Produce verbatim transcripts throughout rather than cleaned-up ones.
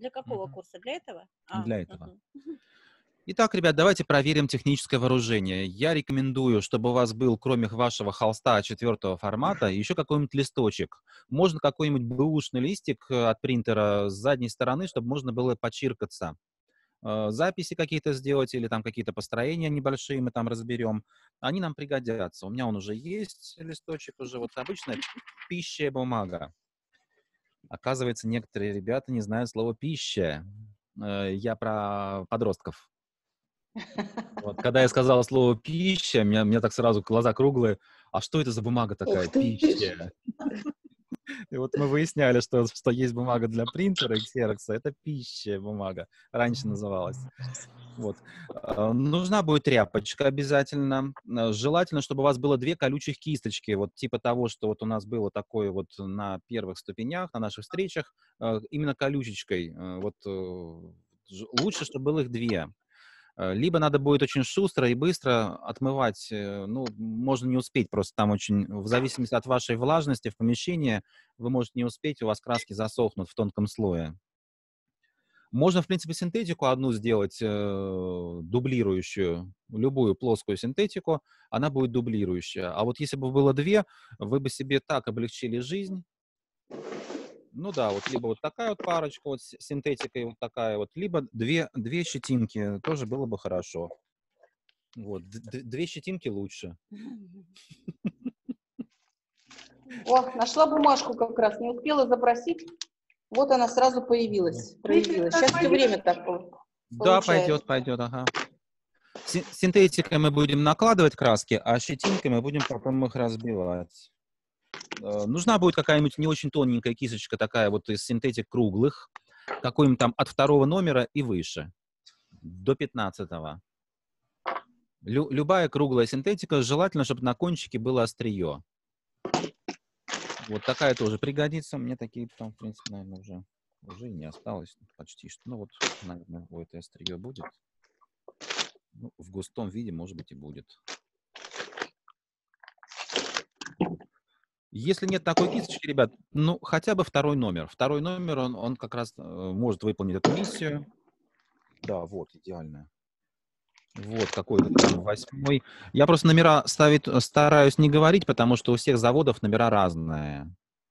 Для какого Мгм. курса? Для этого? А, Для этого. мгм. Итак, ребят, давайте проверим техническое вооружение. Я рекомендую, чтобы у вас был, кроме вашего холста четвертого формата, еще какой-нибудь листочек. Можно какой-нибудь бэушный листик э, от принтера с задней стороны, чтобы можно было почиркаться. Э, Записи какие-то сделать или там какие-то построения небольшие мы там разберем. Они нам пригодятся. У меня он уже есть, листочек уже. Вот обычная пища и бумага. Оказывается, некоторые ребята не знают слова «пища». Э, Я про подростков. Вот, когда я сказал слово «пища», меня, меня так сразу глаза круглые. А что это за бумага Ух такая? ты ж. Пища. И вот мы выясняли, что, что есть бумага для принтера и ксерокса. Это пища бумага. Раньше называлась. Вот. А, Нужна будет тряпочка обязательно. А, Желательно, чтобы у вас было две колючих кисточки. Вот типа того, что вот у нас было такое вот на первых ступенях, на наших встречах. а, Именно колючечкой. а, Вот э, ж- лучше, чтобы было их две. Э, Либо надо будет очень шустро и быстро отмывать, э, ну, можно не успеть, просто там очень, в зависимости от вашей влажности в помещении, вы можете не успеть, у вас краски засохнут в тонком слое. Можно, в принципе, синтетику одну сделать, э, дублирующую, любую плоскую синтетику, она будет дублирующая. А вот если бы было две, вы бы себе так облегчили жизнь. Ну да, вот либо вот такая вот парочка, вот с синтетикой вот такая вот, либо две, две щетинки, тоже было бы хорошо. Вот, д- д- две щетинки лучше. О, нашла бумажку как раз, не успела запросить. Вот она сразу появилась, проявилась. Сейчас все время так пол- Да, получается. пойдет, пойдет, ага. Си- Синтетикой мы будем накладывать краски, а щетинкой мы будем потом их разбивать. Э, Нужна будет какая-нибудь не очень тоненькая кисточка, такая вот из синтетик круглых, какой-нибудь там от второго номера и выше, до пятнадцатого. Лю- любая круглая синтетика, желательно, чтобы на кончике было острие. Вот такая тоже пригодится. Мне такие там, в принципе, наверное, уже, уже и не осталось почти что. Ну вот, наверное, у этой острие будет. Ну, в густом виде, может быть, и будет. Если нет такой кисточки, ребят, ну, хотя бы второй номер. Второй номер, он, он как раз э, может выполнить эту миссию. Да, вот, идеально. Вот, какой-то там восьмой. Я просто номера ставить, э, стараюсь не говорить, потому что у всех заводов номера разные.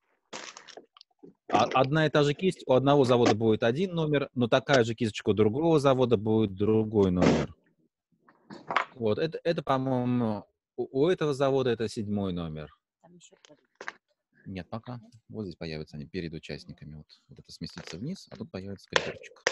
А- Одна и та же кисть у одного завода будет один номер, но такая же кисточка у другого завода будет другой номер. Вот, это, это по-моему, у, у этого завода это седьмой номер. Там еще кто-то. Нет, пока. Вот здесь появятся они перед участниками. Вот, вот это сместится вниз, а тут появится коридорчик.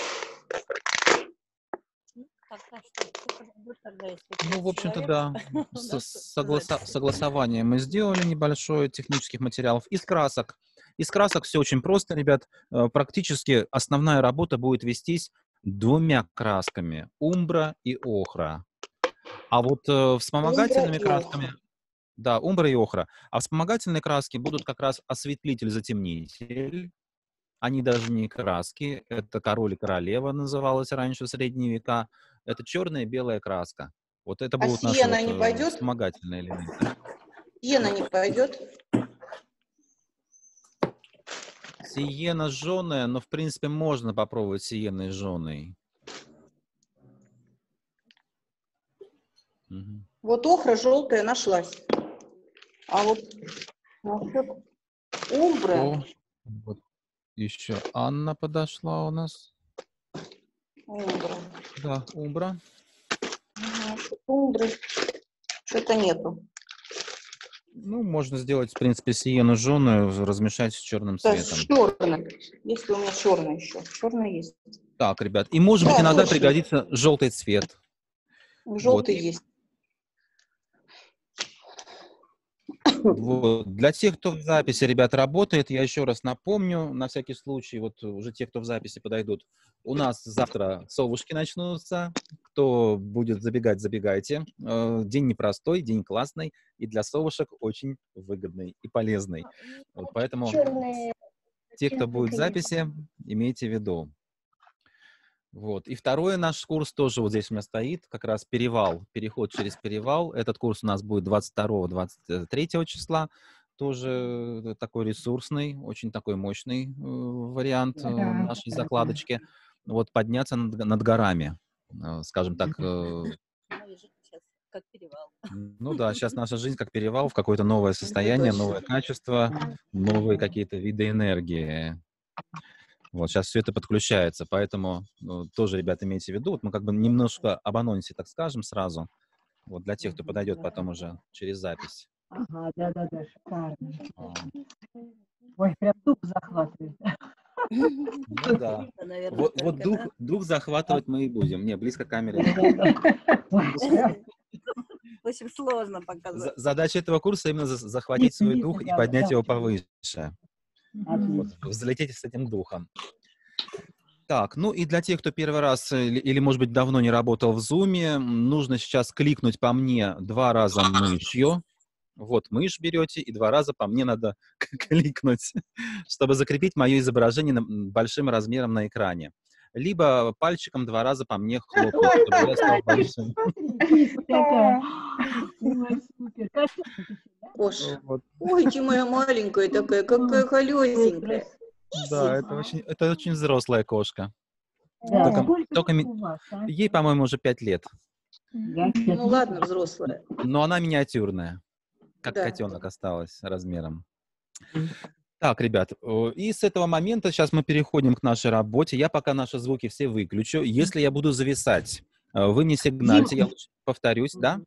Ну, тогда что? Что подойдет тогда, если Ну, пять в общем-то, человек? да. У Со- нас тут согласа- записи. согласование мы сделали небольшое технических материалов. Из красок. Из красок все очень просто, ребят. Э, Практически основная работа будет вестись двумя красками. Умбра и охра. А вот э, Умбра вспомогательными и охра. красками, да, умбра и охра. А вспомогательные краски будут как раз осветлитель-затемнитель. Они даже не краски. Это король и королева называлась раньше в средние века. Это черная и белая краска. Вот это А будут наши сиена вот не э, пойдет? вспомогательные элементы. Сиена не пойдет? Сиена жженая, но в принципе можно попробовать сиеной жженой. Мгм. Вот охра желтая нашлась. А вот насчет умбры, О, вот еще Анна подошла у нас. умбра. Да, умбра. Насчет умбры что-то нету. Ну, можно сделать, в принципе, сиену жженую, размешать с черным Да, цветом. черный. Если у меня черный еще. Черный есть. Так, ребят, и может быть Да, иногда точно. пригодится желтый цвет. Вот. Желтый И есть. вот. Для тех, кто в записи, ребят, работает, я еще раз напомню, на всякий случай, вот уже те, кто в записи подойдут, у нас завтра совушки начнутся. Кто будет забегать, забегайте. Э, День непростой, день классный, и для совушек очень выгодный и полезный. Вот поэтому Черные те, кто будет в оттенки. записи, имейте в виду. Вот. И второй наш курс тоже вот здесь у меня стоит, как раз перевал, переход через перевал. Этот курс у нас будет двадцать второго — двадцать третьего числа. тоже такой ресурсный, очень такой мощный э, вариант э, Да, нашей да, закладочки. Вот подняться над, над горами, э, скажем так. э, Моя жизнь сейчас как перевал. Ну да, сейчас наша жизнь как перевал в какое-то новое состояние, точно. новое качество, новые какие-то виды энергии. Вот сейчас все это подключается, поэтому ну, тоже, ребята, имейте в виду, вот мы как бы немножко об анонсе, так скажем, сразу, вот для тех, кто подойдет потом уже через запись. Ага, да-да-да, шикарно. А, Ой, прям дух захватывает. Ну да. Это, наверное, Вот, вот только, дух, да? дух захватывать мы и будем. Не, близко к камере. не надо. Да-да-да. Ой, прям В общем, сложно За- показать. Задача этого курса именно за- захватить свой видно, дух и да, поднять да. его повыше. Вот, Отлично. взлететь с этим духом. Так, ну и для тех, кто первый раз э, или, или, может быть, давно не работал в Zoom, м, нужно сейчас кликнуть по мне два раза мышью. Вот мышь берете, и два раза по мне надо к- кликнуть, чтобы закрепить мое изображение на- м, большим размером на экране. Либо пальчиком два раза по мне хлопнуть, Ой, чтобы я стал какая, большим. смотри, такая. Ой, супер. Котенок еще, да? Ош. Вот. Ой, ты моя маленькая такая, какая холесенькая. Да, это очень, это очень взрослая кошка. Да, Только, сколько только лет ми- у вас, а? ей, по-моему, уже пять лет. Я Ну ладно, взрослая. Но она миниатюрная, как Да. котенок осталась размером. Так, ребят, э, и с этого момента сейчас мы переходим к нашей работе. Я пока наши звуки все выключу. Если я буду зависать, э, вы мне сигнальте, я лучше повторюсь, да?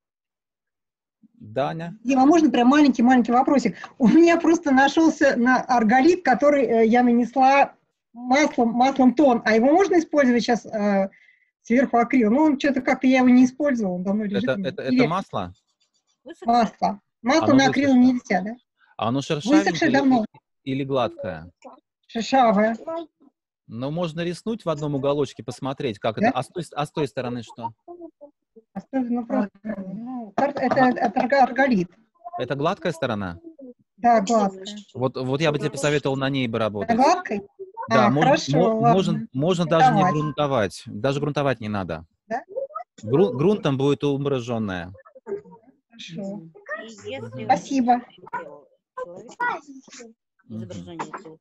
Даня? Дима, можно прям маленький-маленький вопросик? У меня просто нашелся на арголит, который э, я нанесла маслом, маслом тон. А его можно использовать сейчас э, сверху акрил? Ну, он что-то как-то я его не использовал, он давно лежит. Это, у меня. это, это Или масло? Высохшее? масло. Масло Оно на акрил высохшее. нельзя, да? А оно шершавенькое Высохшее или, давно. или гладкое? Шершавое. Ну, можно рискнуть в одном уголочке, посмотреть, как Да? это. А с той, а с той стороны что? Ну, просто, ну, кар- это, Ага. это арго- арголит. Это гладкая сторона? Да, гладкое. Вот, вот я бы тебе посоветовал на ней бы На работать. гладкой? Да, А, можно, хорошо, мо- ладно. можно, можно даже не Грунтовать. грунтовать. Даже грунтовать не надо. Да? Гру- грунтом будет умбраженная. Хорошо. И если Спасибо. сделал человек изображение, то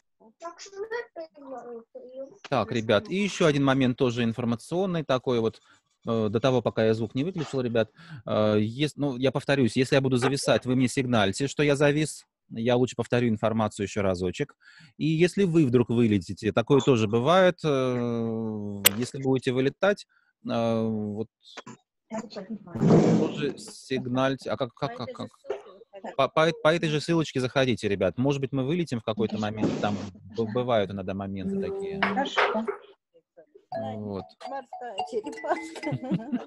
Так, ребят, и еще один момент тоже информационный такой вот. э, До того, пока я звук не выключил, ребят, э, ес- ну, я повторюсь, если я буду зависать, вы мне сигнальте, что я завис. Я лучше повторю информацию еще разочек. И если вы вдруг вылетите, такое тоже бывает, э, если будете вылетать, э, вот тоже сигнальте. А как, по как, как, этой же как? ссылке выходить. По, по, по этой же ссылочке заходите, ребят. Может быть, мы вылетим в какой-то момент. Там б- бывают иногда моменты такие. Хорошо. Она Вот. морская черепашка.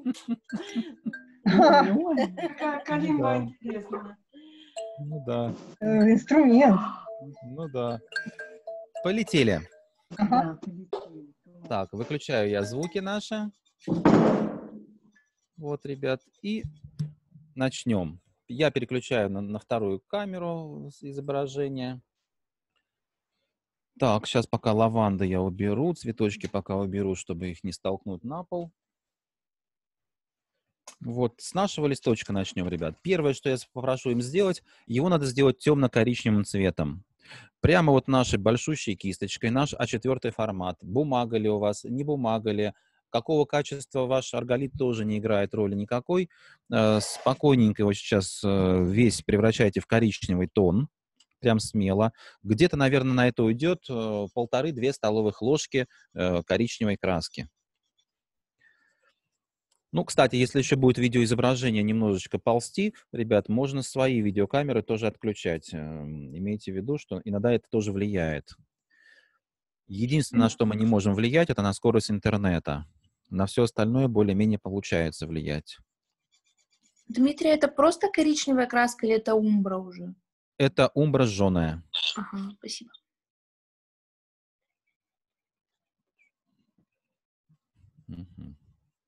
Ой, какая Ну да. интересная. Ну да. Э, Инструмент. Ну да. Полетели. Ага. Да, полетели. Так, выключаю я звуки наши. Вот, ребят. И начнем. Я переключаю на, на вторую камеру с изображения. Так, сейчас пока лаванды я уберу, цветочки пока уберу, чтобы их не столкнуть на пол. Вот, с нашего листочка начнем, ребят. Первое, что я попрошу им сделать, его надо сделать темно-коричневым цветом. Прямо вот нашей большущей кисточкой, наш а четыре формат. Бумага ли у вас, не бумага ли, какого качества ваш арголит тоже не играет роли никакой. Э, Спокойненько его сейчас э, весь превращайте в коричневый тон. Прям смело. Где-то, наверное, на это уйдет э, полторы-две столовых ложки э, коричневой краски. Ну, кстати, если еще будет видеоизображение немножечко ползти, ребят, можно свои видеокамеры тоже отключать. Эм, Имейте в виду, что иногда это тоже влияет. Единственное, на что мы не можем влиять, это на скорость интернета. На все остальное более-менее получается влиять. Дмитрий, это просто коричневая краска или это умбра уже? Это умбра жженая. Ага, спасибо. Мгм.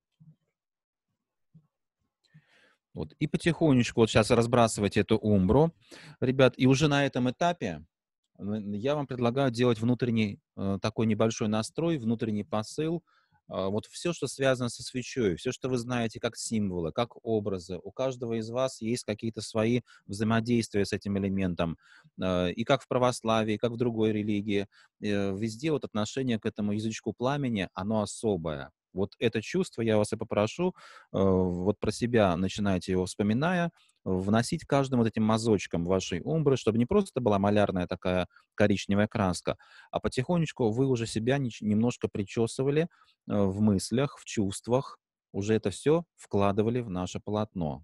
Вот. И потихонечку вот сейчас разбрасывать эту умбру, ребят, и уже на этом этапе н- я вам предлагаю делать внутренний э, такой небольшой настрой, внутренний посыл А, Вот все, что связано со свечой, все, что вы знаете как символы, как образы, у каждого из вас есть какие-то свои взаимодействия с этим элементом, а, и как в православии, как в другой религии. Э, Везде вот отношение к этому язычку пламени, оно особое. Вот это чувство я вас и попрошу, э, вот про себя начинайте его вспоминая, вносить каждым вот этим мазочком вашей умбры, чтобы не просто была малярная такая коричневая краска, а потихонечку вы уже себя неч- немножко причесывали, э, в мыслях, в чувствах, уже это все вкладывали в наше полотно,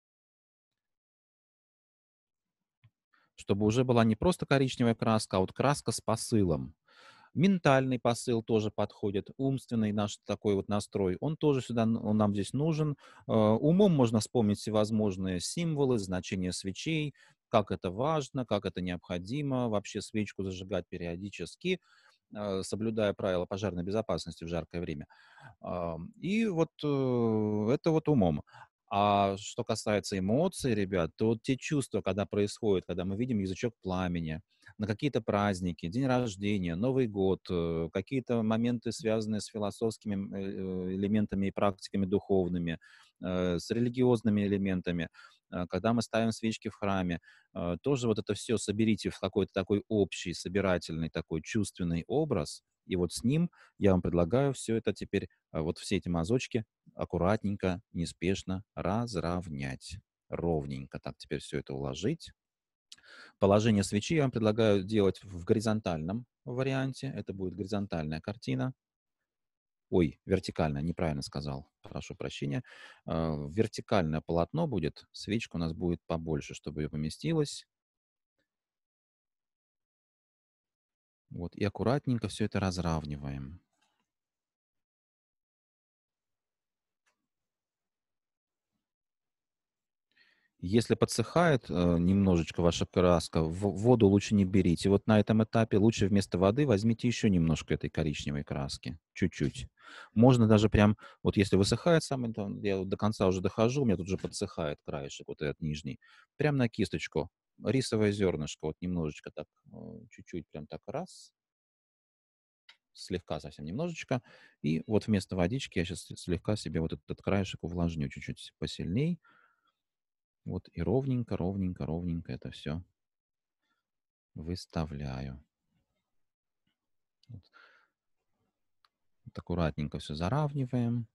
чтобы уже была не просто коричневая краска, а вот краска с посылом. Ментальный посыл тоже подходит, умственный наш такой вот настрой, он тоже сюда, н- он нам здесь нужен. Э, Умом можно вспомнить всевозможные символы, значения свечей, как это важно, как это необходимо, вообще свечку зажигать периодически, э, соблюдая правила пожарной безопасности в жаркое время. Ам, И вот э, это вот умом. А что касается эмоций, ребят, то вот те чувства, когда происходят, когда мы видим язычок пламени, на какие-то праздники, день рождения, Новый год, э, какие-то моменты, связанные с философскими м, э, э, элементами и практиками духовными, э, с религиозными элементами, э, когда мы ставим свечки в храме, э, тоже вот это все соберите в какой-то такой общий, собирательный такой чувственный образ, и вот с ним я вам предлагаю все это теперь, а, вот все эти мазочки аккуратненько, неспешно разровнять. Ровненько так теперь все это уложить. Положение свечи я вам предлагаю делать в горизонтальном варианте. Это будет горизонтальная картина. Ой, вертикальная, неправильно сказал. Прошу прощения. А, Вертикальное полотно будет. Свечка у нас будет побольше, чтобы ее поместилось. Вот, и аккуратненько все это разравниваем. Если подсыхает э, немножечко ваша краска, в воду лучше не берите. Вот на этом этапе лучше вместо воды возьмите еще немножко этой коричневой краски. Чуть-чуть. Можно даже прям, вот если высыхает самый, там, я вот до конца уже дохожу, у меня тут уже подсыхает краешек, вот этот нижний. Прям на кисточку. Рисовое зернышко, вот немножечко так, э, чуть-чуть прям так раз, слегка совсем немножечко. И вот вместо водички я сейчас слегка себе вот этот краешек увлажню чуть-чуть посильней. Вот и ровненько, ровненько, ровненько это все выставляю. Вот, вот аккуратненько все заравниваем.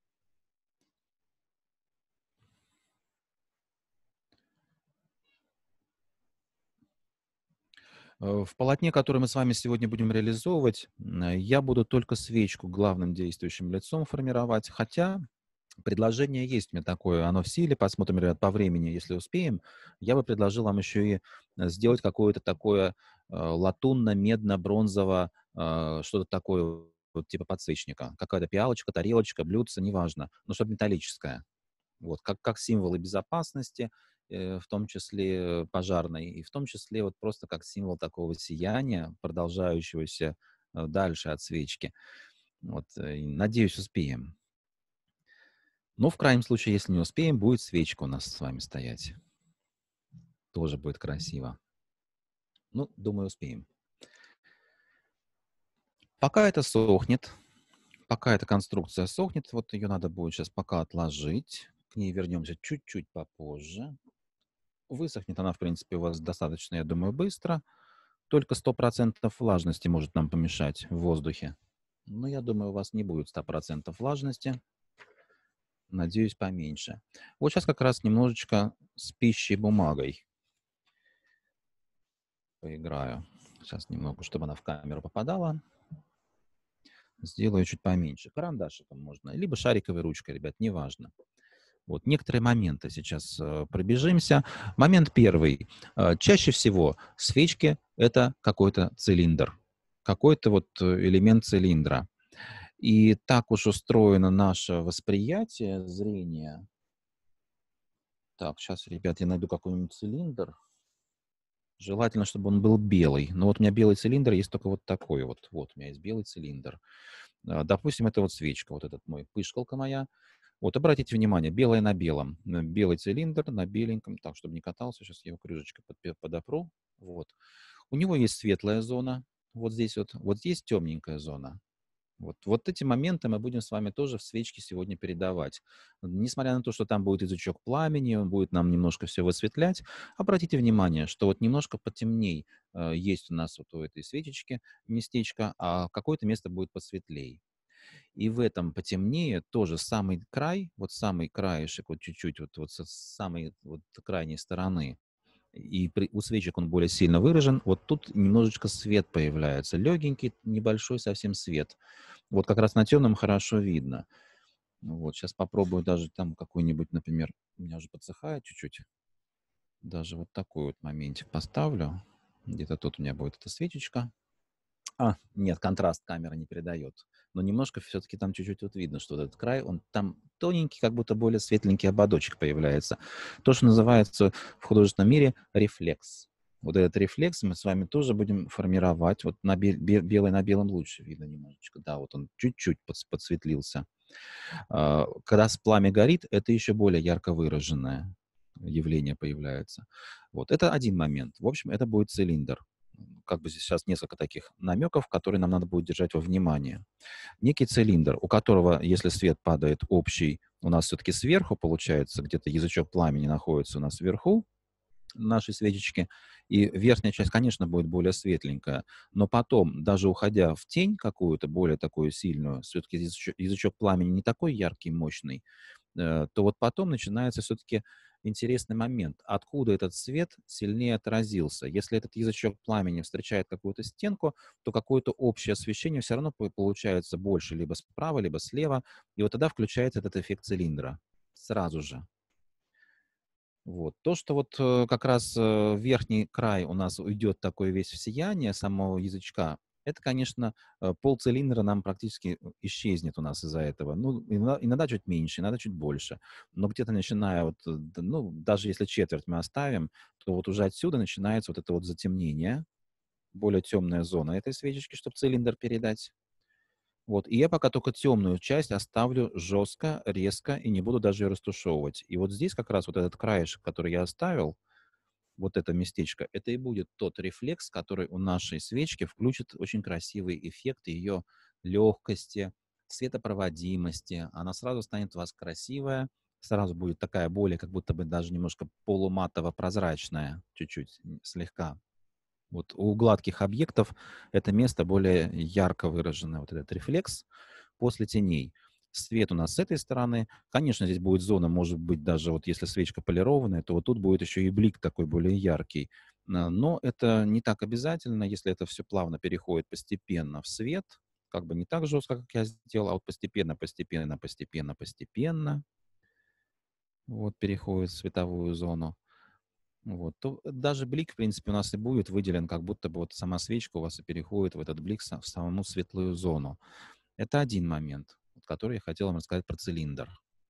Э, В полотне, которое мы с вами сегодня будем реализовывать, м, э, я буду только свечку главным действующим лицом формировать, хотя предложение есть у меня такое, оно в силе, посмотрим, ребят, по времени, если успеем. Я бы предложил вам еще и э, сделать какое-то такое э, латунно-медно-бронзово, э, что-то такое, вот типа подсвечника. Какая-то пиалочка, тарелочка, блюдце, неважно, но чтобы металлическое. Вот, как, как символы безопасности, э, в том числе э, пожарной, и в том числе вот просто как символ такого сияния, продолжающегося э, дальше от свечки. Вот, э, и надеюсь, успеем. Но в крайнем случае, если не успеем, будет свечка у нас с вами стоять. Тоже будет красиво. Ну, думаю, успеем. Пока это сохнет, пока эта конструкция сохнет, вот ее надо будет сейчас пока отложить. К ней вернемся чуть-чуть попозже. Высохнет она, в принципе, у вас достаточно, я думаю, быстро. Только сто процентов влажности может нам помешать в воздухе. Но я думаю, у вас не будет ста процентов влажности. Надеюсь, поменьше. Вот сейчас как раз немножечко с пищей бумагой поиграю. Сейчас немного, чтобы она в камеру попадала. Сделаю чуть поменьше. Карандашиком можно. Либо шариковой ручкой, ребят, неважно. Вот некоторые моменты сейчас э, пробежимся. Момент первый. Э, чаще всего свечки — это какой-то цилиндр. Какой-то вот э, элемент цилиндра. И так уж устроено наше восприятие, зрение. Так, сейчас, ребят, я найду какой-нибудь цилиндр. Желательно, чтобы он был белый. Но вот у меня белый цилиндр есть только вот такой вот. Вот у меня есть белый цилиндр. А, Допустим, это вот свечка, вот этот мой, пышкалка моя. Вот, обратите внимание, белое на белом. Н- Белый цилиндр на беленьком, так, чтобы не катался. Сейчас я его крышечкой подпе- подопру. Вот. У него есть светлая зона. Вот здесь вот. Вот здесь темненькая зона. Вот, вот эти моменты мы будем с вами тоже в свечке сегодня передавать. Несмотря на то, что там будет язычок пламени, он будет нам немножко все высветлять, обратите внимание, что вот немножко потемней э, есть у нас вот у этой свечечки местечко, а какое-то место будет посветлее. И в этом потемнее тоже самый край, вот самый краешек, вот чуть-чуть, вот, вот с самой вот крайней стороны, и при, у свечек он более сильно выражен, вот тут немножечко свет появляется, легенький, небольшой совсем свет. Вот как раз на темном хорошо видно. Вот, сейчас попробую даже там какой-нибудь, например, у меня уже подсыхает чуть-чуть, даже вот такой вот моментик поставлю. Где-то тут у меня будет эта свечечка. А, нет, контраст камера не передает. Но немножко все-таки там чуть-чуть вот видно, что этот край, он там тоненький, как будто более светленький ободочек появляется. То, что называется в художественном мире рефлекс. Вот этот рефлекс мы с вами тоже будем формировать. Вот на бел, бел, белый на белом лучше видно немножечко. Да, вот он чуть-чуть подс, подсветлился. А, когда пламя горит, это еще более ярко выраженное явление появляется. Вот это один момент. В общем, это будет цилиндр. Как бы здесь сейчас несколько таких намеков, которые нам надо будет держать во внимании. Некий цилиндр, у которого, если свет падает общий, у нас все-таки сверху получается, где-то язычок пламени находится у нас вверху нашей свечечки, и верхняя часть, конечно, будет более светленькая, но потом, даже уходя в тень какую-то, более такую сильную, все-таки язычок, язычок пламени не такой яркий, мощный, э, то вот потом начинается все-таки интересный момент, откуда этот свет сильнее отразился. Если этот язычок пламени встречает какую-то стенку, то какое-то общее освещение все равно получается больше либо справа, либо слева, и вот тогда включается этот эффект цилиндра сразу же. Вот. То, что вот э, как раз э, верхний край у нас уйдет такой весь в сияние самого язычка, это, конечно, э, полцилиндра нам практически исчезнет у нас из-за этого. Ну, иногда, иногда чуть меньше, иногда чуть больше. Но где-то начиная, вот, э, ну, даже если четверть мы оставим, то вот уже отсюда начинается вот это вот затемнение, более темная зона этой свечечки, чтобы цилиндр передать. Вот, и я пока только темную часть оставлю жестко, резко, и не буду даже ее растушевывать. И вот здесь как раз вот этот краешек, который я оставил, вот это местечко, это и будет тот рефлекс, который у нашей свечки включит очень красивый эффект ее легкости, светопроводимости. Она сразу станет у вас красивая, сразу будет такая более, как будто бы даже немножко полуматово-прозрачная, чуть-чуть, слегка. Вот у гладких объектов это место более ярко выражено, вот этот рефлекс после теней. Свет у нас с этой стороны. Конечно, здесь будет зона, может быть, даже вот если свечка полированная, то вот тут будет еще и блик такой более яркий. Но это не так обязательно, если это все плавно переходит постепенно в свет, как бы не так жестко, как я сделал, а вот постепенно, постепенно, постепенно, постепенно вот переходит в световую зону. Вот, то даже блик, в принципе, у нас и будет выделен, как будто бы вот сама свечка у вас и переходит в этот блик в саму светлую зону. Это один момент, который я хотел вам рассказать про цилиндр.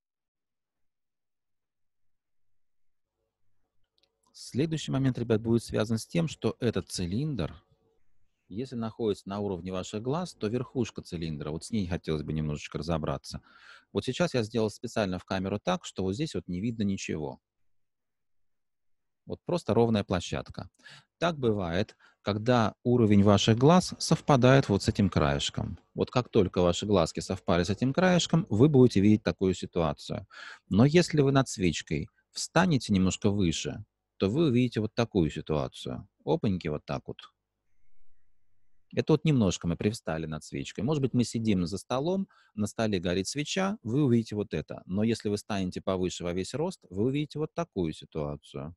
Следующий момент, ребят, будет связан с тем, что этот цилиндр, если находится на уровне ваших глаз, то верхушка цилиндра, вот с ней хотелось бы немножечко разобраться. Вот сейчас я сделал специально в камеру так, что вот здесь вот не видно ничего. Вот просто ровная площадка. Так бывает, когда уровень ваших глаз совпадает вот с этим краешком. Вот как только ваши глазки совпали с этим краешком, вы будете видеть такую ситуацию. Но если вы над свечкой встанете немножко выше, то вы увидите вот такую ситуацию. Опаньки, вот так вот. Это вот немножко мы привстали над свечкой. Может быть, мы сидим за столом, на столе горит свеча, вы увидите вот это. Но если вы станете повыше во весь рост, вы увидите вот такую ситуацию.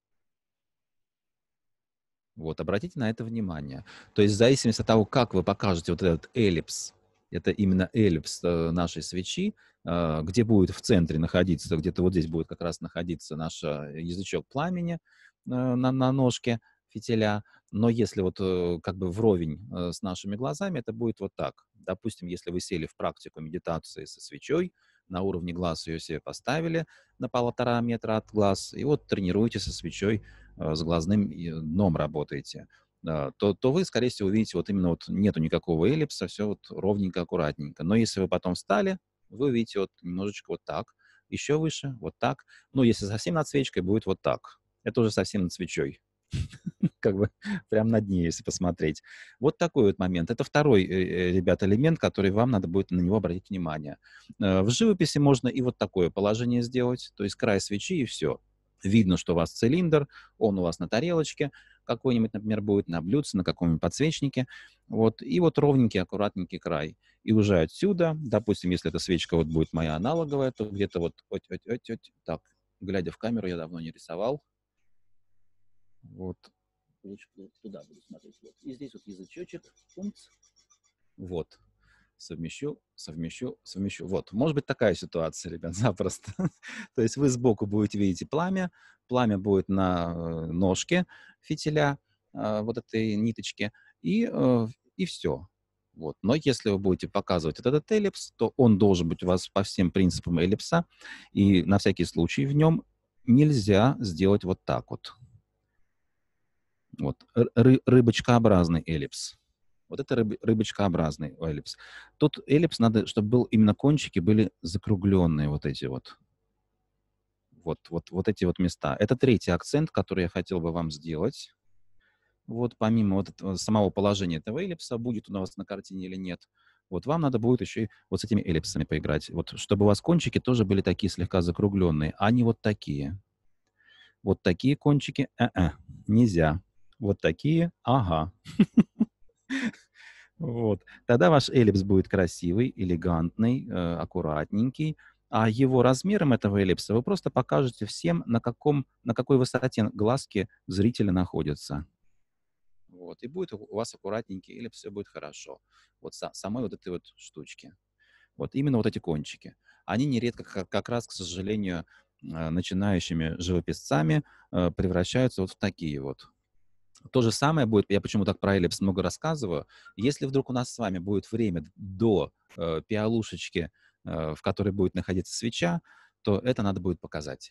Вот, обратите на это внимание. То есть в зависимости от того, как вы покажете вот этот эллипс, это именно эллипс э, нашей свечи, э, где будет в центре находиться, где-то вот здесь будет как раз находиться наш э, язычок пламени э, на, на ножке фитиля. Но если вот э, как бы вровень э, с нашими глазами, это будет вот так. Допустим, если вы сели в практику медитации со свечой, на уровне глаз ее себе поставили на полтора метра от глаз, и вот тренируете со свечой, с глазным дном работаете, то, то вы, скорее всего, увидите, вот именно вот нету никакого эллипса, все вот ровненько, аккуратненько. Но если вы потом встали, вы увидите вот немножечко вот так, еще выше, вот так. Ну, если совсем над свечкой, будет вот так. Это уже совсем над свечой. как бы прям на дне, если посмотреть. Вот такой вот момент. Это второй, э, ребят, элемент, который вам надо будет на него обратить внимание. Э, в живописи можно и вот такое положение сделать, то есть край свечи и все. Видно, что у вас цилиндр, он у вас на тарелочке какой-нибудь, например, будет на блюдце, на каком-нибудь подсвечнике. Вот, и вот ровненький, аккуратненький край. И уже отсюда, допустим, если эта свечка вот будет моя аналоговая, то где-то вот, оть, оть, оть, оть, так, глядя в камеру, я давно не рисовал. Вот. Туда буду смотреть. Вот. И здесь вот язычочек. Пункт. Вот. Совмещу, совмещу, совмещу. Вот. Может быть такая ситуация, ребят, запросто. То есть вы сбоку будете видеть пламя. Пламя будет на ножке фитиля, вот этой ниточки. И, и все. Вот. Но если вы будете показывать вот этот эллипс, то он должен быть у вас по всем принципам эллипса. И на всякий случай в нем нельзя сделать вот так вот. Вот, ры рыбочкообразный эллипс. Вот это рыб рыбочкообразный эллипс. Тут эллипс надо, чтобы был, именно кончики были закругленные, вот эти вот. Вот, вот, вот эти вот места. Это третий акцент, который я хотел бы вам сделать. Вот помимо вот этого, самого положения этого эллипса, будет у нас на картине или нет, вот вам надо будет еще и вот с этими эллипсами поиграть. Вот, чтобы у вас кончики тоже были такие слегка закругленные, а не вот такие. Вот такие кончики, э-э, нельзя. Вот такие, ага. Вот. Тогда ваш эллипс будет красивый, элегантный, э, аккуратненький. А его размером этого эллипса вы просто покажете всем, на, каком, на какой высоте глазки зрителя находятся. Вот. И будет у вас аккуратненький эллипс, все будет хорошо. Вот са самой вот этой вот штучки. Вот именно вот эти кончики. Они нередко как, как раз, к сожалению, э, начинающими живописцами э, превращаются вот в такие вот. То же самое будет, я почему так про эллипс много рассказываю, если вдруг у нас с вами будет время до э, пиалушечки, э, в которой будет находиться свеча, то это надо будет показать.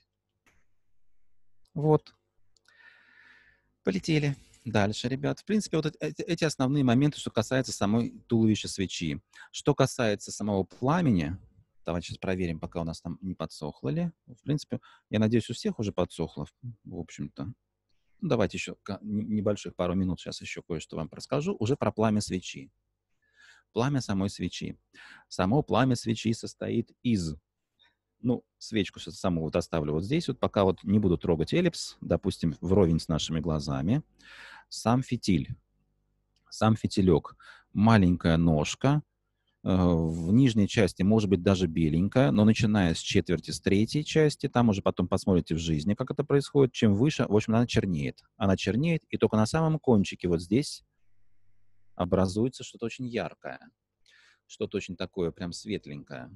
Вот. Полетели. Дальше, ребят. В принципе, вот эти, эти основные моменты, что касается самой туловища свечи. Что касается самого пламени, давайте сейчас проверим, пока у нас там не подсохло ли. В принципе, я надеюсь, у всех уже подсохло, в общем-то. Давайте еще небольших пару минут сейчас еще кое-что вам расскажу. Уже про пламя свечи. Пламя самой свечи. Само пламя свечи состоит из... Ну, свечку сейчас саму вот оставлю вот здесь. Вот пока вот не буду трогать эллипс, допустим, вровень с нашими глазами. Сам фитиль. Сам фитилек. Маленькая ножка. В нижней части может быть даже беленькая, но начиная с четверти, с третьей части, там уже потом посмотрите в жизни, как это происходит, чем выше, в общем, она чернеет. Она чернеет, и только на самом кончике вот здесь образуется что-то очень яркое, что-то очень такое прям светленькое.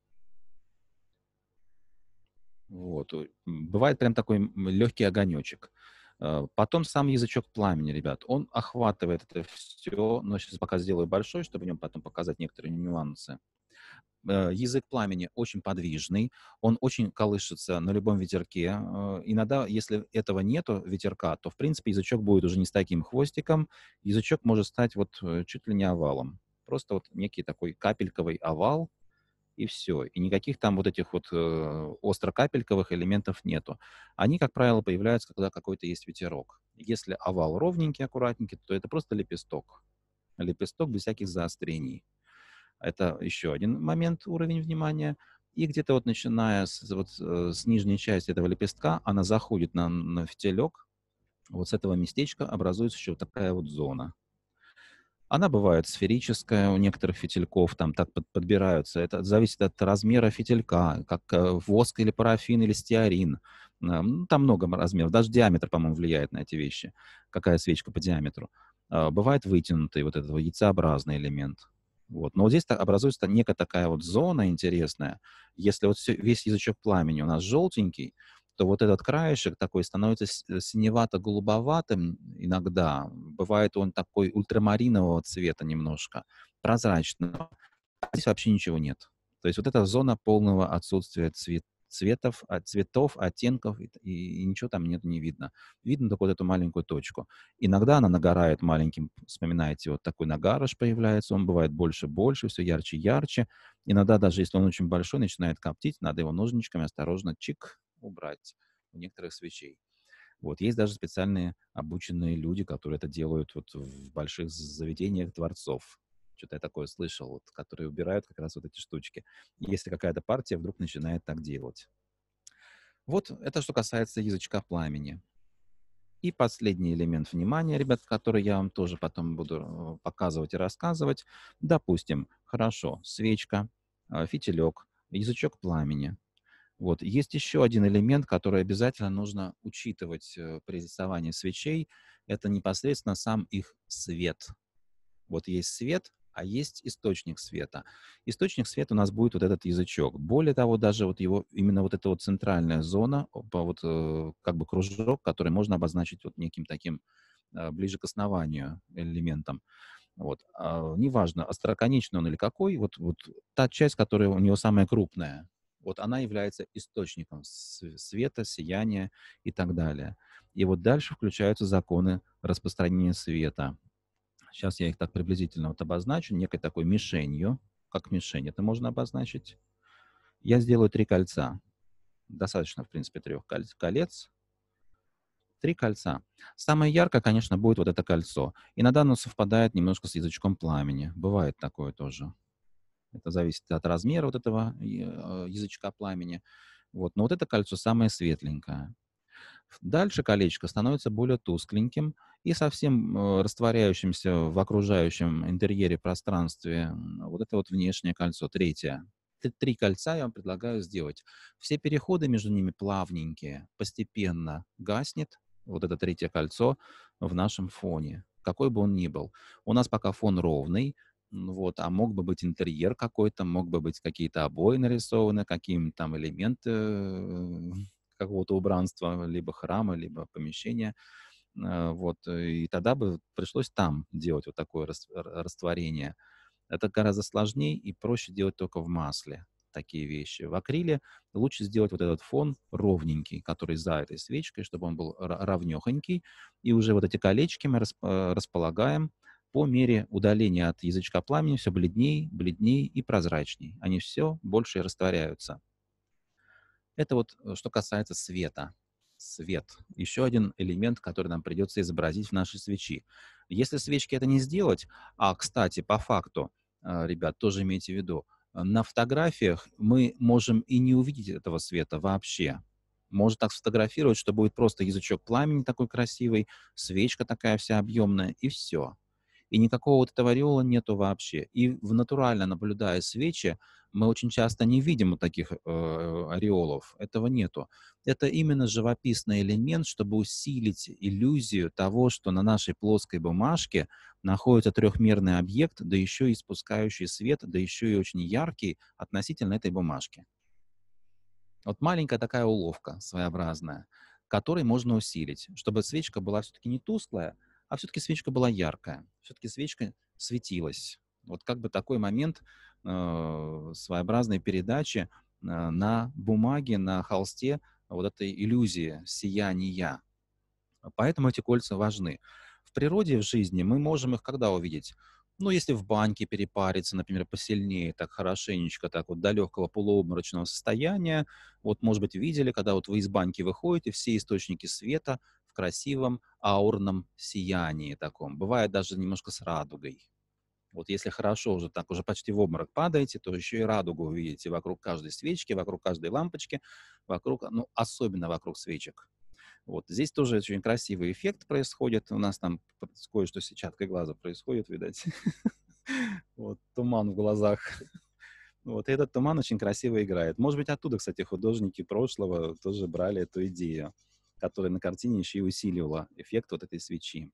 Вот. Бывает прям такой легкий огонечек. Потом сам язычок пламени, ребят, он охватывает это все, но сейчас пока сделаю большой, чтобы в нем потом показать некоторые нюансы. Язык пламени очень подвижный, он очень колышется на любом ветерке. Иногда, если этого нету, ветерка, то, в принципе, язычок будет уже не с таким хвостиком, язычок может стать вот чуть ли не овалом. Просто вот некий такой капельковый овал, и все. И никаких там вот этих вот э, остро-капельковых элементов нету. Они, как правило, появляются, когда какой-то есть ветерок. Если овал ровненький, аккуратненький, то это просто лепесток. Лепесток без всяких заострений. Это еще один момент, уровень внимания. И где-то вот начиная с, вот, с нижней части этого лепестка, она заходит на, на фитилек. Вот с этого местечка образуется еще такая вот зона. Она бывает сферическая, у некоторых фитильков там так под, подбираются. Это зависит от размера фитилька, как воск или парафин или стеарин. Там много размеров. Даже диаметр, по-моему, влияет на эти вещи. Какая свечка по диаметру. Бывает вытянутый вот этот яйцеобразный элемент. Вот. Но вот здесь образуется некая такая вот зона интересная. Если вот все, весь язычок пламени у нас желтенький, то вот этот краешек такой становится синевато-голубоватым иногда. Бывает он такой ультрамаринового цвета немножко, прозрачного. А здесь вообще ничего нет. То есть вот эта зона полного отсутствия цвет, цветов, цветов, оттенков, и, и ничего там нет, не видно. Видно только вот эту маленькую точку. Иногда она нагорает маленьким, вспоминаете, вот такой нагарыш появляется, он бывает больше-больше, все ярче-ярче. Иногда даже если он очень большой, начинает коптить, надо его ножничками осторожно чик убрать у некоторых свечей. Вот. Есть даже специальные обученные люди, которые это делают вот в больших заведениях дворцов. Что-то я такое слышал, вот, которые убирают как раз вот эти штучки. Если какая-то партия вдруг начинает так делать. Вот это что касается язычка пламени. И последний элемент внимания, ребят, который я вам тоже потом буду показывать и рассказывать. Допустим, хорошо, свечка, фитилек, язычок пламени. Вот. Есть еще один элемент, который обязательно нужно учитывать при рисовании свечей. Это непосредственно сам их свет. Вот есть свет, а есть источник света. Источник света у нас будет вот этот язычок. Более того, даже вот его, именно вот эта вот центральная зона, вот как бы кружок, который можно обозначить вот неким таким ближе к основанию элементом. Вот. А, неважно, остроконечный он или какой, вот, вот та часть, которая у него самая крупная, вот она является источником света, сияния и так далее. И вот дальше включаются законы распространения света. Сейчас я их так приблизительно вот обозначу, некой такой мишенью, как мишень это можно обозначить. Я сделаю три кольца. Достаточно, в принципе, трех колец. Три кольца. Самое яркое, конечно, будет вот это кольцо. Иногда оно совпадает немножко с язычком пламени. Бывает такое тоже. Это зависит от размера вот этого язычка пламени. Вот. Но вот это кольцо самое светленькое. Дальше колечко становится более тускленьким и совсем растворяющимся в окружающем интерьере пространстве. Вот это вот внешнее кольцо, третье. Три кольца я вам предлагаю сделать. Все переходы между ними плавненькие, постепенно гаснет вот это третье кольцо в нашем фоне, какой бы он ни был. У нас пока фон ровный, вот, а мог бы быть интерьер какой-то, мог бы быть какие-то обои нарисованы, какие-то там элементы какого-то убранства, либо храма, либо помещения. Вот, и тогда бы пришлось там делать вот такое растворение. Это гораздо сложнее и проще делать только в масле такие вещи. В акриле лучше сделать вот этот фон ровненький, который за этой свечкой, чтобы он был ровнёхонький. И уже вот эти колечки мы располагаем по мере удаления от язычка пламени все бледней, бледней и прозрачней. Они все больше растворяются. Это вот что касается света. Свет. Еще один элемент, который нам придется изобразить в нашей свечи. Если свечки это не сделать, а, кстати, по факту, ребят, тоже имейте в виду, на фотографиях мы можем и не увидеть этого света вообще. Можно так сфотографировать, что будет просто язычок пламени такой красивый, свечка такая вся объемная, и все. И никакого вот этого ореола нету вообще. И в натурально наблюдая свечи, мы очень часто не видим вот таких э, ореолов. Этого нету. Это именно живописный элемент, чтобы усилить иллюзию того, что на нашей плоской бумажке находится трехмерный объект, да еще и испускающий свет, да еще и очень яркий относительно этой бумажки. Вот маленькая такая уловка своеобразная, которой можно усилить, чтобы свечка была все-таки не тусклая, а все-таки свечка была яркая, все-таки свечка светилась. Вот как бы такой момент э, своеобразной передачи э, на бумаге, на холсте вот этой иллюзии сияния. Поэтому эти кольца важны. В природе, в жизни мы можем их когда увидеть? Ну, если в баньке перепариться, например, посильнее, так хорошенечко, так вот до легкого полуобморочного состояния. Вот, может быть, видели, когда вот вы из баньки выходите, все источники света в красивом аурном сиянии таком. Бывает даже немножко с радугой. Вот если хорошо уже так уже почти в обморок падаете, то еще и радугу увидите вокруг каждой свечки, вокруг каждой лампочки, вокруг, ну, особенно вокруг свечек. Вот здесь тоже очень красивый эффект происходит. У нас там кое-что с сетчаткой глаза происходит, видать. Вот, туман в глазах. Вот, и этот туман очень красиво играет. Может быть, оттуда, кстати, художники прошлого тоже брали эту идею, которая на картине еще и усиливала эффект вот этой свечи.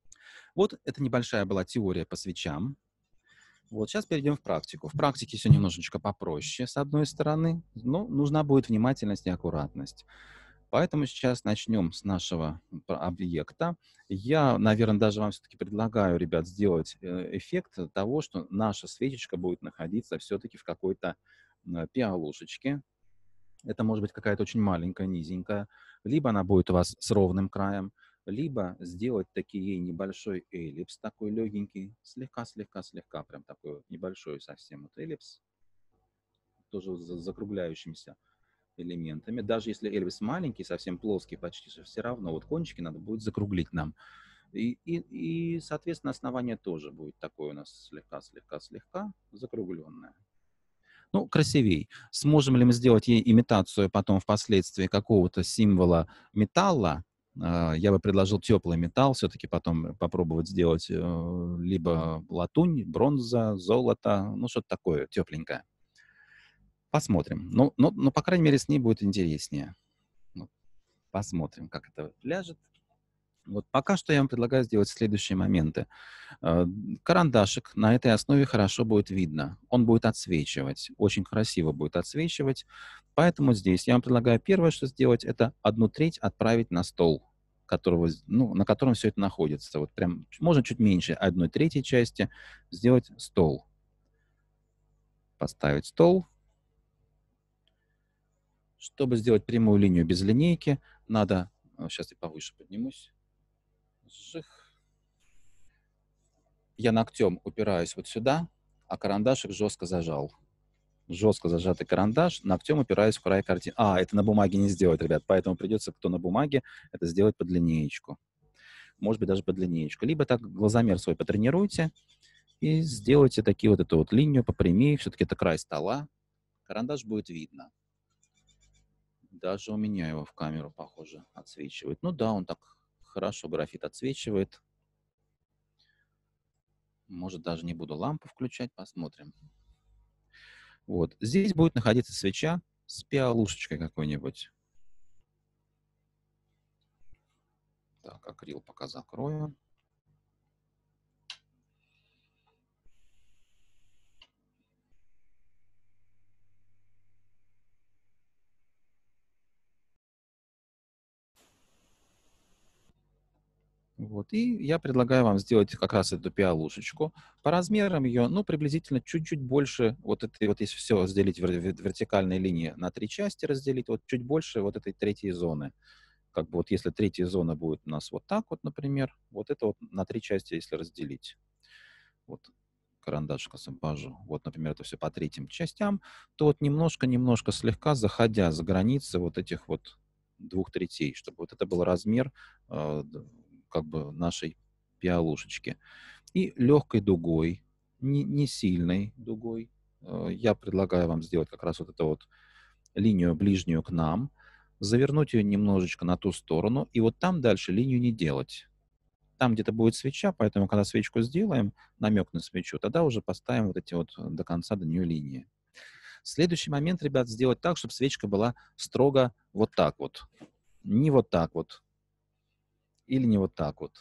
Вот это небольшая была теория по свечам. Вот сейчас перейдем в практику. В практике все немножечко попроще, с одной стороны, но нужна будет внимательность и аккуратность. Поэтому сейчас начнем с нашего объекта. Я, наверное, даже вам все-таки предлагаю, ребят, сделать эффект того, что наша свечечка будет находиться все-таки в какой-то пиалушечке. Это может быть какая-то очень маленькая, низенькая. Либо она будет у вас с ровным краем, либо сделать таки ей небольшой эллипс, такой легенький, слегка-слегка-слегка, прям такой небольшой совсем вот эллипс, тоже с закругляющимся элементами. Даже если Эльвис маленький, совсем плоский почти, что все равно вот кончики надо будет закруглить нам. И, и, и, соответственно, основание тоже будет такое у нас слегка-слегка-слегка закругленное. Ну, красивей. Сможем ли мы сделать ей имитацию потом впоследствии какого-то символа металла? Я бы предложил теплый металл, все-таки потом попробовать сделать либо латунь, бронза, золото, ну, что-то такое тепленькое. Посмотрим. Ну, но, но, по крайней мере, с ней будет интереснее. Ну, посмотрим, как это ляжет. Вот пока что я вам предлагаю сделать следующие моменты. Карандашик на этой основе хорошо будет видно. Он будет отсвечивать. Очень красиво будет отсвечивать. Поэтому здесь я вам предлагаю первое, что сделать, это одну треть отправить на стол, которого, ну, на котором все это находится. Вот прям, можно чуть меньше одной третьей части сделать стол. Поставить стол. Чтобы сделать прямую линию без линейки, надо... Сейчас я повыше поднимусь. Жих. Я ногтем упираюсь вот сюда, а карандашик жестко зажал. Жестко зажатый карандаш, ногтем упираюсь в край картины. А, это на бумаге не сделать, ребят, поэтому придется, кто на бумаге, это сделать под линеечку. Может быть, даже под линеечку. Либо так глазомер свой потренируйте и сделайте такие вот эту вот линию попрямее. Все-таки это край стола. Карандаш будет видно. Даже у меня его в камеру, похоже, отсвечивает. Ну да, он так хорошо графит отсвечивает. Может, даже не буду лампу включать, посмотрим. Вот. Здесь будет находиться свеча с пиалушечкой какой-нибудь. Так, акрил пока закрою. Вот. И я предлагаю вам сделать как раз эту пиалушечку. По размерам ее, ну, приблизительно чуть-чуть больше вот этой, вот если все разделить в вертикальной линии на три части, разделить, вот чуть больше вот этой третьей зоны. Как бы вот если третья зона будет у нас вот так вот, например, вот это вот на три части, если разделить. Вот карандашик освобожу. Вот, например, это все по третьим частям, то вот немножко-немножко слегка заходя за границы вот этих вот двух третей, чтобы вот это был размер э, как бы нашей пиалушечки. И легкой дугой, не, не сильной дугой, э, я предлагаю вам сделать как раз вот эту вот линию ближнюю к нам, завернуть ее немножечко на ту сторону, и вот там дальше линию не делать. Там где-то будет свеча, поэтому, когда свечку сделаем, намек на свечу, тогда уже поставим вот эти вот до конца до нее линии. Следующий момент, ребят, сделать так, чтобы свечка была строго вот так вот. Не вот так вот. Или не вот так вот.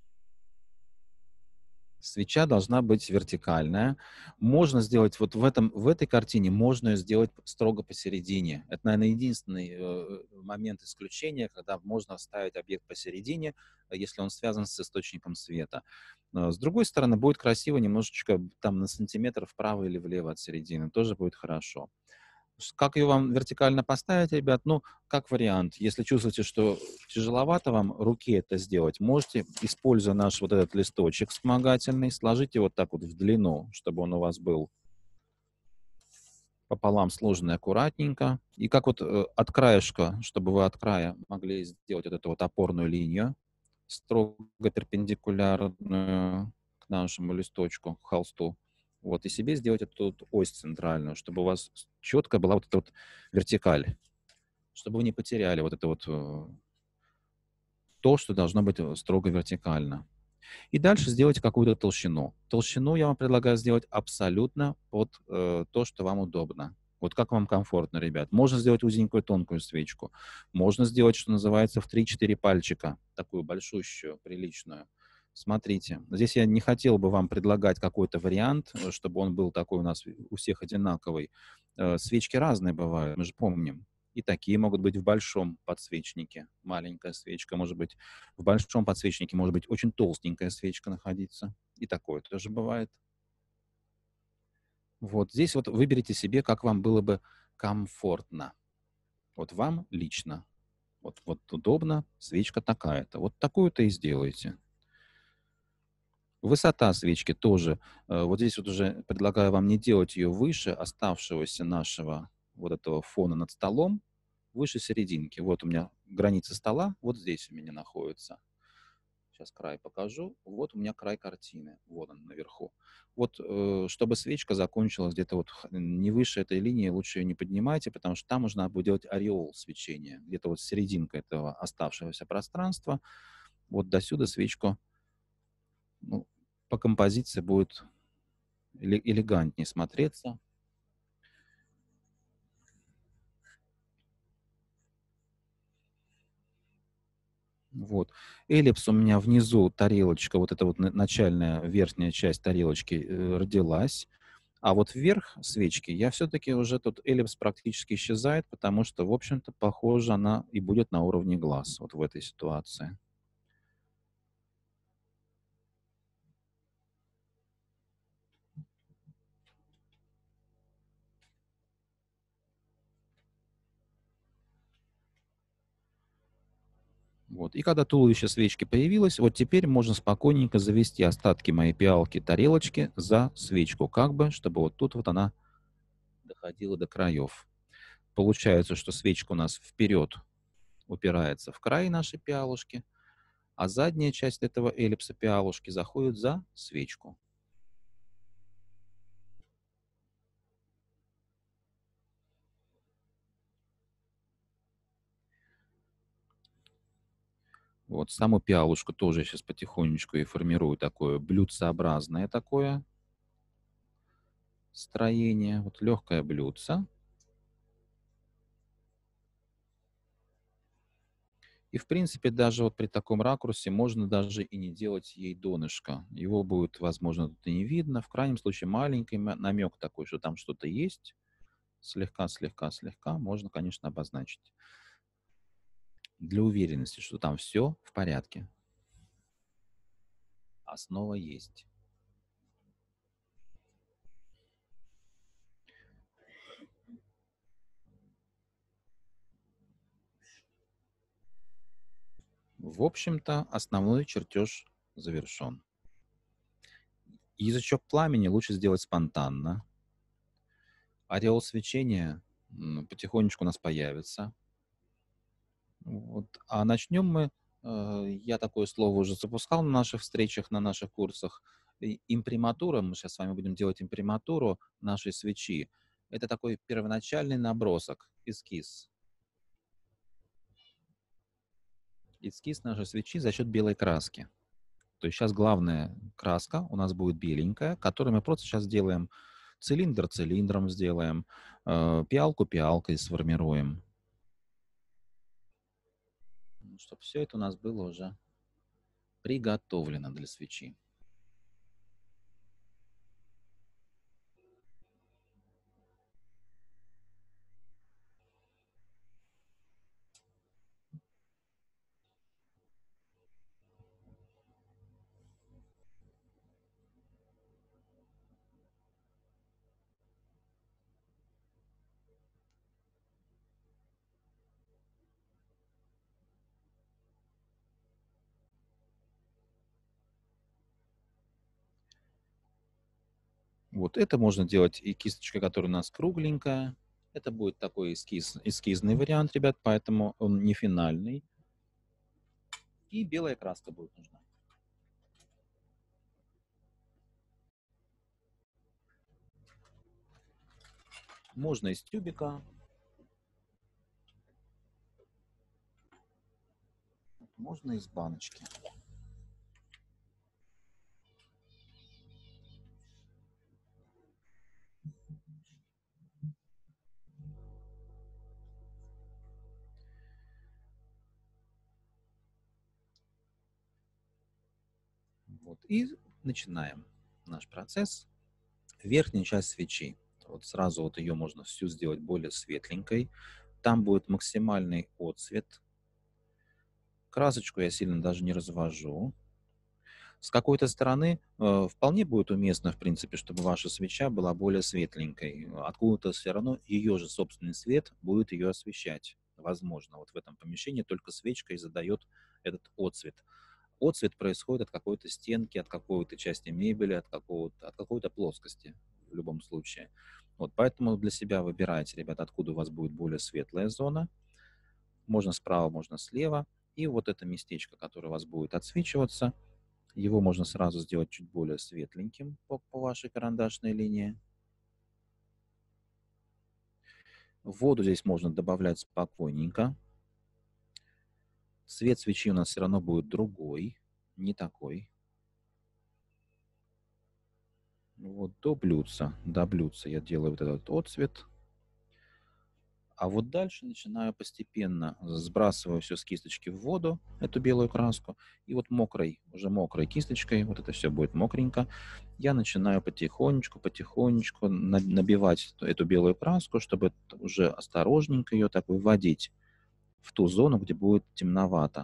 Свеча должна быть вертикальная. Можно сделать вот в, этом, в этой картине, можно ее сделать строго посередине. Это, наверное, единственный э, момент исключения, когда можно ставить объект посередине, если он связан с источником света. С другой стороны, будет красиво немножечко там на сантиметр вправо или влево от середины. Тоже будет хорошо. Как ее вам вертикально поставить, ребят? Ну, как вариант. Если чувствуете, что тяжеловато вам руке это сделать, можете, используя наш вот этот листочек вспомогательный, сложить его вот так вот в длину, чтобы он у вас был пополам сложенный аккуратненько. И как вот э, от краешка, чтобы вы от края могли сделать вот эту вот опорную линию, строго перпендикулярную к нашему листочку, к холсту. Вот, и себе сделать эту вот ось центральную, чтобы у вас четко была вот эта вот вертикаль, чтобы вы не потеряли вот это вот то, что должно быть строго вертикально. И дальше сделайте какую-то толщину. Толщину я вам предлагаю сделать абсолютно под э, то, что вам удобно. Вот как вам комфортно, ребят. Можно сделать узенькую тонкую свечку. Можно сделать, что называется, в три-четыре пальчика. Такую большущую, приличную. Смотрите, здесь я не хотел бы вам предлагать какой-то вариант, чтобы он был такой у нас у всех одинаковый. Свечки разные бывают, мы же помним. И такие могут быть в большом подсвечнике. Маленькая свечка может быть. В большом подсвечнике может быть очень толстенькая свечка находиться. И такое тоже бывает. Вот здесь вот выберите себе, как вам было бы комфортно. Вот вам лично. Вот, вот удобно, свечка такая-то. Вот такую-то и сделайте. Высота свечки тоже. Вот здесь вот уже предлагаю вам не делать ее выше оставшегося нашего вот этого фона над столом. выше серединки. Вот у меня граница стола, вот здесь у меня находится. Сейчас край покажу. Вот у меня край картины. Вот он наверху. Вот, э, чтобы свечка закончилась где-то вот не выше этой линии, лучше ее не поднимайте, потому что там нужно будет делать ореол свечения. Где-то вот серединка этого оставшегося пространства. Вот до сюда свечку, ну, по композиции будет элегантнее смотреться. Вот. Эллипс у меня внизу, тарелочка, вот эта вот начальная верхняя часть тарелочки э, родилась. А вот вверх свечки я все-таки уже тут эллипс практически исчезает, потому что, в общем-то, похоже, она и будет на уровне глаз вот в этой ситуации. Вот. И когда туловище свечки появилось, вот теперь можно спокойненько завести остатки моей пиалки, тарелочки за свечку, как бы, чтобы вот тут вот она доходила до краев. Получается, что свечка у нас вперед упирается в край нашей пиалушки, а задняя часть этого эллипса пиалушки заходит за свечку. Вот саму пиалушку тоже сейчас потихонечку и формирую такое блюдцеобразное такое строение. Вот легкое блюдце. И, в принципе, даже вот при таком ракурсе можно даже и не делать ей донышко. Его будет, возможно, тут и не видно. В крайнем случае, маленький намек такой, что там что-то есть. Слегка, слегка, слегка можно, конечно, обозначить. Для уверенности, что там все в порядке. Основа есть. В общем-то, основной чертеж завершен. Язычок пламени лучше сделать спонтанно. Ореол свечения потихонечку у нас появится. Вот. А начнем мы, э, я такое слово уже запускал на наших встречах, на наших курсах, имприматура, мы сейчас с вами будем делать имприматуру нашей свечи. Это такой первоначальный набросок, эскиз. Эскиз нашей свечи за счет белой краски. То есть сейчас главная краска у нас будет беленькая, которую мы просто сейчас сделаем цилиндр цилиндром сделаем, э, пиалку пиалкой сформируем. Чтобы все это у нас было уже приготовлено для свечи. Вот это можно делать и кисточкой, которая у нас кругленькая. Это будет такой эскиз, эскизный вариант, ребят, поэтому он не финальный. И белая краска будет нужна. Можно из тюбика. Можно из баночки. Вот. И начинаем наш процесс. Верхняя часть свечи. Вот сразу вот ее можно всю сделать более светленькой. Там будет максимальный отцвет. Красочку я сильно даже не развожу. С какой-то стороны э, вполне будет уместно, в принципе, чтобы ваша свеча была более светленькой. Откуда-то все равно ее же собственный свет будет ее освещать. Возможно, вот в этом помещении только свечка и задает этот отцвет. Отцвет происходит от какой-то стенки, от какой-то части мебели, от, какого-то, от какой-то плоскости в любом случае. Вот, поэтому для себя выбирайте, ребята, откуда у вас будет более светлая зона. Можно справа, можно слева. И вот это местечко, которое у вас будет отсвечиваться, его можно сразу сделать чуть более светленьким по, по вашей карандашной линии. Воду здесь можно добавлять спокойненько. Цвет свечи у нас все равно будет другой, не такой. Вот до блюдца, до блюдца я делаю вот этот отцвет. А вот дальше начинаю постепенно, сбрасываю все с кисточки в воду, эту белую краску. И вот мокрой, уже мокрой кисточкой, вот это все будет мокренько, я начинаю потихонечку, потихонечку набивать эту белую краску, чтобы уже осторожненько ее так выводить в ту зону, где будет темновато.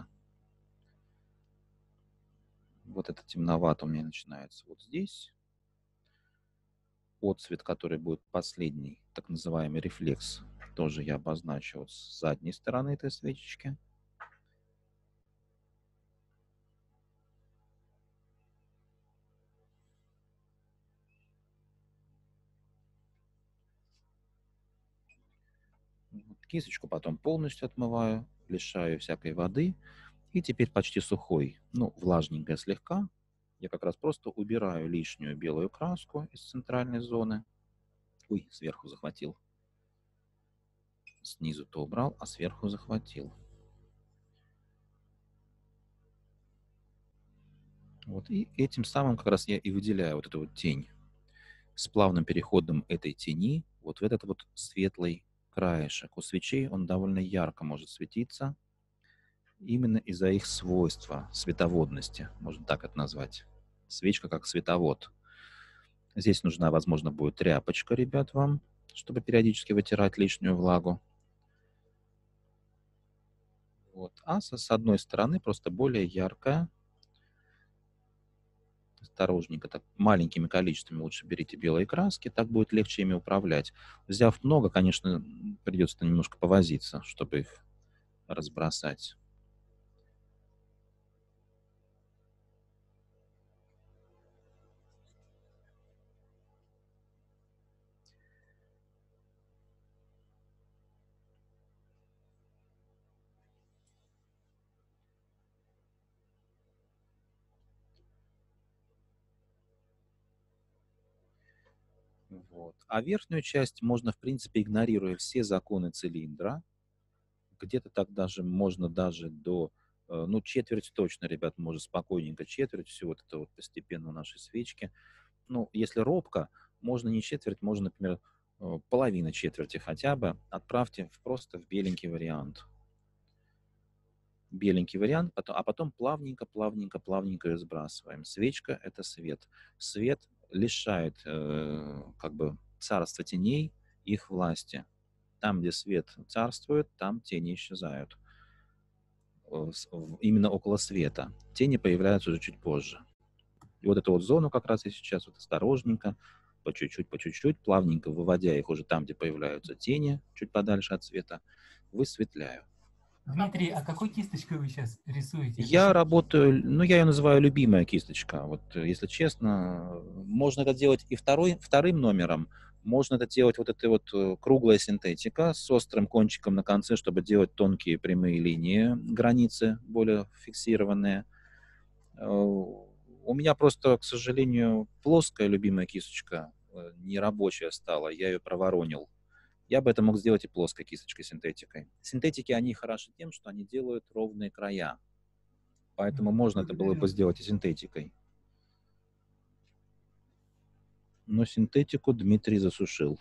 Вот это темновато у меня начинается вот здесь. Отцвет, который будет последний, так называемый рефлекс, тоже я обозначу вот с задней стороны этой свечечки. Кисточку потом полностью отмываю, лишаю всякой воды. И теперь почти сухой, ну, влажненькая слегка. Я как раз просто убираю лишнюю белую краску из центральной зоны. Ой, сверху захватил. Снизу-то убрал, а сверху захватил. Вот, и этим самым как раз я и выделяю вот эту вот тень. С плавным переходом этой тени вот в этот вот светлый краешек. У свечей он довольно ярко может светиться. Именно из-за их свойства, световодности, можно так это назвать. Свечка как световод. Здесь нужна, возможно, будет тряпочка, ребят, вам, чтобы периодически вытирать лишнюю влагу. Вот. А со, с одной стороны просто более яркая. Осторожненько, так маленькими количествами лучше берите белые краски, так будет легче ими управлять. Взяв много, конечно, придется немножко повозиться, чтобы их разбросать. Вот. А верхнюю часть можно, в принципе, игнорируя все законы цилиндра, где-то так даже можно даже до, ну, четверть точно, ребят, можно спокойненько четверть, все вот это вот постепенно у нашей свечки. Ну, если робко, можно не четверть, можно, например, половина четверти хотя бы. Отправьте в просто в беленький вариант. Беленький вариант, потом, а потом плавненько, плавненько, плавненько ее сбрасываем. Свечка – это свет. Свет лишает э, как бы царства теней их власти. Там, где свет царствует, там тени исчезают. Именно около света. Тени появляются уже чуть позже. И вот эту вот зону как раз и сейчас вот осторожненько, по чуть-чуть, по чуть-чуть, плавненько выводя их уже там, где появляются тени, чуть подальше от света, высветляю. Дмитрий, а какой кисточкой вы сейчас рисуете? Я работаю, ну, я ее называю любимая кисточка. Вот, если честно, можно это делать и второй, вторым номером. Можно это делать вот этой вот круглая синтетика с острым кончиком на конце, чтобы делать тонкие прямые линии, границы более фиксированные. У меня просто, к сожалению, плоская любимая кисточка, нерабочая стала, я ее проворонил. Я бы это мог сделать и плоской кисточкой синтетикой. Синтетики, они хороши тем, что они делают ровные края. Поэтому можно это было бы сделать и синтетикой. Но синтетику Дмитрий засушил.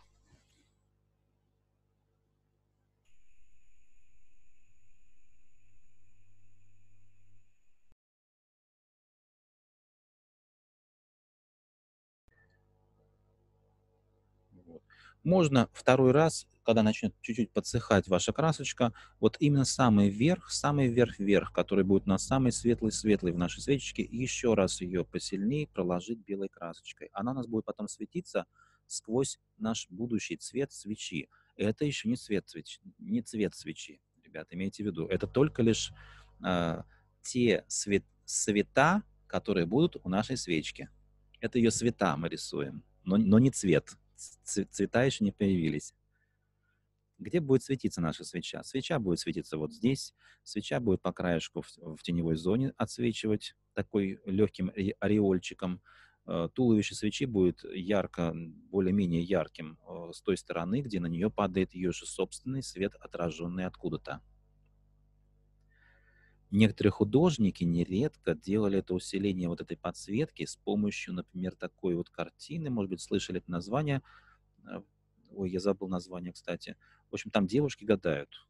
Вот. Можно второй раз, когда начнет чуть-чуть подсыхать ваша красочка, вот именно самый верх, самый верх-верх, который будет на самый светлый-светлый в нашей свечечке, еще раз ее посильнее проложить белой красочкой. Она у нас будет потом светиться сквозь наш будущий цвет свечи. Это еще не цвет свечи, не цвет свечи, ребята, имейте в виду. Это только лишь э, те свет, цвета, которые будут у нашей свечки. Это ее цвета мы рисуем, но, но не цвет. Цвета еще не появились. Где будет светиться наша свеча? Свеча будет светиться вот здесь, свеча будет по краешку в, в теневой зоне отсвечивать такой легким ореольчиком. Туловище свечи будет ярко, более-менее ярким с той стороны, где на нее падает ее же собственный свет, отраженный откуда-то. Некоторые художники нередко делали это усиление вот этой подсветки с помощью, например, такой вот картины, может быть, слышали это название. Ой, я забыл название, кстати. В общем, там девушки гадают.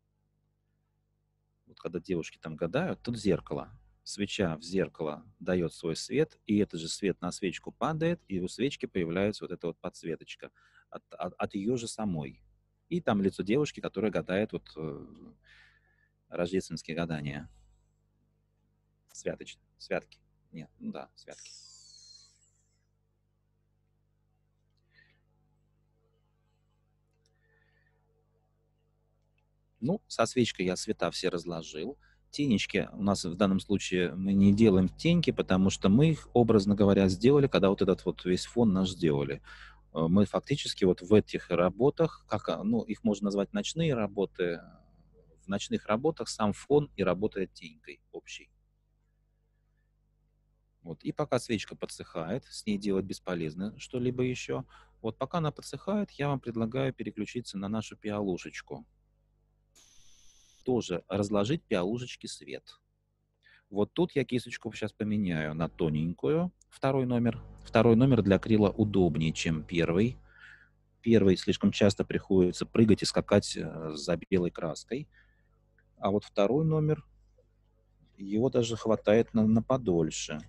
Вот когда девушки там гадают, тут зеркало. Свеча в зеркало дает свой свет, и этот же свет на свечку падает, и у свечки появляется вот эта вот подсветочка от, от, от ее же самой. И там лицо девушки, которая гадает вот э, рождественские гадания. Святочные. Святки. Нет, ну да, святки. Ну, со свечкой я цвета все разложил. Тенечки у нас в данном случае мы не делаем теньки, потому что мы их, образно говоря, сделали, когда вот этот вот весь фон наш сделали. Мы фактически вот в этих работах, как, ну, их можно назвать ночные работы, в ночных работах сам фон и работает тенькой общей. Вот. И пока свечка подсыхает, с ней делать бесполезно что-либо еще. Вот пока она подсыхает, я вам предлагаю переключиться на нашу пиалушечку. Тоже разложить пиалушечки свет. Вот тут я кисточку сейчас поменяю на тоненькую, второй номер. Второй номер для акрила удобнее, чем первый. Первый слишком часто приходится прыгать и скакать за белой краской. А вот второй номер, его даже хватает на, на подольше.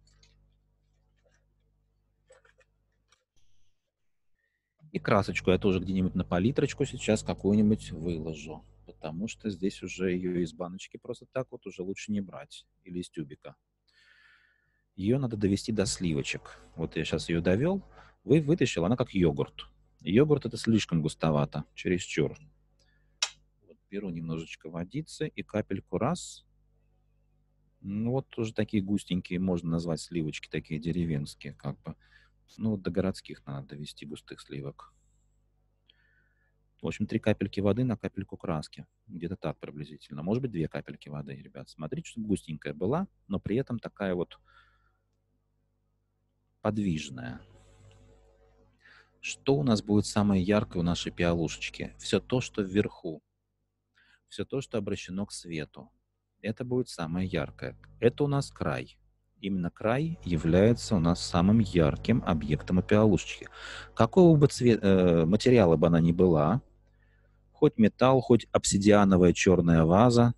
И красочку я тоже где-нибудь на палитрочку сейчас какую-нибудь выложу. Потому что здесь уже ее из баночки просто так вот уже лучше не брать. Или из тюбика. Ее надо довести до сливочек. Вот я сейчас ее довел. Вы вытащил, она как йогурт. Йогурт это слишком густовато, чересчур. Вот беру немножечко водицы и капельку раз. Ну вот тоже такие густенькие, можно назвать сливочки, такие деревенские как бы. Ну вот до городских надо довести густых сливок. В общем, три капельки воды на капельку краски. Где-то так приблизительно. Может быть, две капельки воды, ребят. Смотрите, чтобы густенькая была, но при этом такая вот подвижная. Что у нас будет самое яркое у нашей пиалушечки? Все то, что вверху. Все то, что обращено к свету. Это будет самое яркое. Это у нас край. Именно край является у нас самым ярким объектом пиалушечки. Какого бы цвет, э, материала бы она ни была, хоть металл, хоть обсидиановая черная ваза,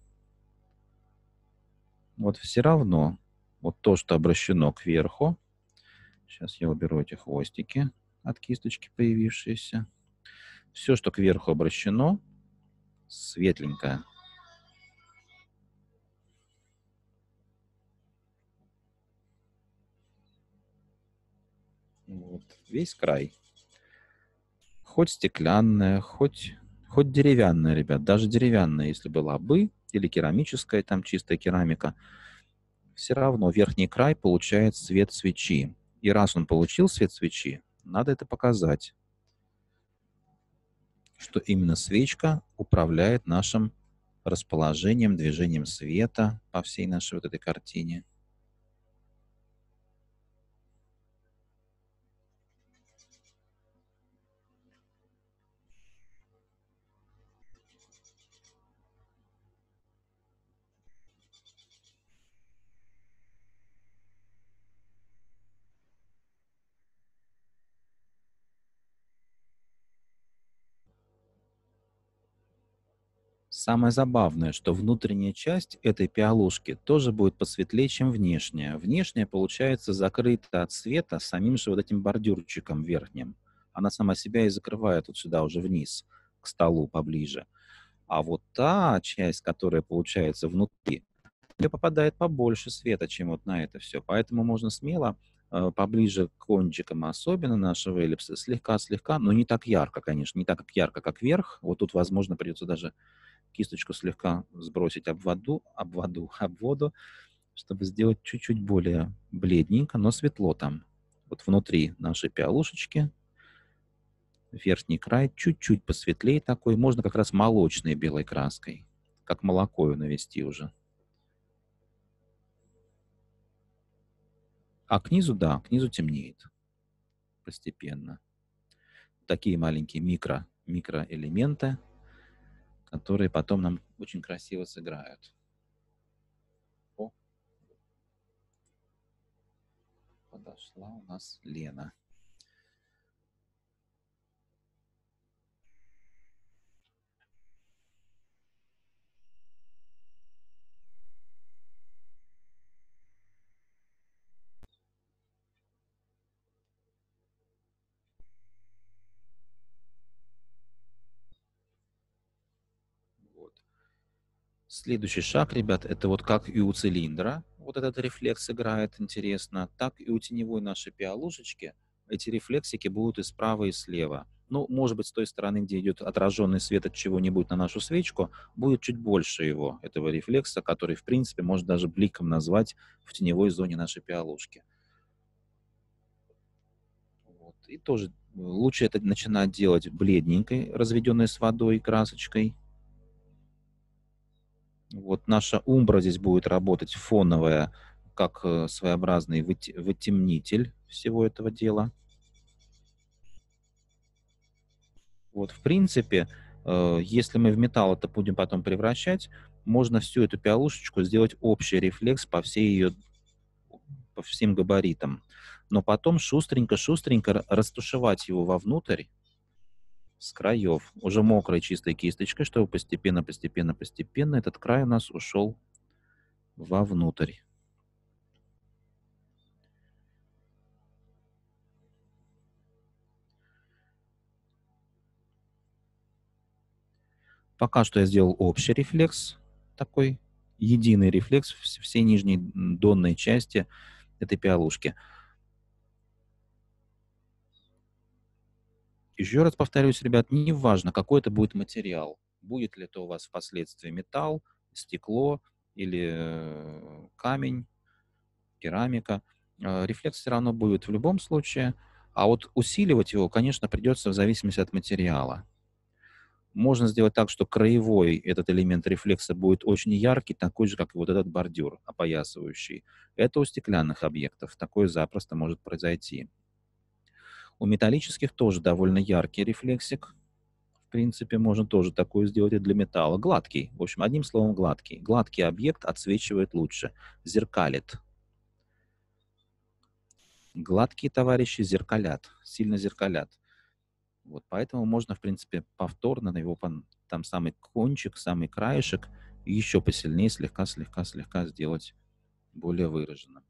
вот все равно вот то, что обращено кверху. Сейчас я уберу эти хвостики от кисточки появившиеся. Все, что кверху обращено, светленькое. Вот, весь край. Хоть стеклянная, хоть, хоть деревянная, ребят. Даже деревянная, если была бы, или керамическая, там чистая керамика, все равно верхний край получает свет свечи. И раз он получил свет свечи, надо это показать, что именно свечка управляет нашим расположением, движением света по всей нашей вот этой картине. Самое забавное, что внутренняя часть этой пиалушки тоже будет посветлее, чем внешняя. Внешняя, получается, закрыта от света самим же вот этим бордюрчиком верхним. Она сама себя и закрывает вот сюда уже вниз, к столу поближе. А вот та часть, которая получается внутри, в нее попадает побольше света, чем вот на это все. Поэтому можно смело э, поближе к кончикам, особенно нашего эллипса, слегка-слегка, но не так ярко, конечно, не так ярко, как вверх. Вот тут, возможно, придется даже кисточку слегка сбросить об воду, об воду, об воду, чтобы сделать чуть-чуть более бледненько, но светло там. Вот внутри нашей пиалушечки Верхний край чуть-чуть посветлее такой. Можно как раз молочной белой краской, как молоко навести уже. А к низу, да, к низу темнеет постепенно. Такие маленькие микро, микроэлементы, которые потом нам очень красиво сыграют. О, подошла у нас Лена. Вот. Следующий шаг, ребят, это вот как и у цилиндра. Вот этот рефлекс играет интересно. Так и у теневой нашей пиалушечки эти рефлексики будут и справа, и слева. Ну, может быть, с той стороны, где идет отраженный свет от чего-нибудь на нашу свечку, будет чуть больше его, этого рефлекса, который, в принципе, можно даже бликом назвать в теневой зоне нашей пиалушки. Вот. И тоже лучше это начинать делать бледненькой, разведенной с водой, красочкой. Вот наша умбра здесь будет работать фоновая, как своеобразный вытемнитель всего этого дела. Вот, в принципе, если мы в металл это будем потом превращать, можно всю эту пиалушечку сделать общий рефлекс по всей ее, по всем габаритам. Но потом шустренько-шустренько растушевать его вовнутрь, с краев, уже мокрой чистой кисточкой, чтобы постепенно, постепенно, постепенно этот край у нас ушел вовнутрь. Пока что я сделал общий рефлекс, такой единый рефлекс всей нижней донной части этой пиалушки. Еще раз повторюсь, ребят, не важно, какой это будет материал. Будет ли это у вас впоследствии металл, стекло или камень, керамика. Рефлекс все равно будет в любом случае. А вот усиливать его, конечно, придется в зависимости от материала. Можно сделать так, что краевой этот элемент рефлекса будет очень яркий, такой же, как и вот этот бордюр опоясывающий. Это у стеклянных объектов. Такое запросто может произойти. У металлических тоже довольно яркий рефлексик. В принципе, можно тоже такое сделать и для металла. Гладкий. В общем, одним словом, гладкий. Гладкий объект отсвечивает лучше. Зеркалит. Гладкие товарищи зеркалят. Сильно зеркалят. Вот, поэтому можно, в принципе, повторно на его там самый кончик, самый краешек еще посильнее слегка-слегка-слегка сделать более выраженным.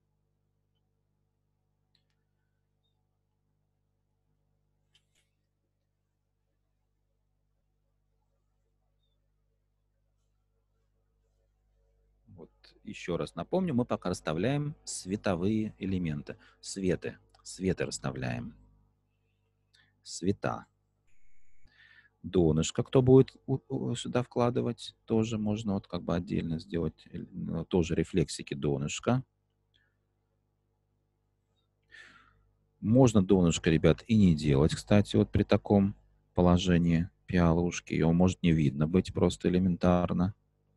Вот, еще раз напомню, мы пока расставляем световые элементы. Светы. Светы расставляем. Света. Донышко, кто будет сюда вкладывать, тоже можно вот как бы отдельно сделать, тоже рефлексики донышка. Можно донышко, ребят, и не делать, кстати, вот при таком положении пиалушки. Его может не видно быть просто элементарно.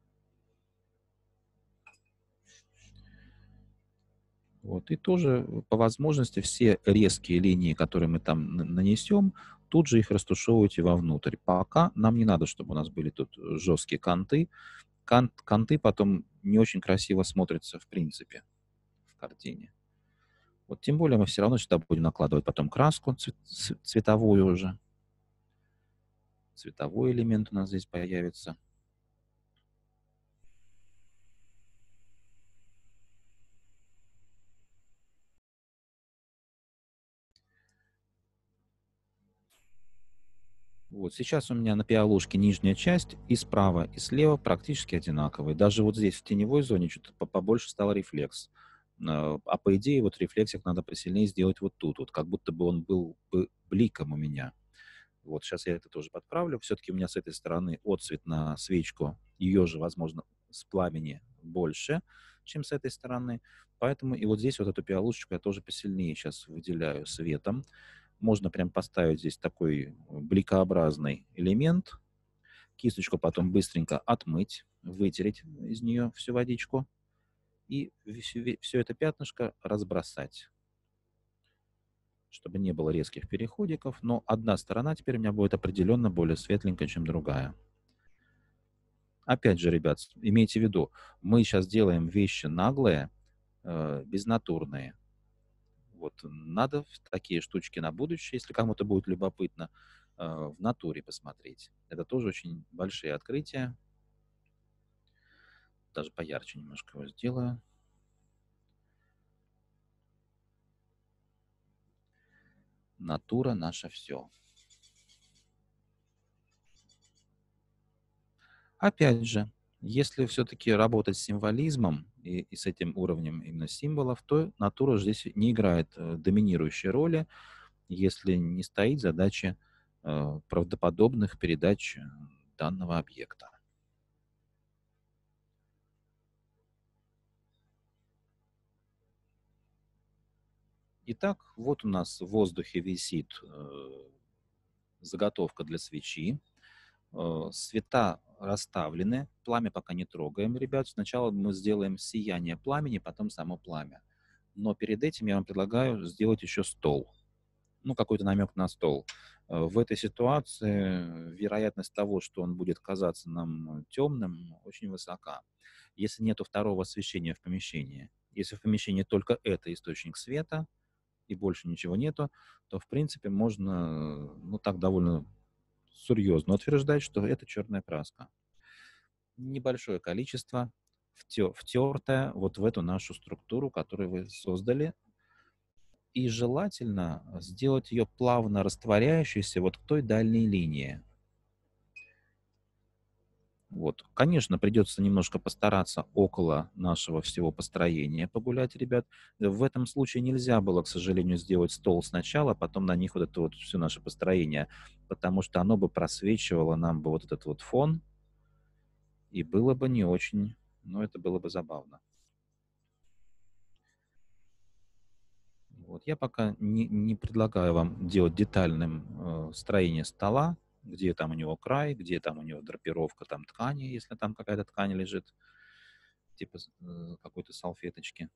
Вот, и тоже по возможности все резкие линии, которые мы там нанесем, тут же их растушевывайте вовнутрь. Пока нам не надо, чтобы у нас были тут жесткие канты. Кант, канты потом не очень красиво смотрятся в принципе в картине. Вот тем более мы все равно сюда будем накладывать потом краску цвет, цветовую уже. Цветовой элемент у нас здесь появится. Вот сейчас у меня на пиалушке нижняя часть и справа, и слева практически одинаковые. Даже вот здесь в теневой зоне что-то побольше стал рефлекс. А по идее вот рефлексик надо посильнее сделать вот тут, вот как будто бы он был бы бликом у меня. Вот сейчас я это тоже подправлю. Все-таки у меня с этой стороны отцвет на свечку, ее же, возможно, с пламени больше, чем с этой стороны. Поэтому и вот здесь вот эту пиалушечку я тоже посильнее сейчас выделяю светом. Можно прям поставить здесь такой бликообразный элемент. Кисточку потом быстренько отмыть, вытереть из нее всю водичку. И все это пятнышко разбросать, чтобы не было резких переходиков. Но одна сторона теперь у меня будет определенно более светленькая, чем другая. Опять же, ребят, имейте в виду, мы сейчас делаем вещи наглые, э, безнатурные. Вот надо такие штучки на будущее, если кому-то будет любопытно, э, в натуре посмотреть. Это тоже очень большие открытия. Даже поярче немножко его сделаю. Натура наше все. Опять же, если все-таки работать с символизмом и, и с этим уровнем именно символов, то натура здесь не играет э, доминирующей роли, если не стоит задача э, правдоподобных передач данного объекта. Итак, вот у нас в воздухе висит э, заготовка для свечи. Э, света расставлены. Пламя пока не трогаем, ребят. Сначала мы сделаем сияние пламени, потом само пламя. Но перед этим я вам предлагаю сделать еще стол. Ну, какой-то намек на стол. Э, в этой ситуации вероятность того, что он будет казаться нам темным, очень высока. Если нету второго освещения в помещении, если в помещении только это источник света, и больше ничего нету, то, в принципе, можно, ну, так довольно серьезно утверждать, что это черная краска. Небольшое количество втертое вот в эту нашу структуру, которую вы создали. И желательно сделать ее плавно растворяющейся вот к той дальней линии. Вот. Конечно, придется немножко постараться около нашего всего построения погулять, ребят. В этом случае нельзя было, к сожалению, сделать стол сначала, а потом на них вот это вот все наше построение, потому что оно бы просвечивало нам бы вот этот вот фон, и было бы не очень, но это было бы забавно. Вот. Я пока не, не предлагаю вам делать детальным э, строение стола, где там у него край, где там у него драпировка там ткани, если там какая-то ткань лежит, типа э, какой-то салфеточки.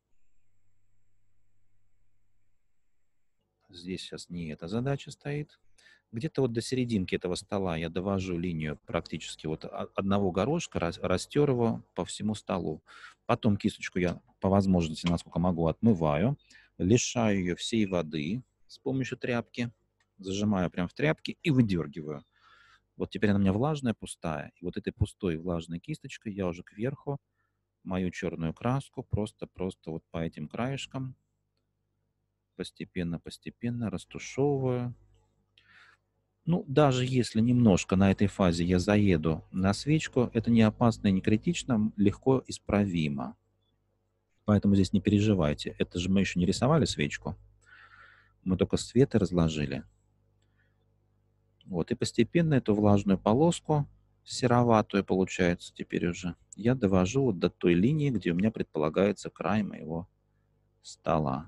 Здесь сейчас не эта задача стоит. Где-то вот до серединки этого стола я довожу линию практически вот одного горошка, растер его по всему столу. Потом кисточку я по возможности, насколько могу, отмываю, лишаю ее всей воды с помощью тряпки, зажимаю прям в тряпке и выдергиваю. Вот теперь она у меня влажная, пустая. И вот этой пустой влажной кисточкой я уже кверху мою черную краску просто-просто вот по этим краешкам постепенно-постепенно растушевываю. Ну, даже если немножко на этой фазе я заеду на свечку, это не опасно и не критично, легко исправимо. Поэтому здесь не переживайте. Это же мы еще не рисовали свечку. Мы только свет разложили. Вот, и постепенно эту влажную полоску, сероватую получается теперь уже, я довожу вот до той линии, где у меня предполагается край моего стола.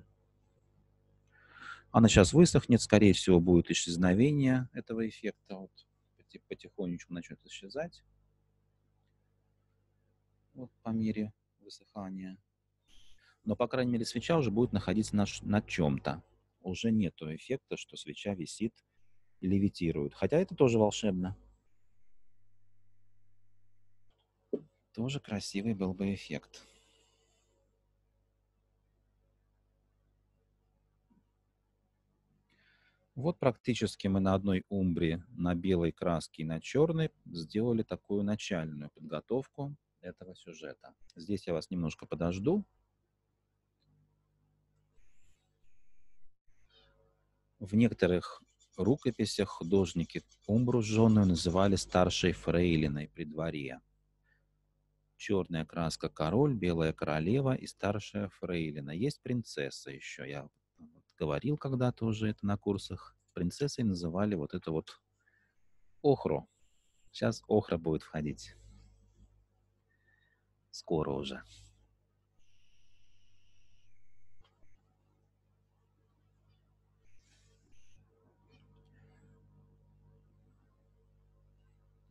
Она сейчас высохнет, скорее всего, будет исчезновение этого эффекта. Вот, потихонечку начнет исчезать. Вот по мере высыхания. Но, по крайней мере, свеча уже будет находиться на, на чем-то. Уже нету эффекта, что свеча висит и левитирует. Хотя это тоже волшебно. Тоже красивый был бы эффект. Вот практически мы на одной умбре, на белой краске и на черной сделали такую начальную подготовку этого сюжета. Здесь я вас немножко подожду. В некоторых рукописях художники умбру жженую называли старшей фрейлиной при дворе. Черная краска король, белая королева и старшая фрейлина. Есть принцесса еще. Я говорил когда-то уже это на курсах. Принцессой называли вот это вот охру. Сейчас охра будет входить. Скоро уже.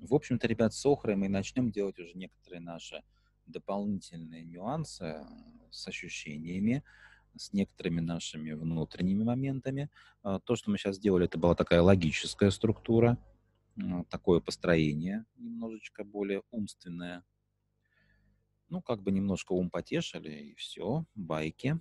В общем-то, ребят, с охрой мы начнем делать уже некоторые наши дополнительные нюансы с ощущениями, с некоторыми нашими внутренними моментами. То, что мы сейчас делали, это была такая логическая структура, такое построение немножечко более умственное. Ну, как бы немножко ум потешили, и все, байки.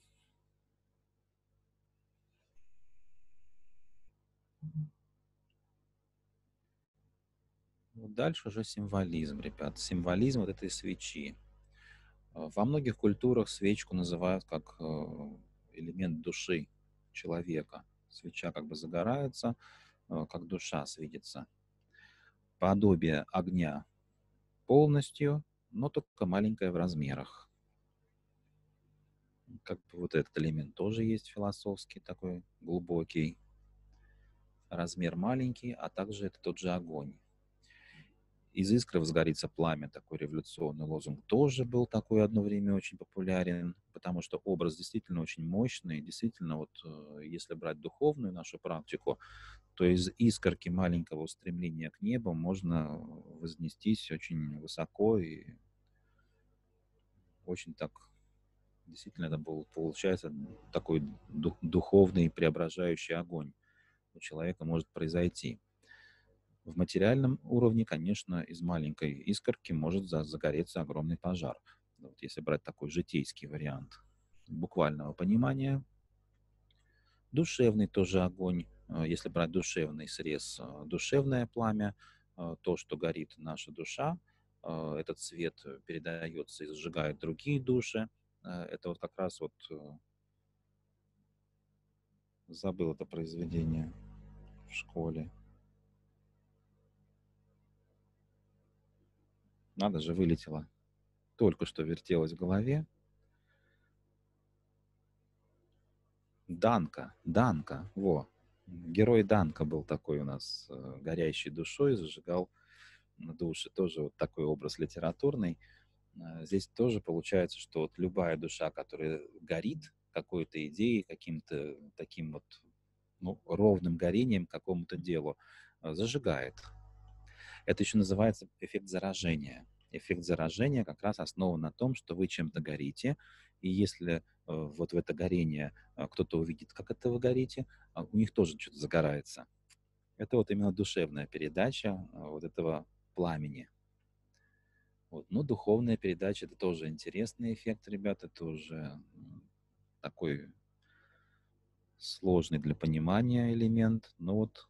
Вот дальше уже символизм, ребят. Символизм вот этой свечи. Во многих культурах свечку называют как элемент души человека. Свеча как бы загорается, как душа светится. Подобие огня полностью, но только маленькое в размерах. Как бы вот этот элемент тоже есть философский, такой глубокий. Размер маленький, а также это тот же огонь. Из искры возгорится пламя, такой революционный лозунг тоже был такой одно время очень популярен, потому что образ действительно очень мощный. Действительно, вот если брать духовную нашу практику, то из искорки маленького устремления к небу можно вознестись очень высоко и очень так, действительно, это был, получается, такой духовный преображающий огонь у человека может произойти. В материальном уровне, конечно, из маленькой искорки может загореться огромный пожар. Вот если брать такой житейский вариант буквального понимания. Душевный тоже огонь. Если брать душевный срез, душевное пламя, то, что горит наша душа, этот свет передается и зажигает другие души. Это вот как раз вот... Забыл это произведение в школе. Надо же, вылетело. Только что вертелось в голове. Данка, Данка, во. Герой Данка был такой у нас, горящий душой, зажигал души. Тоже вот такой образ литературный. Здесь тоже получается, что вот любая душа, которая горит какой-то идеей, каким-то таким вот, ну, ровным горением какому-то делу, зажигает. Это еще называется эффект заражения. Эффект заражения как раз основан на том, что вы чем-то горите, и если э, вот в это горение э, кто-то увидит, как это вы горите, э, у них тоже что-то загорается. Это вот именно душевная передача э, вот этого пламени. Вот. Ну, духовная передача — это тоже интересный эффект, ребята, это уже такой сложный для понимания элемент, но вот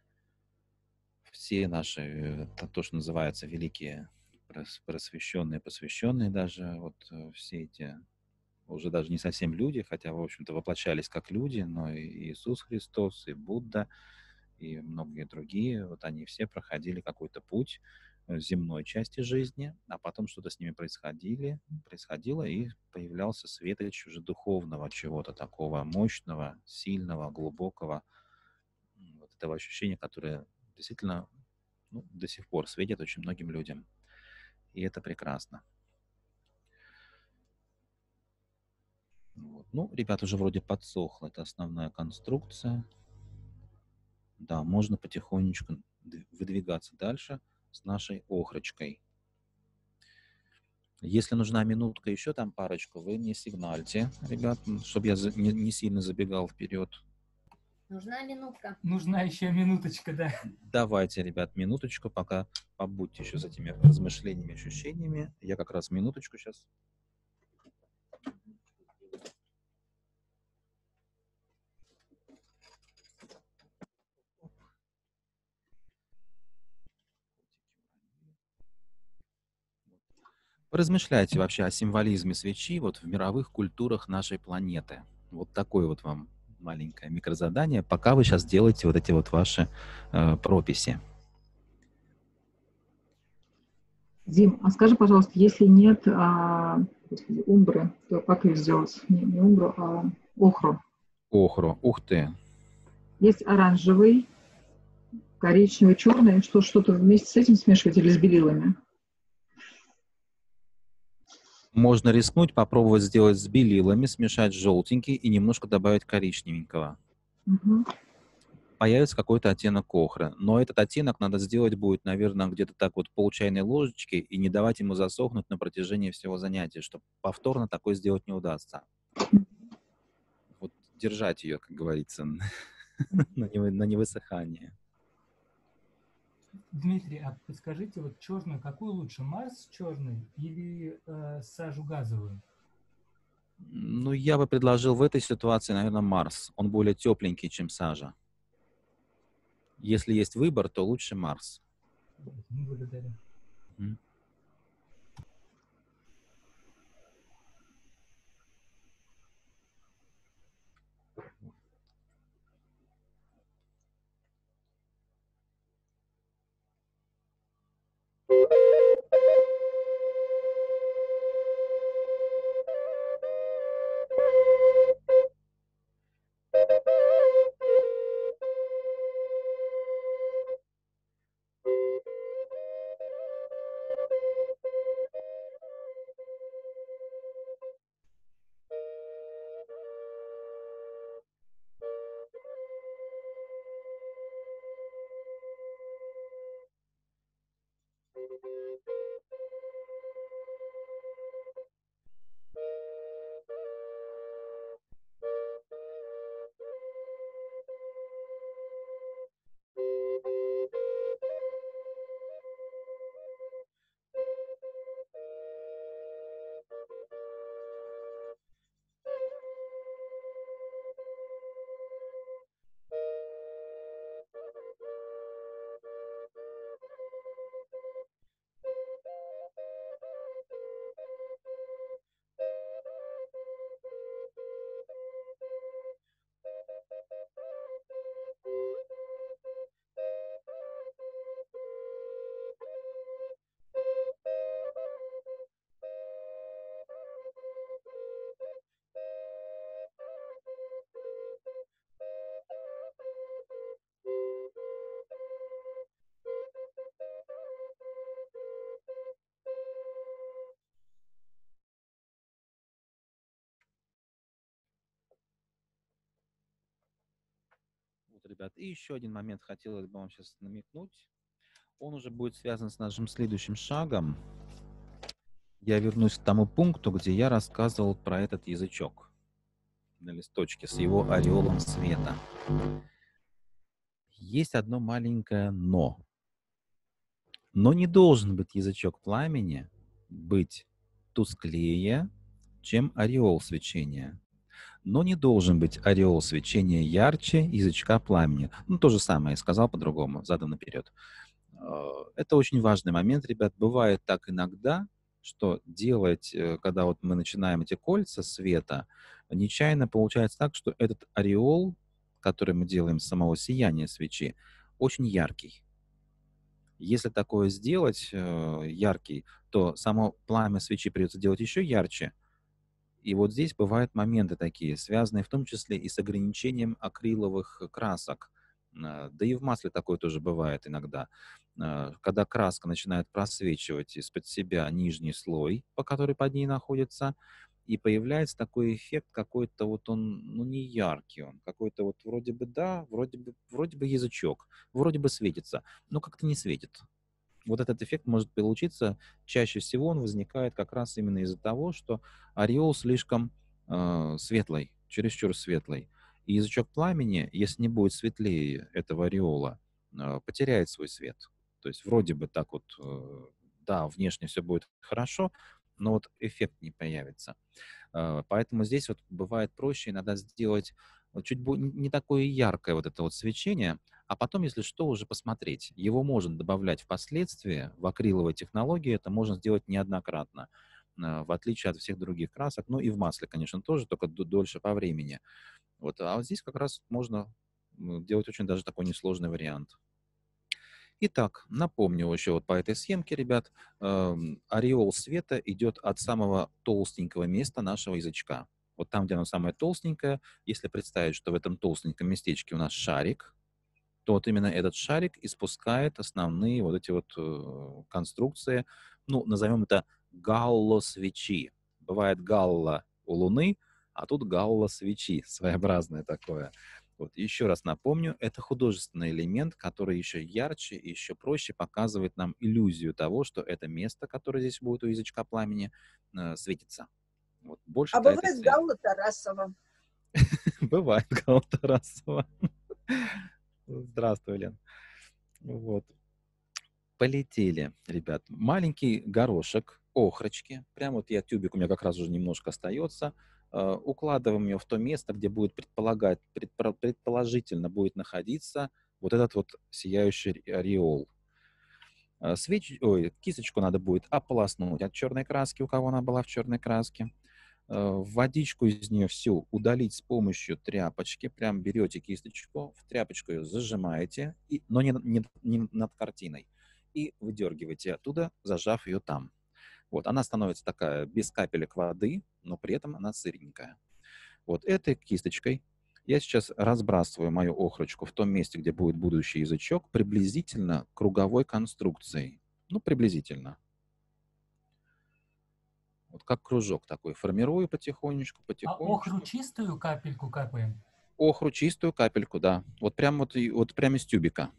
все наши, то, что называется, великие просвещенные, посвященные даже, вот все эти, уже даже не совсем люди, хотя, в общем-то, воплощались как люди, но и Иисус Христос, и Будда, и многие другие, вот они все проходили какой-то путь земной части жизни, а потом что-то с ними происходили, происходило, и появлялся светоч уже духовного чего-то такого мощного, сильного, глубокого, вот этого ощущения, которое действительно, ну, до сих пор светит очень многим людям. И это прекрасно. Вот. Ну, ребят, уже вроде подсохло. Это основная конструкция. Да, можно потихонечку выдвигаться дальше с нашей охрочкой. Если нужна минутка еще, там парочку, вы мне сигнальте, ребят, чтобы я не, не сильно забегал вперед. Нужна минутка. Нужна еще минуточка, да. Давайте, ребят, минуточку, пока побудьте еще за этими размышлениями, ощущениями. Я как раз минуточку сейчас. Поразмышляйте вообще о символизме свечи вот в мировых культурах нашей планеты. Вот такое вот вам маленькое микрозадание, пока вы сейчас делаете вот эти вот ваши э, прописи. Дим, а скажи, пожалуйста, если нет а, господи, умбры, то как ее сделать? Не, не умбру, а охру. Охру, ух ты. Есть оранжевый, коричневый, черный. Что, что-то вместе с этим смешивать или с белилами? Можно рискнуть, попробовать сделать с белилами, смешать желтенький и немножко добавить коричневенького. Угу. появится какой-то оттенок охры. Но этот оттенок надо сделать будет, наверное, где-то так вот пол чайной ложечки и не давать ему засохнуть на протяжении всего занятия, чтобы повторно такое сделать не удастся. Вот держать ее, как говорится, на невысыхание. Дмитрий, а подскажите, вот черную, какую лучше, Марс черный или э, сажу газовую? Ну, я бы предложил в этой ситуации, наверное, Марс. Он более тепленький, чем сажа. Если есть выбор, то лучше Марс. Благодарю. Mm. Вот, ребят, и еще один момент хотелось бы вам сейчас намекнуть. Он уже будет связан с нашим следующим шагом. Я вернусь к тому пункту, где я рассказывал про этот язычок на листочке с его ореолом света. Есть одно маленькое «но». Но не должен быть язычок пламени быть тусклее, чем ореол свечения. Но не должен быть ореол свечения ярче язычка пламени. Ну, то же самое, я сказал по-другому, задом наперед. Это очень важный момент, ребят. Бывает так иногда, что делать, когда вот мы начинаем эти кольца света, нечаянно получается так, что этот ореол, который мы делаем с самого сияния свечи, очень яркий. Если такое сделать, яркий, то само пламя свечи придется делать еще ярче. И вот здесь бывают моменты такие, связанные в том числе и с ограничением акриловых красок. Да и в масле такое тоже бывает иногда. Когда краска начинает просвечивать из-под себя нижний слой, по который под ней находится, и появляется такой эффект какой-то вот он, ну не яркий он, какой-то вот вроде бы да, вроде бы, вроде бы язычок, вроде бы светится, но как-то не светит. Вот этот эффект может получиться, чаще всего он возникает как раз именно из-за того, что ореол слишком э, светлый, чересчур светлый. И язычок пламени, если не будет светлее этого ореола, э, потеряет свой свет. То есть вроде бы так вот, э, да, внешне все будет хорошо, но вот эффект не появится. Э, поэтому здесь вот бывает проще иногда сделать вот чуть не такое яркое вот это вот свечение, а потом, если что, уже посмотреть. Его можно добавлять впоследствии. В акриловой технологии это можно сделать неоднократно, в отличие от всех других красок. Ну и в масле, конечно, тоже, только дольше по времени. Вот. А вот здесь как раз можно делать очень даже такой несложный вариант. Итак, напомню еще вот по этой схемке, ребят, э, ореол света идет от самого толстенького места нашего язычка. Вот там, где оно самое толстенькое, если представить, что в этом толстеньком местечке у нас шарик, то вот именно этот шарик испускает основные вот эти вот э, конструкции, ну, назовем это галло-свечи. Бывает галла у Луны, а тут галло-свечи, своеобразное такое. Вот, еще раз напомню, это художественный элемент, который еще ярче и еще проще показывает нам иллюзию того, что это место, которое здесь будет у язычка пламени, э, светится. Вот, больше А для этой бывает цели. Галла Тарасова. Бывает, Галла Тарасова. Здравствуй, Лен. Вот. Полетели, ребят. Маленький горошек, охрочки. Прям вот я, тюбик у меня как раз уже немножко остается. Uh, укладываем ее в то место, где будет предполагать, предпро, предположительно будет находиться вот этот вот сияющий ореол. Uh, свеч, ой, кисточку надо будет ополоснуть от черной краски, у кого она была в черной краске. Uh, водичку из нее всю удалить с помощью тряпочки. Прям берете кисточку, в тряпочку ее зажимаете, и, но не, не, не над картиной. И выдергиваете оттуда, зажав ее там. Вот, она становится такая без капелек воды, но при этом она сыренькая. Вот этой кисточкой я сейчас разбрасываю мою охрочку в том месте, где будет будущий язычок, приблизительно круговой конструкцией. Ну, приблизительно. Вот как кружок такой. Формирую потихонечку, потихонечку. А охру чистую капельку капаем? Охру чистую капельку, да. Вот прям вот, вот прям из тюбика.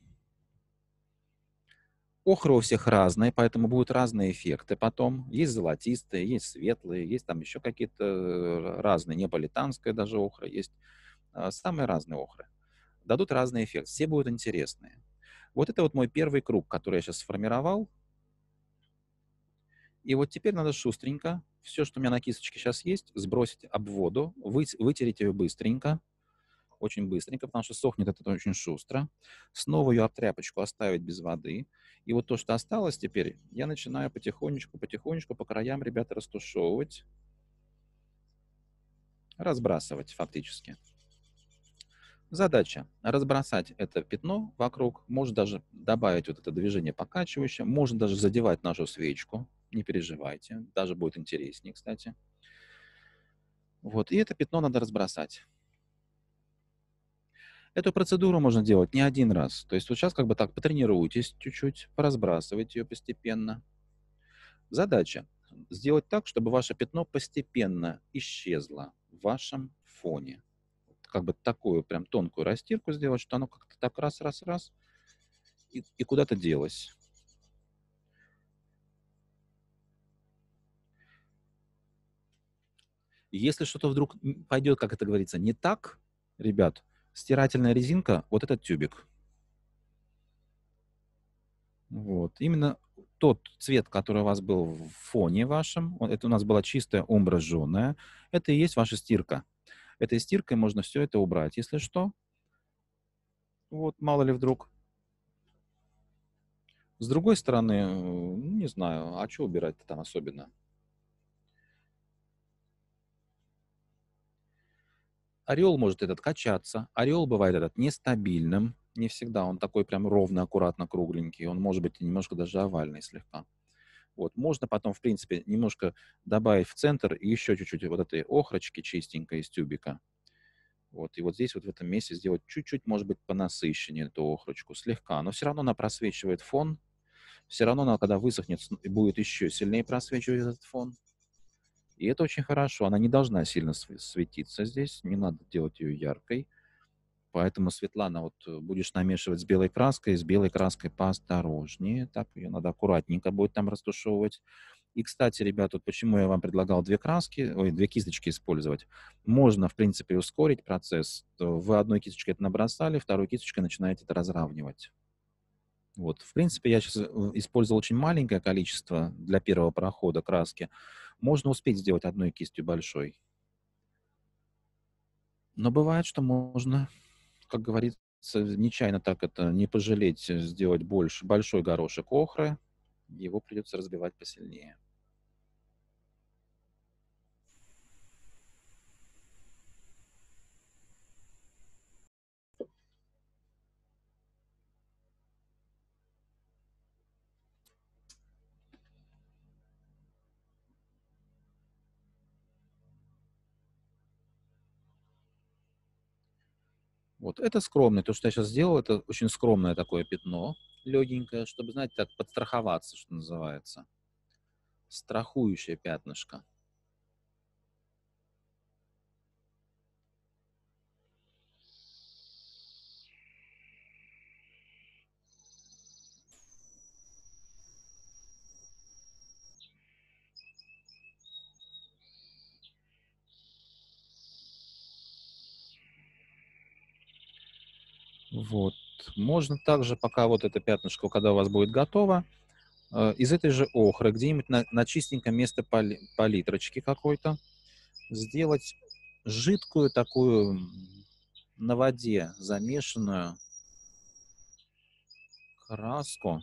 Охра у всех разная, поэтому будут разные эффекты потом. Есть золотистые, есть светлые, есть там еще какие-то разные. Неаполитанская даже охра есть. Самые разные охры. Дадут разный эффект. Все будут интересные. Вот это вот мой первый круг, который я сейчас сформировал. И вот теперь надо шустренько все, что у меня на кисточке сейчас есть, сбросить об воду, вытереть ее быстренько. Очень быстренько, потому что сохнет это очень шустро. Снова ее об тряпочку оставить без воды. И вот то, что осталось теперь, я начинаю потихонечку, потихонечку по краям, ребята, растушевывать. Разбрасывать фактически. Задача разбросать это пятно вокруг. Можно даже добавить вот это движение покачивающее. Можно даже задевать нашу свечку. Не переживайте. Даже будет интереснее, кстати. Вот. И это пятно надо разбросать. Эту процедуру можно делать не один раз. То есть вот сейчас как бы так потренируйтесь чуть-чуть, поразбрасывайте ее постепенно. Задача сделать так, чтобы ваше пятно постепенно исчезло в вашем фоне. Как бы такую прям тонкую растирку сделать, что оно как-то так раз-раз-раз и, и куда-то делось. Если что-то вдруг пойдет, как это говорится, не так, ребят, стирательная резинка, вот этот тюбик. Вот. Именно тот цвет, который у вас был в фоне вашем, это у нас была чистая омбра жженая, это и есть ваша стирка. Этой стиркой можно все это убрать, если что. Вот, мало ли вдруг. С другой стороны, ну, не знаю, а что убирать-то там особенно? Ореол может этот качаться. Ореол бывает этот нестабильным. Не всегда он такой прям ровно, аккуратно кругленький. Он может быть немножко даже овальный слегка. Вот. Можно потом, в принципе, немножко добавить в центр и еще чуть-чуть вот этой охрочки чистенькой из тюбика. Вот. И вот здесь вот в этом месте сделать чуть-чуть, может быть, понасыщеннее эту охрочку. Слегка. Но все равно она просвечивает фон. Все равно она, когда высохнет, будет еще сильнее просвечивать этот фон. И это очень хорошо. Она не должна сильно светиться здесь. Не надо делать ее яркой. Поэтому, Светлана, вот будешь намешивать с белой краской, с белой краской поосторожнее. Так, ее надо аккуратненько будет там растушевывать. И, кстати, ребята, вот почему я вам предлагал две краски, ой, две кисточки использовать. Можно, в принципе, ускорить процесс. Вы одной кисточкой это набросали, второй кисточкой начинаете это разравнивать. Вот, в принципе, я сейчас использовал очень маленькое количество для первого прохода краски. Можно успеть сделать одной кистью большой. Но бывает, что можно, как говорится, нечаянно так это не пожалеть, сделать больше, большой горошек охры. Его придется разбивать посильнее. Вот, это скромное. То, что я сейчас сделал, это очень скромное такое пятно, легенькое, чтобы, знаете, так подстраховаться, что называется. Страхующее пятнышко. Вот. Можно также, пока вот это пятнышко, когда у вас будет готово, э, из этой же охры где-нибудь на, на чистеньком месте пали, палитрочки какой-то сделать жидкую такую м, на воде замешанную краску.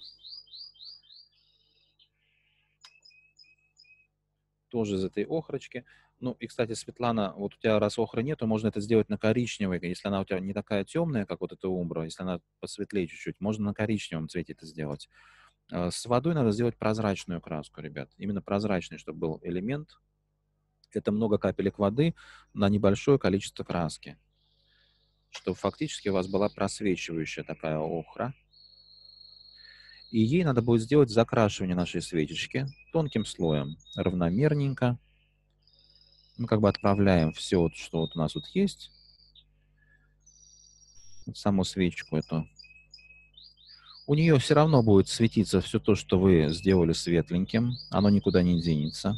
Тоже из этой охрочки. Ну, и, кстати, Светлана, вот у тебя раз охры нету, можно это сделать на коричневой. Если она у тебя не такая темная, как вот эта умбра, если она посветлее чуть-чуть, можно на коричневом цвете это сделать. Э, С водой надо сделать прозрачную краску, ребят. Именно прозрачный, чтобы был элемент. Это много капелек воды на небольшое количество краски. Чтобы фактически у вас была просвечивающая такая охра. И ей надо будет сделать закрашивание нашей свечечки тонким слоем, равномерненько. Мы как бы отправляем все, вот, что вот у нас тут есть, вот саму свечку эту. У нее все равно будет светиться все то, что вы сделали светленьким. Оно никуда не денется.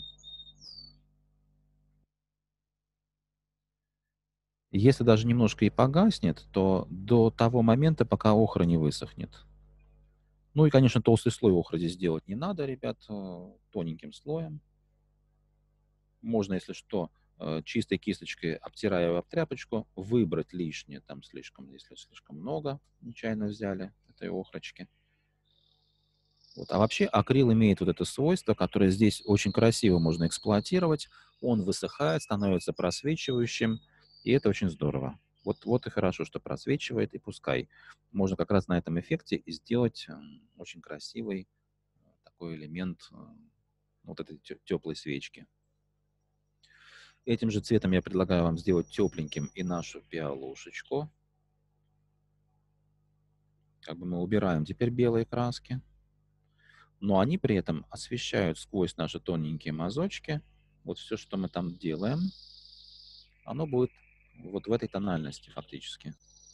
Если даже немножко и погаснет, то до того момента, пока охра не высохнет. Ну и, конечно, толстый слой охры здесь делать не надо, ребят, э, тоненьким слоем. Можно, если что, э, чистой кисточкой, обтирая об тряпочку, выбрать лишнее, там слишком, если слишком много нечаянно взяли этой охрочки. Вот. А вообще акрил имеет вот это свойство, которое здесь очень красиво можно эксплуатировать. Он высыхает, становится просвечивающим, и это очень здорово. Вот, вот и хорошо, что просвечивает, и пускай. Можно как раз на этом эффекте и сделать м, очень красивый э, такой элемент э, вот этой теплой свечки. Этим же цветом я предлагаю вам сделать тепленьким и нашу пиалушечку. Как бы мы убираем теперь белые краски. Но они при этом освещают сквозь наши тоненькие мазочки. Вот все, что мы там делаем, оно будет вот в этой тональности фактически.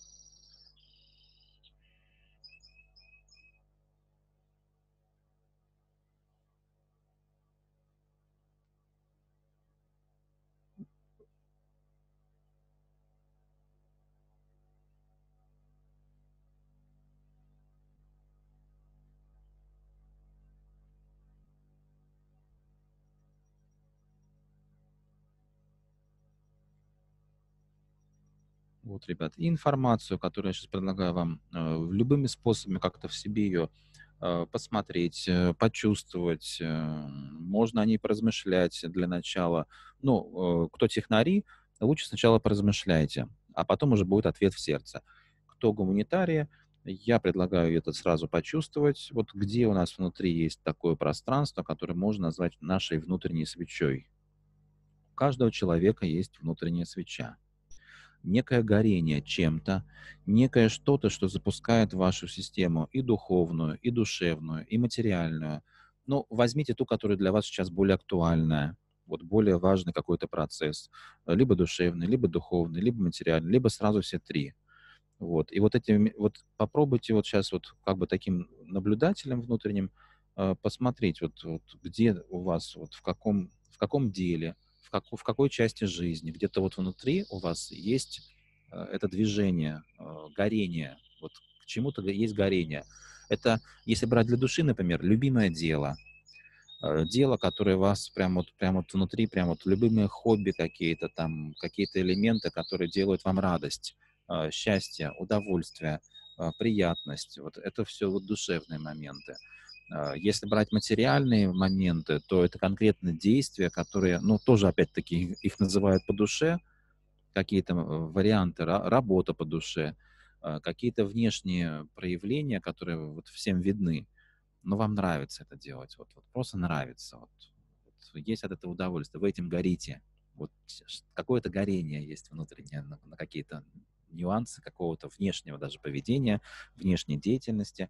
Вот, ребят, и информацию, которую я сейчас предлагаю вам, э, любыми способами как-то в себе ее э, посмотреть, э, почувствовать. э, Можно о ней поразмышлять для начала. Ну, э, кто технари, лучше сначала поразмышляйте, а потом уже будет ответ в сердце. Кто гуманитария, я предлагаю это сразу почувствовать. Вот где у нас внутри есть такое пространство, которое можно назвать нашей внутренней свечой. У каждого человека есть внутренняя свеча. Некое горение чем-то, некое что-то, что запускает вашу систему и духовную, и душевную, и материальную. Ну, возьмите ту, которая для вас сейчас более актуальная, вот более важный какой-то процесс, либо душевный, либо духовный, либо материальный, либо сразу все три. Вот. И вот эти, вот попробуйте вот сейчас вот как бы таким наблюдателем внутренним э, посмотреть, вот, вот где у вас, вот в каком, в каком деле, в, как, в какой части жизни, где-то вот внутри у вас есть э, это движение, э, горение, вот к чему-то есть горение. Это, если брать для души, например, любимое дело, э, дело, которое вас прямо вот, прямо вот внутри, прямо вот любимые хобби какие-то там, какие-то элементы, которые делают вам радость, э, счастье, удовольствие, э, приятность. Вот это все вот душевные моменты. Э, Если брать материальные моменты, то это конкретно действия, которые, ну, тоже опять-таки их их называют по душе, какие-то э, варианты, ра- работа по душе, э, какие-то внешние проявления, которые вот всем видны, но вам нравится это делать, вот, вот просто нравится, вот, вот есть от этого удовольствие, вы этим горите, вот ш- какое-то горение есть внутреннее на, на какие-то нюансы какого-то внешнего даже поведения, внешней деятельности,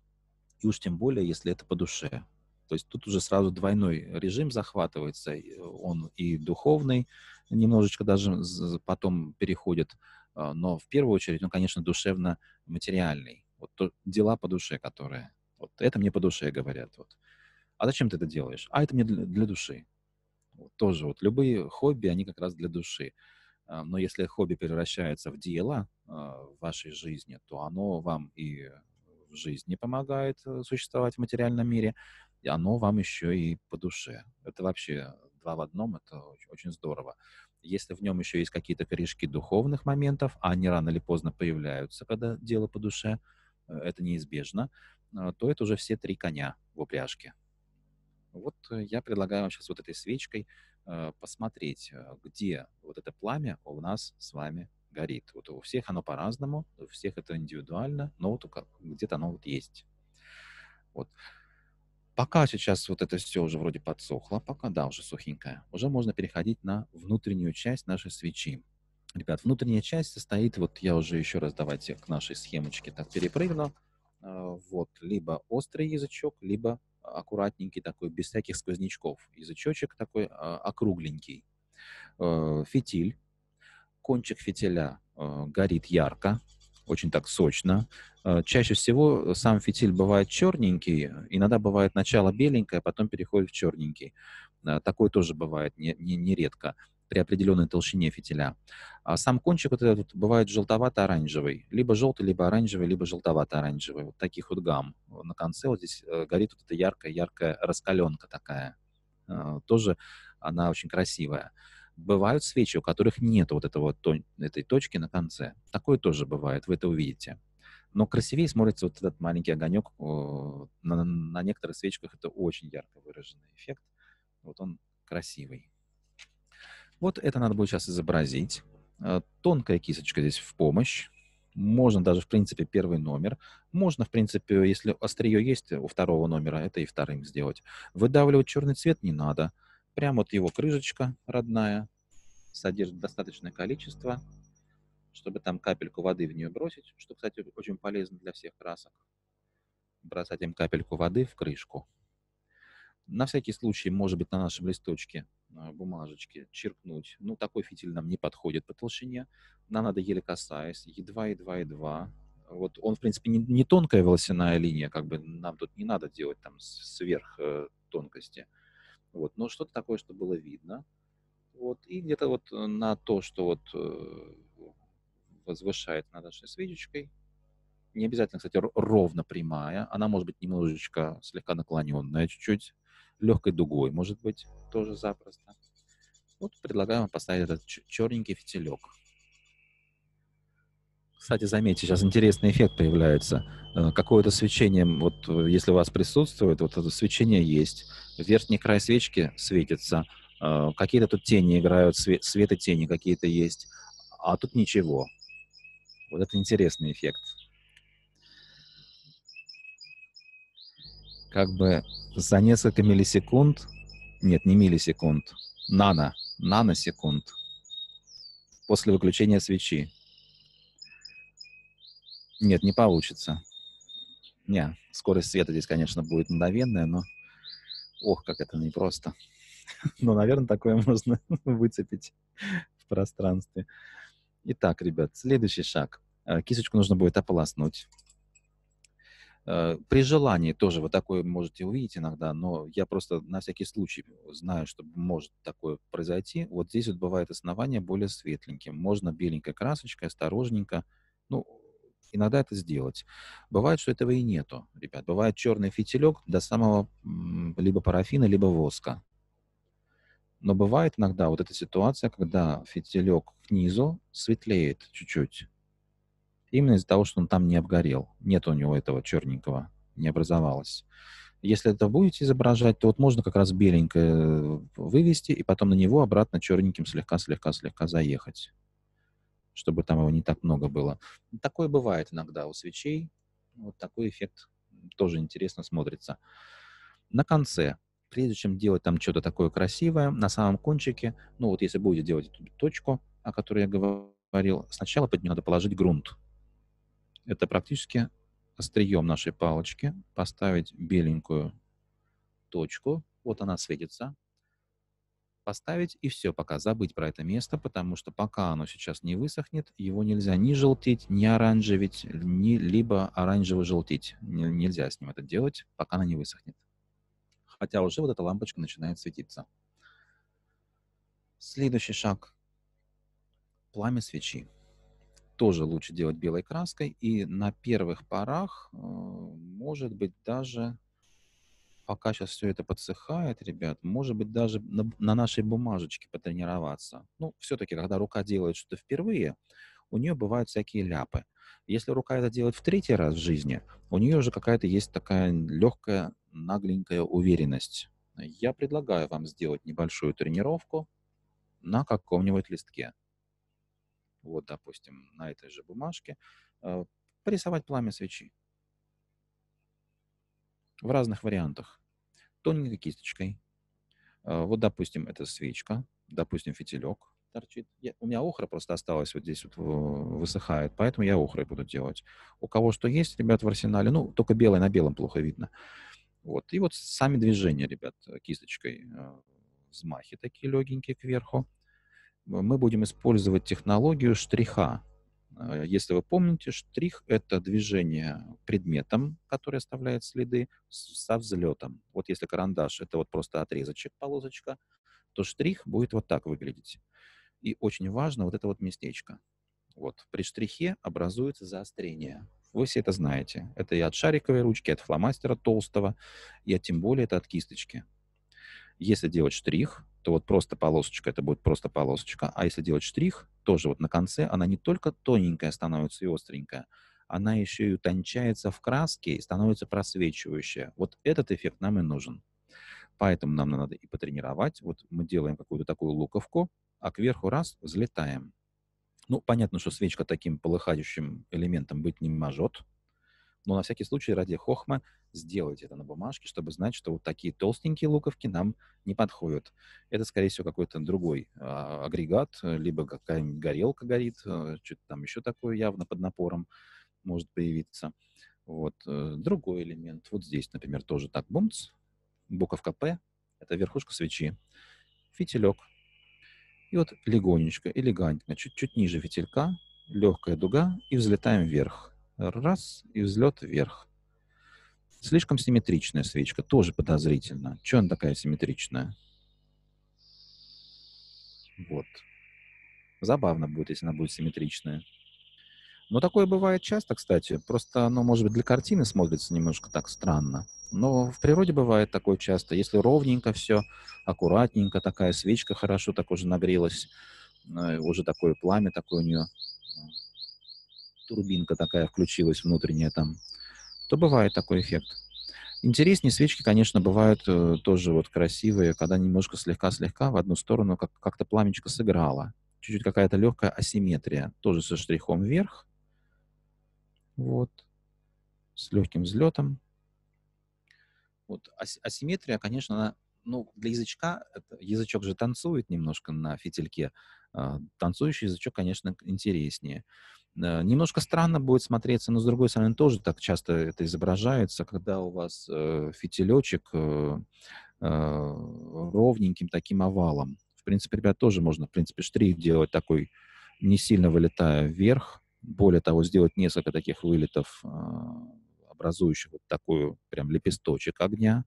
и уж тем более, если это по душе. То есть тут уже сразу двойной режим захватывается, и он и духовный, немножечко даже з- потом переходит, а, но в первую очередь он, конечно, душевно-материальный. Вот то- дела по душе, которые... Вот это мне по душе говорят. Вот. А зачем ты это делаешь? А это мне для, для души. Вот тоже вот любые хобби, они как раз для души. А, Но если хобби превращается в дело а, в вашей жизни, то оно вам и в жизни помогает э, существовать в материальном мире, и оно вам еще и по душе. Это вообще два в одном, это очень, очень здорово. Если в нем еще есть какие-то корешки духовных моментов, а они рано или поздно появляются, когда дело по душе, э, это неизбежно, а, то это уже все три коня в упряжке. Вот э, я предлагаю вам сейчас вот этой свечкой э, посмотреть, э, где вот это пламя у нас с вами горит. Вот у всех оно по-разному, у всех это индивидуально, но вот у ка- где-то оно вот есть. Вот. Пока сейчас вот это все уже вроде подсохло, пока, да, уже сухенькое, уже можно переходить на внутреннюю часть нашей свечи. Ребят, внутренняя часть состоит, вот я уже еще раз давайте к нашей схемочке так перепрыгну. Э, Вот, либо острый язычок, либо аккуратненький такой, без всяких сквознячков. Язычочек такой а, округленький. Э, Фитиль. Кончик фитиля э, горит ярко, очень так сочно. Э, Чаще всего сам фитиль бывает черненький, иногда бывает начало беленькое, а потом переходит в черненький. Э, Такое тоже бывает не- не- нередко при определенной толщине фитиля. А сам кончик вот этот вот бывает желтовато-оранжевый. Либо желтый, либо оранжевый, либо желтовато-оранжевый. Вот таких вот гамм. На конце вот здесь э, горит вот эта яркая-яркая раскаленка такая. Э, Тоже она очень красивая. Бывают свечи, у которых нет вот этого, вот тон- этой точки на конце. Такое тоже бывает, вы это увидите. Но красивее смотрится вот этот маленький огонек. о, На, на некоторых свечках это очень ярко выраженный эффект. Вот он красивый. Вот это надо будет сейчас изобразить. Э, Тонкая кисточка здесь в помощь. Можно даже, в принципе, первый номер. Можно, в принципе, если острие есть у второго номера, это и вторым сделать. Выдавливать черный цвет не надо. Прям вот его крышечка родная содержит достаточное количество, чтобы там капельку воды в нее бросить, что, кстати, очень полезно для всех красок. Бросать им капельку воды в крышку. На всякий случай, может быть, на нашем листочке а, бумажечки черкнуть. Ну, такой фитиль нам не подходит по толщине. Нам надо еле касаясь, едва, едва, едва. Вот он, в принципе, не, не тонкая волосяная линия, как бы нам тут не надо делать там с- сверх э, тонкости. Вот, но что-то такое, что было видно. Вот, и где-то вот э, на то, что вот э, возвышает над нашей свечечкой, не обязательно, кстати, р- ровно прямая, она может быть немножечко слегка наклоненная, чуть-чуть, легкой дугой, может быть, тоже запросто. Вот предлагаю вам поставить этот ч- черненький фитилек. Кстати, заметьте, сейчас интересный эффект появляется. Э, Какое-то свечение, вот э, если у вас присутствует, вот это свечение есть. Верхний край свечки светится, э, какие-то тут тени играют, све- свет и тени какие-то есть, а тут ничего. Вот это интересный эффект. Как бы за несколько миллисекунд, нет, не миллисекунд, нано, наносекунд после выключения свечи. Нет, не получится. Не, скорость света здесь, конечно, будет мгновенная, но ох, как это непросто. Но, наверное, такое можно выцепить в пространстве. Итак, ребят, следующий шаг. Э, Кисточку нужно будет ополоснуть. Э, При желании тоже вы такое можете увидеть иногда, но я просто на всякий случай знаю, что может такое произойти. Вот здесь вот бывает основание более светленьким. Можно беленькой красочкой, осторожненько. Ну, иногда это сделать. Бывает, что этого и нету, ребят. Бывает черный фитилек до самого м, либо парафина, либо воска. Но бывает иногда вот эта ситуация, когда фитилек к низу светлеет чуть-чуть. Именно из-за того, что он там не обгорел. Нет у него этого черненького, не образовалось. Если это будете изображать, то вот можно как раз беленькое вывести и потом на него обратно черненьким слегка-слегка-слегка заехать, чтобы там его не так много было. Такое бывает иногда у свечей. Вот такой эффект тоже интересно смотрится. На конце, прежде чем делать там что-то такое красивое, на самом кончике, ну вот если будете делать эту точку, о которой я говорил, сначала под нее надо положить грунт. Это практически острием нашей палочки поставить беленькую точку. Вот она светится. Поставить и все, пока забыть про это место, потому что пока оно сейчас не высохнет, его нельзя ни желтить, ни оранжевить, ни либо оранжево желтить. Н- Нельзя с ним это делать, пока она не высохнет. Хотя уже вот эта лампочка начинает светиться. Следующий шаг. Пламя свечи. Тоже лучше делать белой краской. И на первых порах, э, может быть, даже, пока сейчас все это подсыхает, ребят, может быть, даже на, на нашей бумажечке потренироваться. Ну, все-таки, когда рука делает что-то впервые, у нее бывают всякие ляпы. Если рука это делает в третий раз в жизни, у нее уже какая-то есть такая легкая, нагленькая уверенность. Я предлагаю вам сделать небольшую тренировку на каком-нибудь листке. Вот, допустим, на этой же бумажке э, порисовать пламя свечи в разных вариантах. Тоненькой кисточкой. Э, вот, допустим, это свечка, допустим, фитилек торчит. Я, у меня охра просто осталась вот здесь вот в- высыхает, поэтому я охрой буду делать. У кого что есть, ребят, в арсенале, ну, только белое на белом плохо видно. Вот, и вот сами движения, ребят, кисточкой, э, взмахи такие легенькие кверху. Мы будем использовать технологию штриха. Э, Если вы помните, штрих — это движение предметом, который оставляет следы, с- со взлетом. Вот если карандаш — это вот просто отрезочек, полосочка, то штрих будет вот так выглядеть. И очень важно вот это вот местечко. Вот. При штрихе образуется заострение. Вы все это знаете. Это и от шариковой ручки, от фломастера толстого, и от, тем более это от кисточки. Если делать штрих, то вот просто полосочка, это будет просто полосочка. А если делать штрих, тоже вот на конце, она не только тоненькая становится и остренькая, она еще и утончается в краске и становится просвечивающая. Вот этот эффект нам и нужен. Поэтому нам надо и потренировать. Вот мы делаем какую-то такую луковку, а кверху раз взлетаем. Ну, понятно, что свечка таким полыхающим элементом быть не может, но на всякий случай ради хохма сделайте это на бумажке, чтобы знать, что вот такие толстенькие луковки нам не подходят. Это, скорее всего, какой-то другой а, агрегат, либо какая-нибудь горелка горит, а, что-то там еще такое явно под напором может появиться. Вот. э, Другой элемент. Вот здесь, например, тоже так, бумц, буковка П, это верхушка свечи, фитилек. И вот легонечко, элегантно, чуть-чуть ниже фитилька, легкая дуга, и взлетаем вверх. Раз, и взлет вверх. Слишком симметричная свечка, тоже подозрительно. Чего она такая симметричная? Вот. Забавно будет, если она будет симметричная. Но такое бывает часто, кстати. Просто оно, может быть, для картины смотрится немножко так странно. Но в природе бывает такое часто. Если ровненько все, аккуратненько, такая свечка хорошо так уже нагрелась, э, уже такое пламя такое у нее, турбинка такая включилась внутренняя там, то бывает такой эффект. Интереснее свечки, конечно, бывают э, тоже вот красивые, когда немножко слегка-слегка в одну сторону как- как-то пламечко сыграло. Чуть-чуть какая-то легкая асимметрия, тоже со штрихом вверх, вот, с легким взлетом. Вот ас- асимметрия, конечно, она, ну, для язычка, это- язычок же танцует немножко на фитильке, а, танцующий язычок, конечно, интереснее. Э, Немножко странно будет смотреться, но с другой стороны тоже так часто это изображается, когда у вас э, фитилечек э, э, ровненьким таким овалом. В принципе, ребят, тоже можно, в принципе, штрих делать такой, не сильно вылетая вверх. Более того, сделать несколько таких вылетов, э, образующих вот такую прям лепесточек огня.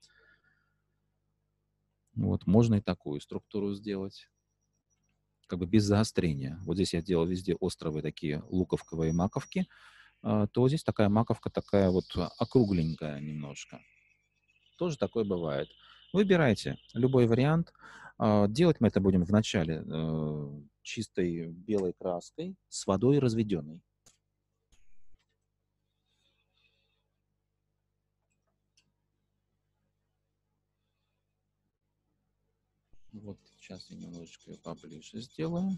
Вот, можно и такую структуру сделать, как бы без заострения. Вот здесь я делал везде островые такие луковковые маковки, а, то здесь такая маковка такая вот округленькая немножко. Тоже такое бывает. Выбирайте любой вариант. А, Делать мы это будем вначале э, чистой белой краской с водой разведенной. Вот сейчас я немножечко ее поближе сделаю.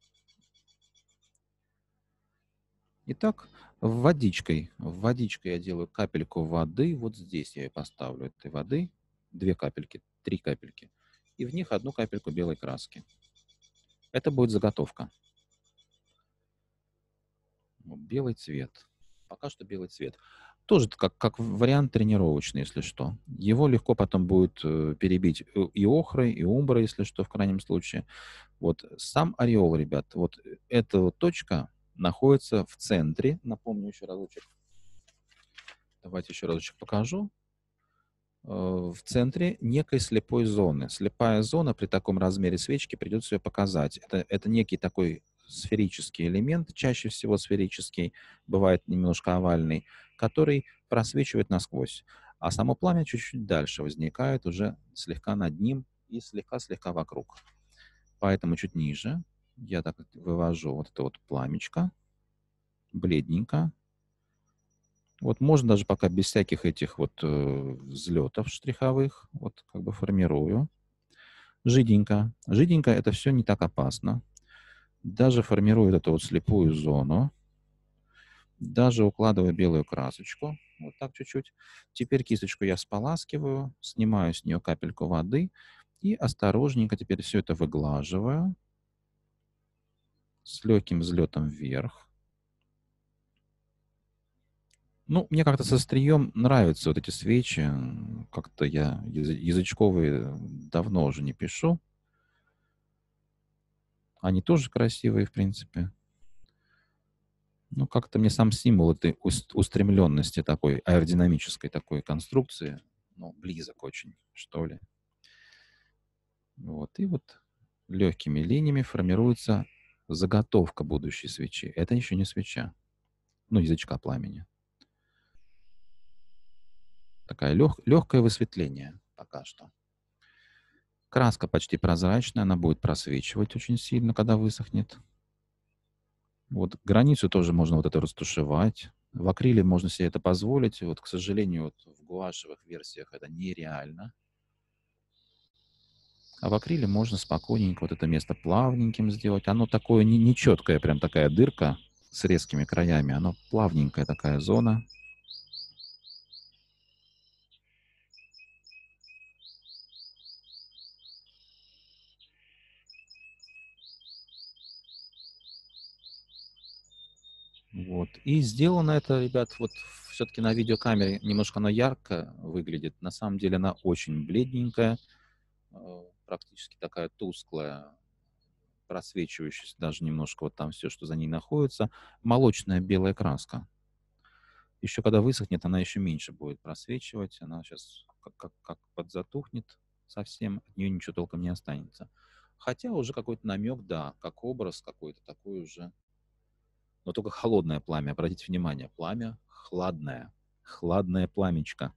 Итак, водичкой. Водичкой я делаю капельку воды. Вот здесь я ее поставлю, этой воды. Две капельки, три капельки. И в них одну капельку белой краски. Это будет заготовка. Вот, белый цвет. Пока что белый цвет. Тоже как, как вариант тренировочный, если что. Его легко потом будет э, перебить и и охрой, и умброй, если что, в крайнем случае. Вот сам ореол, ребят, вот эта вот точка находится в центре. Напомню еще разочек. Давайте еще разочек покажу. Э, В центре некой слепой зоны. Слепая зона при таком размере свечки, придется ее показать. Это, это некий такой сферический элемент, чаще всего сферический, бывает немножко овальный, который просвечивает насквозь. А само пламя чуть-чуть дальше возникает, уже слегка над ним и слегка-слегка вокруг. Поэтому чуть ниже я так вывожу вот это вот пламечко, бледненько. Вот можно даже пока без всяких этих вот э, взлетов штриховых, вот как бы формирую. Жиденько. Жиденько это все не так опасно. Даже формирую эту вот слепую зону. Даже укладываю белую красочку. Вот так чуть-чуть. Теперь кисточку я споласкиваю, снимаю с нее капельку воды и осторожненько теперь все это выглаживаю с легким взлетом вверх. Ну, мне как-то со острием нравятся вот эти свечи. Как-то я язычковые давно уже не пишу. Они тоже красивые, в принципе. Ну, как-то мне сам символ этой устремленности такой, аэродинамической такой конструкции, ну, близок очень, что ли. Вот, и вот легкими линиями формируется заготовка будущей свечи. Это еще не свеча, ну, язычка пламени. Такое лег, легкое высветление пока что. Краска почти прозрачная, она будет просвечивать очень сильно, когда высохнет. Вот границу тоже можно вот это растушевать. В акриле можно себе это позволить. Вот, к сожалению, вот в гуашевых версиях это нереально. А в акриле можно спокойненько вот это место плавненьким сделать. Оно такое нечеткое, прям такая дырка с резкими краями. Оно плавненькая такая зона. Вот. И сделано это, ребят, вот все-таки на видеокамере немножко она ярко выглядит. На самом деле она очень бледненькая, практически такая тусклая, просвечивающаяся даже немножко вот там все, что за ней находится. Молочная белая краска. Еще когда высохнет, она еще меньше будет просвечивать. Она сейчас как, как, как подзатухнет совсем, от нее ничего толком не останется. Хотя уже какой-то намек, да, как образ какой-то такой уже. Но только холодное пламя. Обратите внимание, пламя хладное. Хладное пламечко.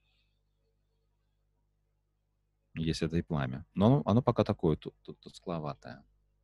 Если это и пламя. Но оно, оно пока такое, тут, тут тускловатое.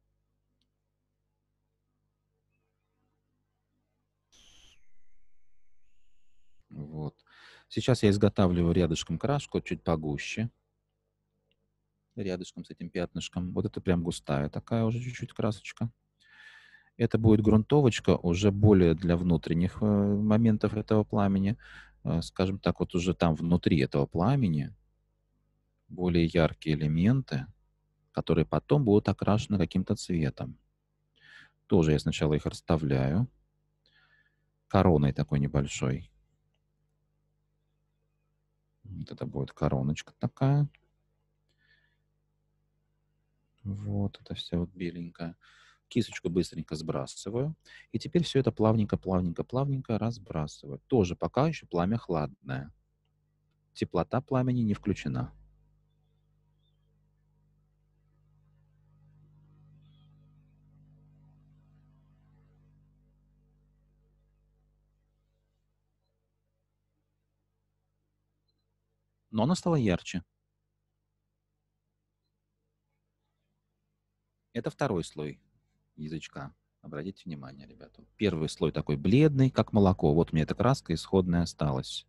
Вот. Сейчас я изготавливаю рядышком краску, чуть погуще. Рядышком с этим пятнышком. Вот это прям густая такая уже чуть-чуть красочка. Это будет грунтовочка уже более для внутренних э, моментов этого пламени. Э, скажем так, вот уже там внутри этого пламени более яркие элементы, которые потом будут окрашены каким-то цветом. Тоже я сначала их расставляю короной такой небольшой. Вот это будет короночка такая. Вот это все вот беленькое. Кисточку быстренько сбрасываю. И теперь все это плавненько, плавненько, плавненько разбрасываю. Тоже пока еще пламя хладное. Теплота пламени не включена. Но она стала ярче. Это второй слой язычка. Обратите внимание, ребята. Первый слой такой бледный, как молоко. Вот у меня эта краска исходная осталась.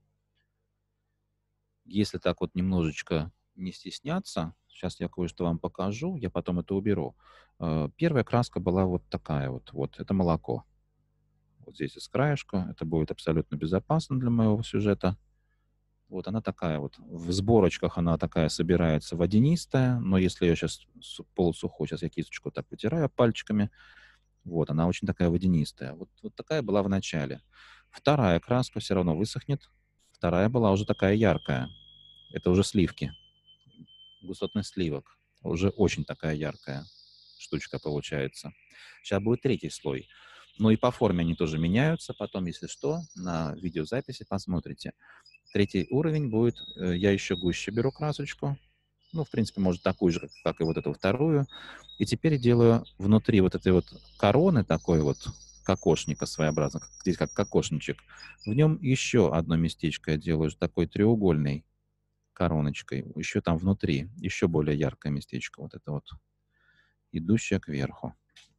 Если так вот немножечко не стесняться, сейчас я кое-что вам покажу, я потом это уберу. Первая краска была вот такая вот. Вот это молоко. Вот здесь из краешка. Это будет абсолютно безопасно для моего сюжета. Вот она такая вот. В сборочках она такая собирается водянистая, но если я сейчас полусухой, сейчас я кисточку так вытираю пальчиками, вот, она очень такая водянистая. Вот, вот такая была в начале. Вторая краска все равно высохнет. Вторая была уже такая яркая. Это уже сливки. Густотность сливок. Уже очень такая яркая штучка получается. Сейчас будет третий слой. Но и по форме они тоже меняются. Потом, если что, на видеозаписи посмотрите. Третий уровень будет, я еще гуще беру красочку. Ну, в принципе, может такую же, как и вот эту вторую. И теперь делаю внутри вот этой вот короны, такой вот кокошника своеобразно, как- здесь как кокошничек. В нем еще одно местечко я делаю, такой треугольной короночкой. Еще там внутри, еще более яркое местечко. Вот это вот, идущее кверху.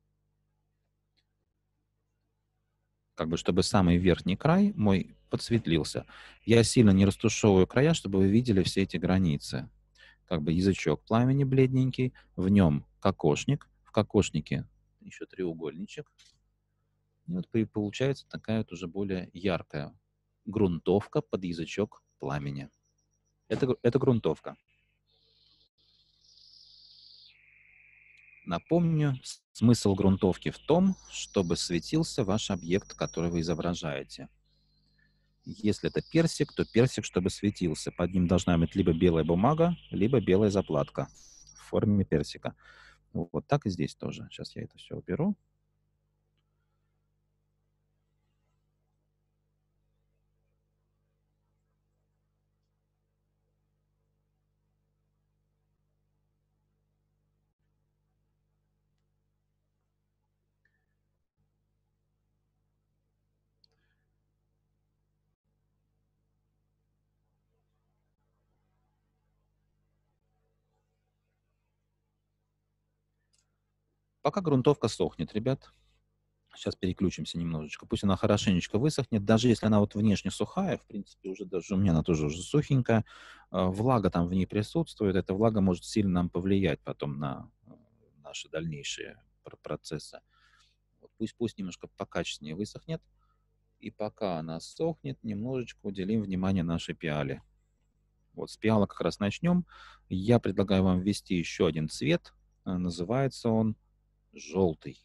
Как бы, чтобы самый верхний край мой подсветлился. Я сильно не растушевываю края, чтобы вы видели все эти границы. Как бы язычок пламени бледненький, в нем кокошник, в кокошнике еще треугольничек. И вот и получается такая вот уже более яркая грунтовка под язычок пламени. Это, гру- это грунтовка. Напомню, с- смысл грунтовки в том, чтобы светился ваш объект, который вы изображаете. Если это персик, то персик, чтобы светился. Под ним должна быть либо белая бумага, либо белая заплатка в форме персика. Вот так и здесь тоже. Сейчас я это все уберу. Пока грунтовка сохнет, ребят, сейчас переключимся немножечко. Пусть она хорошенечко высохнет. Даже если она вот внешне сухая, в принципе, уже даже у меня она тоже уже сухенькая, э, влага там в ней присутствует. Эта влага может сильно нам повлиять потом на э, наши дальнейшие пр- процессы. Вот пусть, пусть немножко покачественнее высохнет. И пока она сохнет, немножечко уделим внимание нашей пиале. Вот с пиала как раз начнем. Я предлагаю вам ввести еще один цвет. Э, Называется он желтый.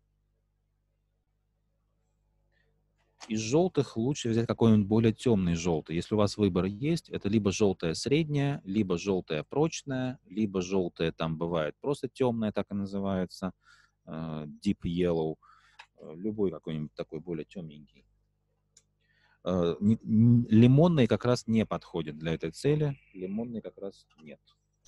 Из желтых лучше взять какой-нибудь более темный желтый. Если у вас выбор есть, это либо желтое среднее, либо желтое прочное, либо желтое там бывает просто темное, так и называется, э, deep yellow, э, любой какой-нибудь такой более темненький. Э, не- н- Лимонный как раз не подходит для этой цели, лимонный как раз нет.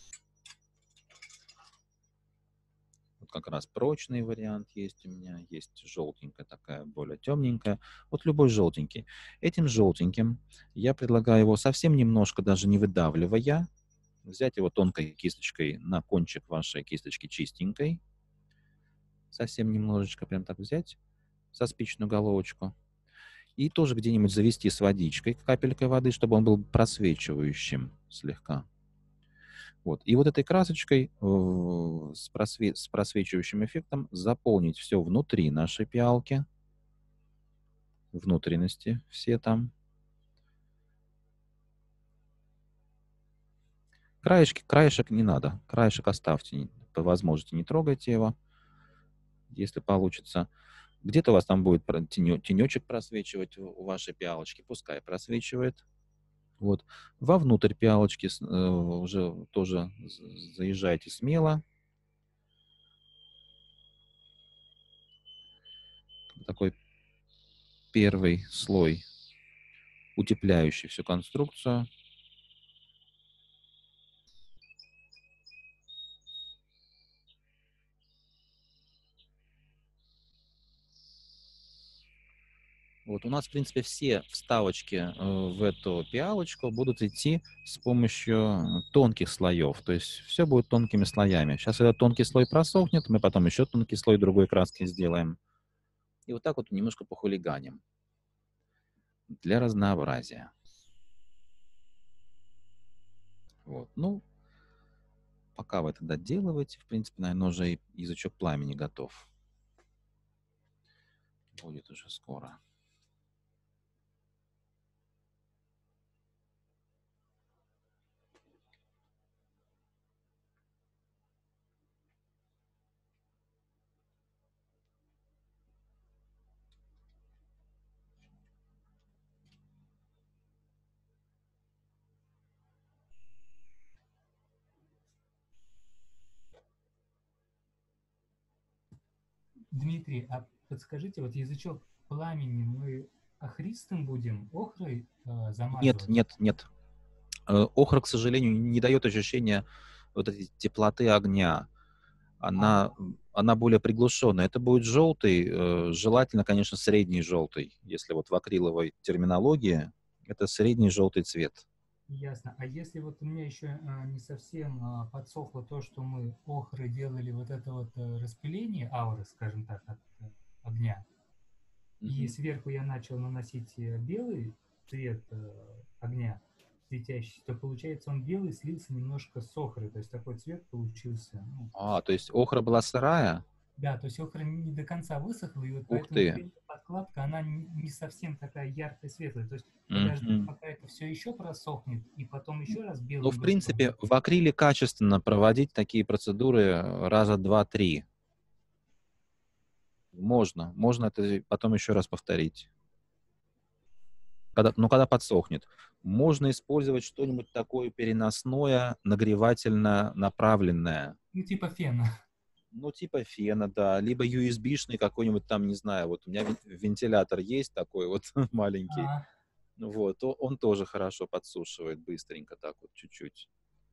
Вот как раз прочный вариант есть у меня, есть желтенькая такая, более темненькая. Вот любой желтенький. Этим желтеньким я предлагаю его совсем немножко, даже не выдавливая, взять его тонкой кисточкой на кончик вашей кисточки чистенькой. Совсем немножечко прям так взять, со спичную головочку. И тоже где-нибудь завести с водичкой, капелькой воды, чтобы он был просвечивающим слегка. Вот. И вот этой красочкой э, с, просве- с просвечивающим эффектом заполнить все внутри нашей пиалки, внутренности все там. Краешки, краешек не надо, краешек оставьте, не- по возможности не трогайте его, если получится. Где-то у вас там будет про- тенё- тенечек просвечивать у у вашей пиалочки, пускай просвечивает. Вот. Вовнутрь пиалочки с- э, уже тоже з- заезжайте смело. Такой первый слой, утепляющий всю конструкцию. Вот у нас, в принципе, все вставочки э, в эту пиалочку будут идти с помощью тонких слоев. То есть все будет тонкими слоями. Сейчас этот тонкий слой просохнет, мы потом еще тонкий слой другой краски сделаем. И вот так вот немножко похулиганим. Для разнообразия. Вот. Ну, пока вы это доделываете, в принципе, наверное, уже и язычок пламени готов. Будет уже скоро. Дмитрий, а подскажите, вот язычок пламени мы охристым будем, охрой э, Нет, замазывать? нет, нет. Э, Охра, к сожалению, не дает ощущения вот этой теплоты огня. Она, она более приглушенная. Это будет желтый, э, желательно, конечно, средний желтый. Если вот в акриловой терминологии, это средний желтый цвет. Ясно. А если вот у меня еще а, не совсем а, подсохло то, что мы охры делали вот это вот а, распыление ауры, скажем так, от а, огня, и сверху я начал наносить белый цвет а, огня, светящийся, то получается он белый слился немножко с охрой, то есть такой цвет получился. Ну, А, то есть охра была сырая? да, то есть охра не до конца высохла, и вот Ух поэтому ты. подкладка, она не, не совсем такая яркая, светлая. То есть Мгм. подождать, пока это все еще просохнет, и потом еще раз Ну, белым в душем. принципе, в акриле качественно проводить такие процедуры э, раза два-три. Можно. Можно это потом еще раз повторить. Когда, ну, когда подсохнет. Можно использовать что-нибудь такое переносное, нагревательно направленное. Ну, типа фена. Ну, типа фена, да. Либо ю эс би-шный какой-нибудь там, не знаю, вот у меня вен- вентилятор есть такой вот маленький. А, Ну вот, то он тоже хорошо подсушивает быстренько так вот, чуть-чуть.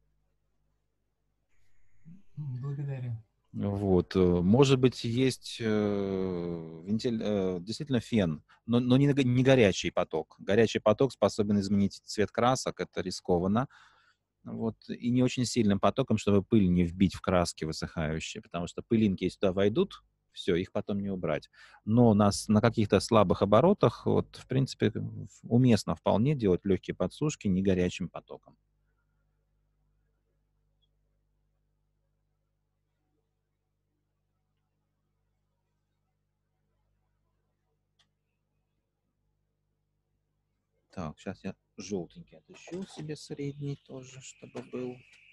благодарю. Вот, э, может быть, есть э, вентиль- э, действительно фен, но, но не, г- не горячий поток. Горячий поток способен изменить цвет красок, это рискованно. Вот, и не очень сильным потоком, чтобы пыль не вбить в краски высыхающие, потому что пылинки, если туда войдут, все, их потом не убрать. Но на, с- на каких-то слабых оборотах, вот, в принципе, в- уместно вполне делать легкие подсушки не горячим потоком. Так, сейчас я желтенький отыщу себе средний тоже, чтобы был.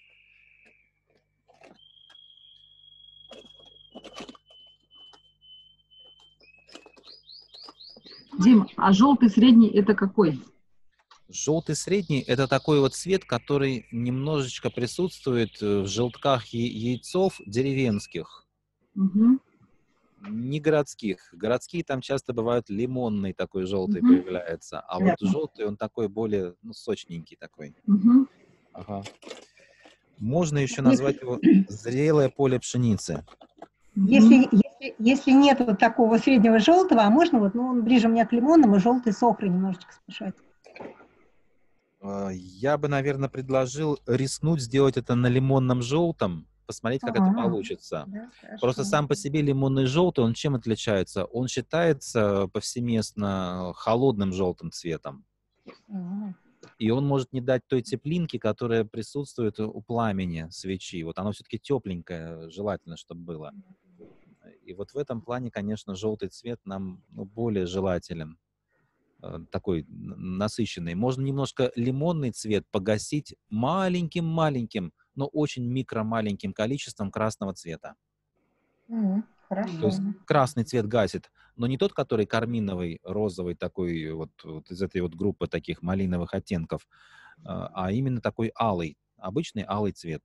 Дим, а желтый средний это какой? Желтый средний — это такой вот цвет, который немножечко присутствует э, в желтках я- яйцов деревенских, Угу, не городских. Городские там часто бывают лимонный такой желтый угу, появляется, а вот понятно. желтый он такой более, ну, сочненький такой. Угу. Ага. Можно еще назвать его зрелое поле пшеницы. Если, если, если нет вот такого среднего желтого, а можно вот, ну, он ближе у меня к лимонному, желтый с охрой немножечко смешать. Э, Я бы, наверное, предложил рискнуть сделать это на лимонном желтом, посмотреть, как это Ага. получится. Да, хорошо. Просто сам по себе лимонный желтый, он чем отличается? Он считается повсеместно холодным желтым цветом. Ага. И он может не дать той теплинки, которая присутствует у пламени свечи. Вот оно все-таки тепленькое, желательно, чтобы было. И вот в этом плане, конечно, желтый цвет нам, ну, более желателен, э, такой н- насыщенный. Можно немножко лимонный цвет погасить маленьким-маленьким, но очень микро-маленьким количеством красного цвета. М, То Хорошо. есть красный цвет гасит, но не тот, который карминовый, розовый такой, вот, вот из этой вот группы таких малиновых оттенков, а а именно такой алый, обычный алый цвет,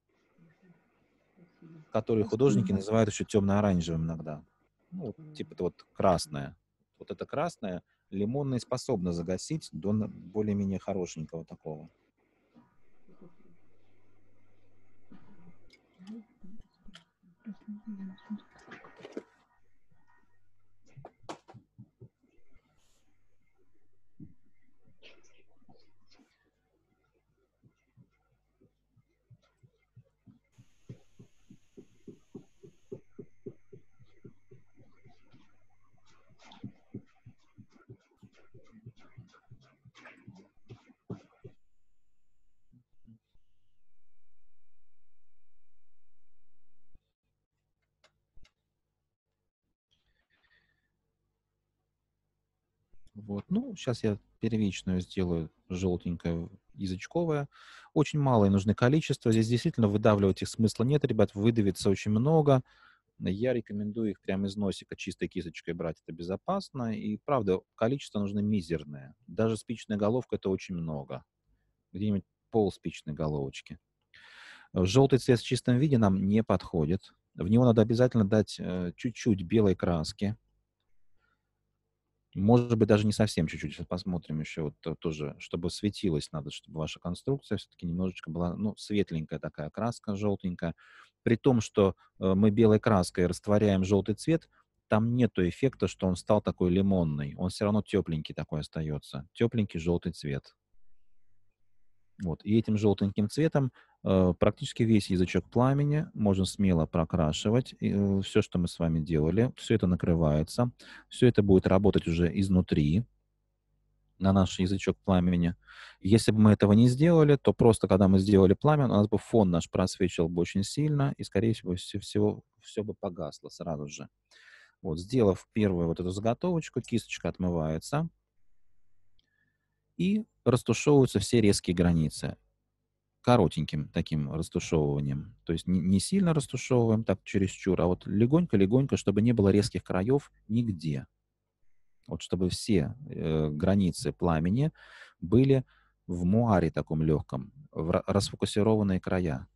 который художники Спасибо. называют еще темно-оранжевым иногда. Ну, вот, типа это вот красное. Вот это красное лимонный способно загасить до на- более-менее хорошенького такого. Вот. Ну, сейчас я первичную сделаю желтенькое, язычковое. Очень малое нужны количество. Здесь действительно выдавливать их смысла нет, ребят. Выдавится очень много. Я рекомендую их прямо из носика чистой кисточкой брать. Это безопасно. И, правда, количество нужно мизерное. Даже спичная головка — это очень много. Где-нибудь пол спичной головочки. Желтый цвет в чистом виде нам не подходит. В него надо обязательно дать э, чуть-чуть белой краски. Может быть, даже не совсем чуть-чуть. Сейчас посмотрим еще вот то- тоже, чтобы светилось, надо, чтобы ваша конструкция все-таки немножечко была, ну, светленькая такая краска, желтенькая. При том, что э, мы белой краской растворяем желтый цвет, там нету эффекта, что он стал такой лимонный. Он все равно тепленький такой остается. Тепленький желтый цвет. Вот. И этим желтеньким цветом э, практически весь язычок пламени можно смело прокрашивать. Все, что мы с вами делали, все это накрывается. Все это будет работать уже изнутри на наш язычок пламени. Если бы мы этого не сделали, то просто, когда мы сделали пламя, у нас бы фон наш просвечивал бы очень сильно, и, скорее всего, все, всего, все бы погасло сразу же. Вот, сделав первую вот эту заготовочку, кисточка отмывается, и растушевываются все резкие границы коротеньким таким растушевыванием. То есть не, не сильно растушевываем, так чересчур, а вот легонько-легонько, чтобы не было резких краев нигде. Вот чтобы все э, границы пламени были в муаре таком легком, в ра- расфокусированные края.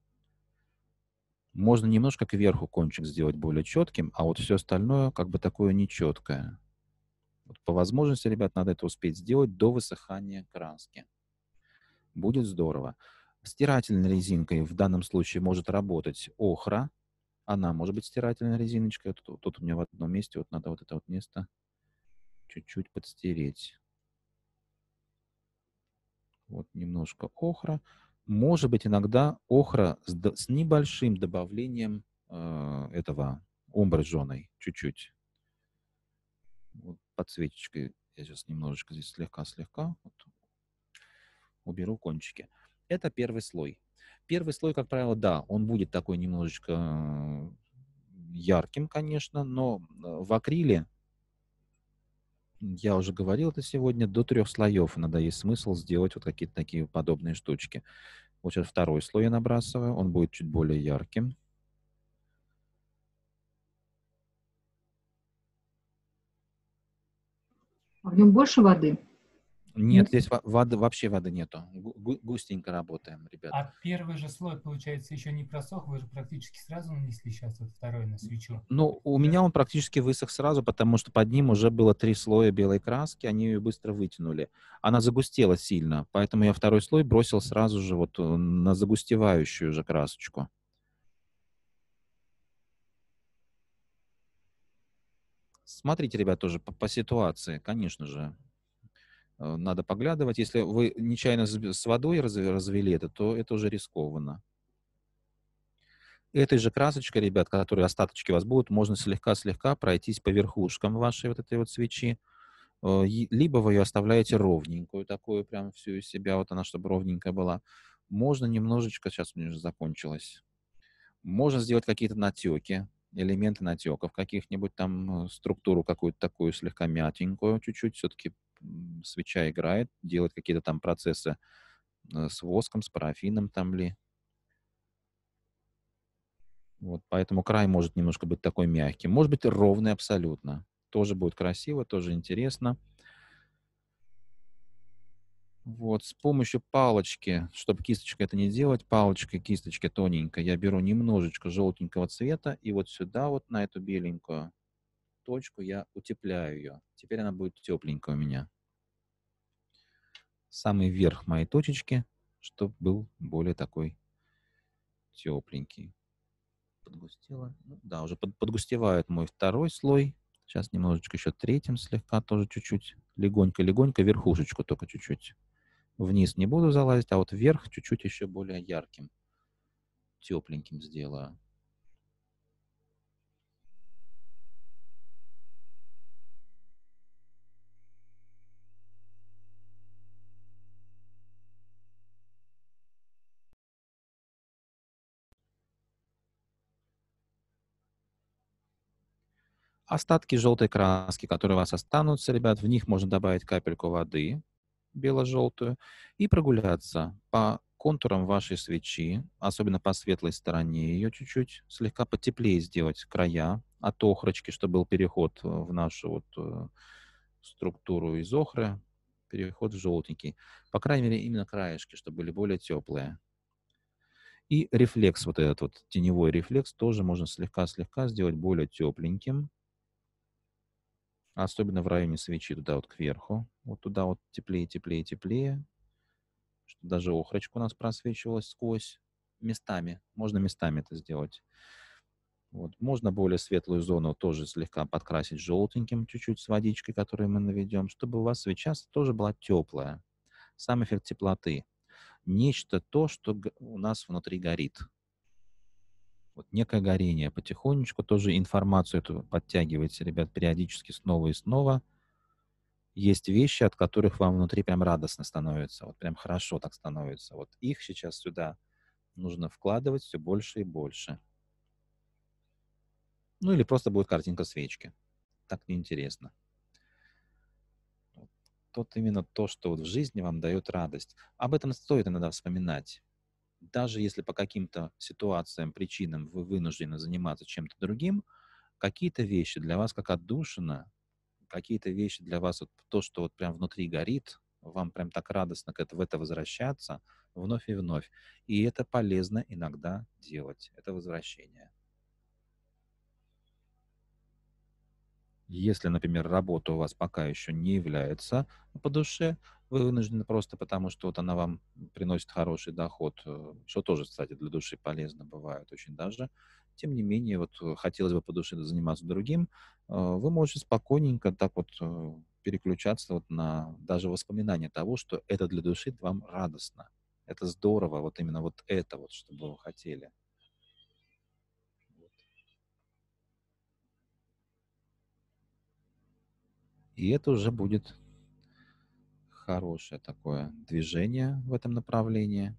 Можно немножко кверху кончик сделать более четким, а вот все остальное как бы такое нечеткое. Вот по возможности, ребят, надо это успеть сделать до высыхания краски. Будет здорово. Стирательной резинкой в данном случае может работать охра. Она может быть стирательной резиночкой. Тут, тут у меня в одном месте вот надо вот это вот место чуть-чуть подстереть. Вот немножко охра. Может быть иногда охра с, д- с небольшим добавлением э, этого омбре жженой. Чуть-чуть. Вот подсветочкой я сейчас немножечко здесь слегка-слегка вот, уберу кончики. Это первый слой. Первый слой, как правило, да, он будет такой немножечко э, ярким, конечно, но э, в акриле, я уже говорил это сегодня, до трех слоев иногда есть смысл сделать вот какие-то такие подобные штучки. Вот сейчас второй слой я набрасываю, он будет чуть более ярким. А в нем больше воды? Нет, здесь во- воды, вообще воды нету. Гу- гу- Густенько работаем, ребят. А первый же слой, получается, еще не просох, вы же практически сразу нанесли сейчас вот второй на свечу. Ну, у меня он практически высох сразу, потому что под ним уже было три слоя белой краски, они ее быстро вытянули. Она загустела сильно, поэтому я второй слой бросил сразу же вот э, на загустевающую уже красочку. Смотрите, ребят, тоже по, по ситуации, конечно же. Э, Надо поглядывать. Если вы нечаянно с с водой раз- развели это, то это уже рискованно. Этой же красочкой, ребят, которые остаточки у вас будут, можно слегка-слегка пройтись по верхушкам вашей вот этой вот свечи. Э, и- Либо вы ее оставляете ровненькую, такую прям всю из себя, вот она, чтобы ровненькая была. Можно немножечко, сейчас у меня уже закончилось, можно сделать какие-то натеки, элементы натеков каких-нибудь там, э, структуру какую-то такую слегка мятенькую чуть-чуть. Все-таки свеча играет, делает какие-то там процессы э, с воском, с парафином там ли. Вот, поэтому край может немножко быть такой мягкий. Может быть ровный абсолютно. Тоже будет красиво, тоже интересно. Вот, с помощью палочки, чтобы кисточкой это не делать, палочкой, кисточкой тоненькой, я беру немножечко желтенького цвета, и вот сюда, вот на эту беленькую точку я утепляю ее. Теперь она будет тепленькая у меня. Самый верх моей точечки, чтобы был более такой тепленький. Подгустело. Ну, да, уже под, подгустевает мой второй слой. Сейчас немножечко еще третьим слегка, тоже чуть-чуть. Легонько-легонько, верхушечку только чуть-чуть. Вниз не буду залазить, а вот вверх чуть-чуть еще более ярким, тепленьким сделаю. Остатки желтой краски, которые у вас останутся, ребят, в них можно добавить капельку воды, бело-желтую, и прогуляться по контурам вашей свечи, особенно по светлой стороне ее чуть-чуть, слегка потеплее сделать края от охрочки, чтобы был переход э, в нашу вот э, структуру из охры, переход в желтенький. По крайней мере, именно краешки, чтобы были более теплые. И рефлекс, вот этот вот теневой рефлекс, тоже можно слегка-слегка сделать более тепленьким. Особенно в районе свечи, туда вот кверху. Вот туда вот теплее, теплее, теплее. Что даже охрочка у нас просвечивалась сквозь местами. Можно местами это сделать. Вот. Можно более светлую зону тоже слегка подкрасить желтеньким чуть-чуть с водичкой, которую мы наведем, чтобы у вас свеча тоже была теплая. Сам эффект теплоты. Нечто то, что у нас внутри горит. Вот некое горение. Потихонечку тоже информацию эту подтягивайте, ребят, периодически снова и снова. Есть вещи, от которых вам внутри прям радостно становится. Вот прям хорошо так становится. Вот их сейчас сюда нужно вкладывать все больше и больше. Ну или просто будет картинка свечки. Так неинтересно. Вот. Тут именно то, что вот в жизни вам дает радость. Об этом стоит иногда вспоминать. Даже если по каким-то ситуациям, причинам вы вынуждены заниматься чем-то другим, какие-то вещи для вас как отдушина, какие-то вещи для вас, вот то, что вот прям внутри горит, вам прям так радостно к это, в это возвращаться вновь и вновь. И это полезно иногда делать, это возвращение. Если, например, работа у вас пока еще не является по душе, вы вынуждены просто потому, что вот она вам приносит хороший доход, что тоже, кстати, для души полезно бывает очень даже. Тем не менее, вот хотелось бы по душе заниматься другим, вы можете спокойненько так вот переключаться вот на даже воспоминания того, что это для души вам радостно. Это здорово, вот именно вот это вот, что бы вы хотели. И это уже будет хорошее такое движение в этом направлении.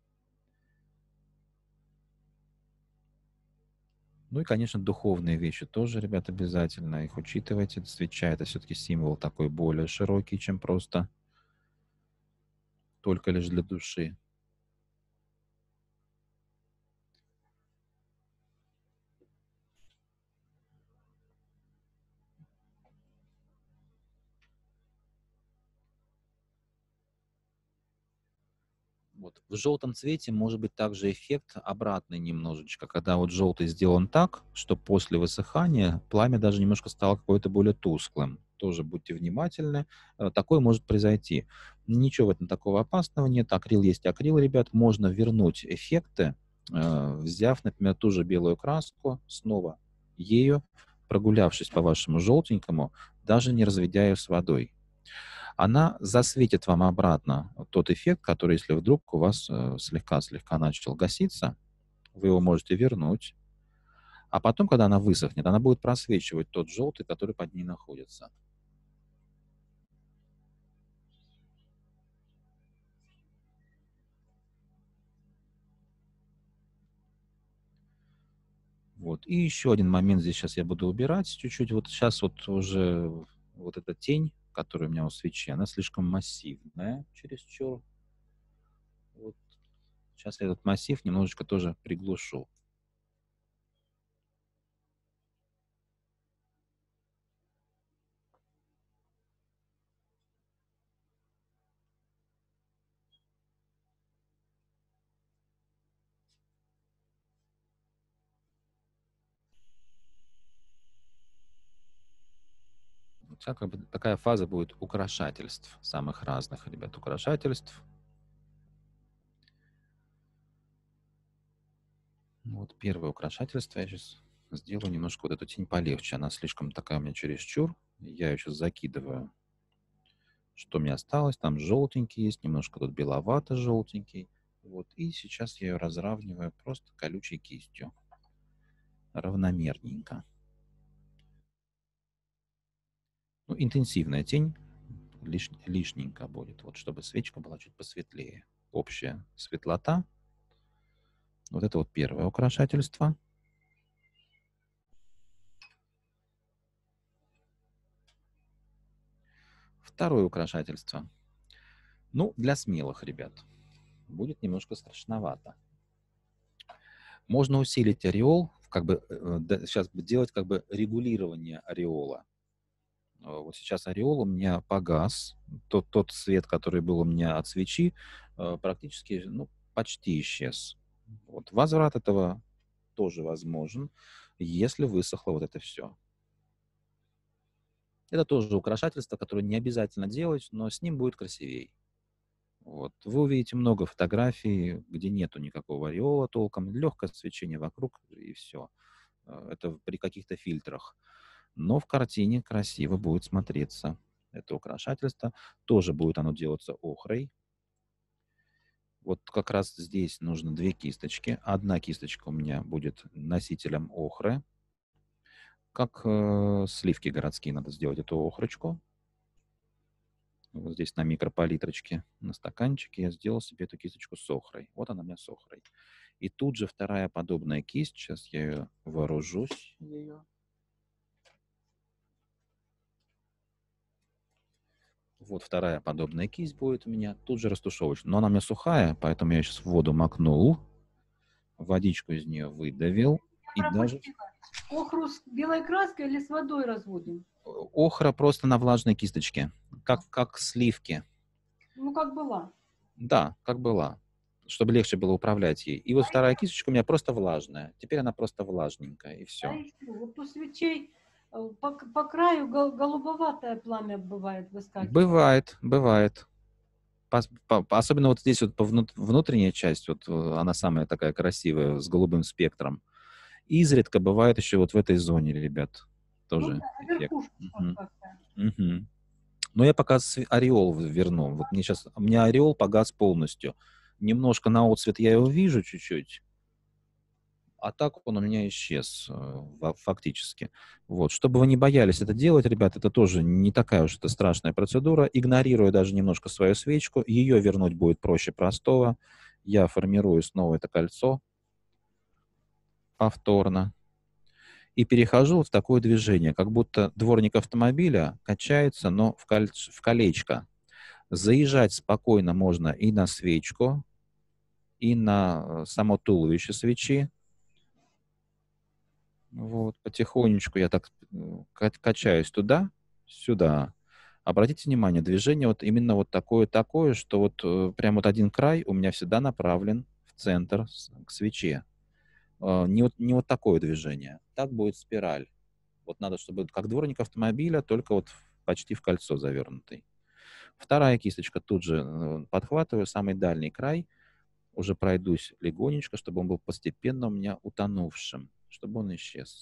Ну и, конечно, духовные вещи тоже, ребят, обязательно их учитывайте. Свеча — это все-таки символ такой более широкий, чем просто только лишь для души. Вот. В желтом цвете может быть также эффект обратный немножечко, когда вот желтый сделан так, что после высыхания пламя даже немножко стало какое-то более тусклым. Тоже будьте внимательны. Такое может произойти. Ничего в этом такого опасного нет. Акрил есть акрил, ребят. Можно вернуть эффекты, взяв, например, ту же белую краску, снова ею, прогулявшись по вашему желтенькому, даже не разведя ее с водой. Она засветит вам обратно тот эффект, который, если вдруг у вас слегка-слегка начал гаситься, вы его можете вернуть. А потом, когда она высохнет, она будет просвечивать тот желтый, который под ней находится. Вот. И еще один момент здесь сейчас я буду убирать чуть-чуть. Вот сейчас вот уже вот эта тень, которая у меня у свечи, она слишком массивная чересчур. Вот. Сейчас я этот массив немножечко тоже приглушу. Сейчас как бы такая фаза будет украшательств, самых разных, ребят, украшательств. Вот первое украшательство я сейчас сделаю немножко вот эту тень полегче. Она слишком такая у меня чересчур. Я ее сейчас закидываю. Что у меня осталось? Там желтенький есть, немножко тут беловато-желтенький. Вот. И сейчас я ее разравниваю просто колючей кистью. Равномерненько. Ну, интенсивная тень лиш, лишненько будет, вот, чтобы свечка была чуть посветлее. Общая светлота. Вот это вот первое украшательство. Второе украшательство. Ну, для смелых ребят. Будет немножко страшновато. Можно усилить ореол, как бы сейчас делать как бы регулирование ореола. Вот сейчас ореол у меня погас. Тот, тот свет, который был у меня от свечи, практически, ну, почти исчез. Вот. Возврат этого тоже возможен, если высохло вот это все. Это тоже украшательство, которое не обязательно делать, но с ним будет красивей. Вот. Вы увидите много фотографий, где нету никакого ореола толком, легкое свечение вокруг и все. Это при каких-то фильтрах. Но в картине красиво будет смотреться это украшательство. Тоже будет оно делаться охрой. Вот как раз здесь нужно две кисточки. Одна кисточка у меня будет носителем охры. Как э, сливки городские надо сделать эту охрочку. Вот здесь на микропалитрочке, на стаканчике я сделал себе эту кисточку с охрой. Вот она у меня с охрой. И тут же вторая подобная кисть. Сейчас я ее вооружусь. Ее. Вот вторая подобная кисть будет у меня. Тут же растушевочная. Но она у меня сухая, поэтому я сейчас в воду макнул. Водичку из нее выдавил. И даже... Охру с белой краской или с водой разводим? Охра просто на влажной кисточке. Как, как сливки. Ну, как была. Да, как была. Чтобы легче было управлять ей. И вот вторая кисточка у меня просто влажная. Теперь она просто влажненькая, и все. А еще, вот у свечей по, по краю гол, голубоватое пламя бывает выскакивает. Бывает, бывает. По, по, особенно вот здесь вот по внут, внутренняя часть, вот она самая такая красивая, с голубым спектром. Изредка бывает еще вот в этой зоне, ребят, тоже ну, эффект. Угу. Угу. Но я пока ореол верну. Вот мне сейчас, у меня ореол погас полностью. Немножко на отцвет я его вижу чуть-чуть, а так он у меня исчез фактически. Вот. Чтобы вы не боялись это делать, ребят, это тоже не такая уж это страшная процедура. Игнорируя даже немножко свою свечку, ее вернуть будет проще простого. Я формирую снова это кольцо повторно и перехожу в такое движение, как будто дворник автомобиля качается, но в, кольц... в колечко. Заезжать спокойно можно и на свечку, и на само туловище свечи. Вот, потихонечку я так качаюсь туда, сюда. Обратите внимание, движение вот именно вот такое-такое, что вот прям вот один край у меня всегда направлен в центр, к свече. Не вот, не вот такое движение. Так будет спираль. Вот надо, чтобы как дворник автомобиля, только вот почти в кольцо завернутый. Вторая кисточка тут же подхватываю, самый дальний край. Уже пройдусь легонечко, чтобы он был постепенно у меня утонувшим, чтобы он исчез.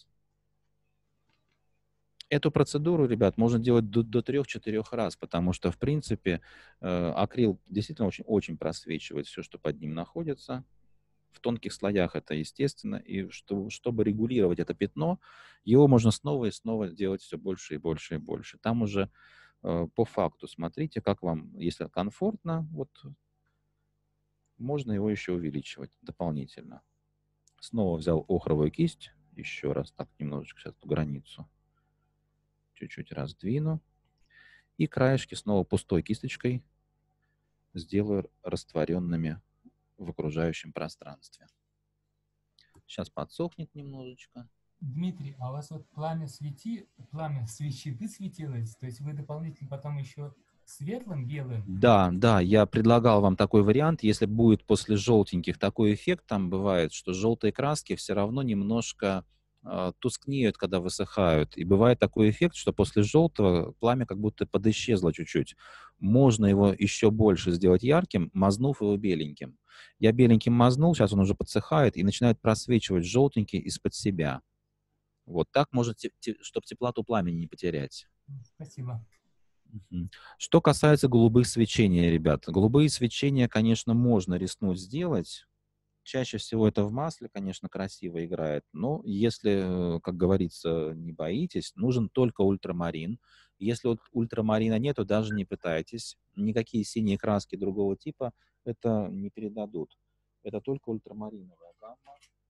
Эту процедуру, ребят, можно делать до, до трех-четырех раз, потому что, в принципе, э, акрил действительно очень, очень просвечивает все, что под ним находится. В тонких слоях это естественно. И что, чтобы регулировать это пятно, его можно снова и снова делать все больше и больше и больше. Там уже э, по факту смотрите, как вам, если комфортно, вот, можно его еще увеличивать дополнительно. Снова взял охровую кисть. Еще раз так немножечко сейчас эту границу чуть-чуть раздвину. И краешки снова пустой кисточкой сделаю растворенными в окружающем пространстве. Сейчас подсохнет немножечко. Дмитрий, а у вас вот пламя свети, пламя свечи высветилось, то есть вы дополнительно потом еще светлым, белым? Да, да, я предлагал вам такой вариант. Если будет после желтеньких такой эффект, там бывает, что желтые краски все равно немножко э, тускнеют, когда высыхают. И бывает такой эффект, что после желтого пламя как будто подисчезло чуть-чуть. Можно его еще больше сделать ярким, мазнув его беленьким. Я беленьким мазнул, сейчас он уже подсыхает и начинает просвечивать желтенький из-под себя. Вот так можно, чтобы теплоту пламени не потерять. Спасибо. Что касается голубых свечений, ребят, голубые свечения, конечно, можно рискнуть сделать. Чаще всего это в масле, конечно, красиво играет, но если, как говорится, не боитесь, нужен только ультрамарин. Если вот ультрамарина нету, даже не пытайтесь. Никакие синие краски другого типа это не передадут. Это только ультрамариновая гамма.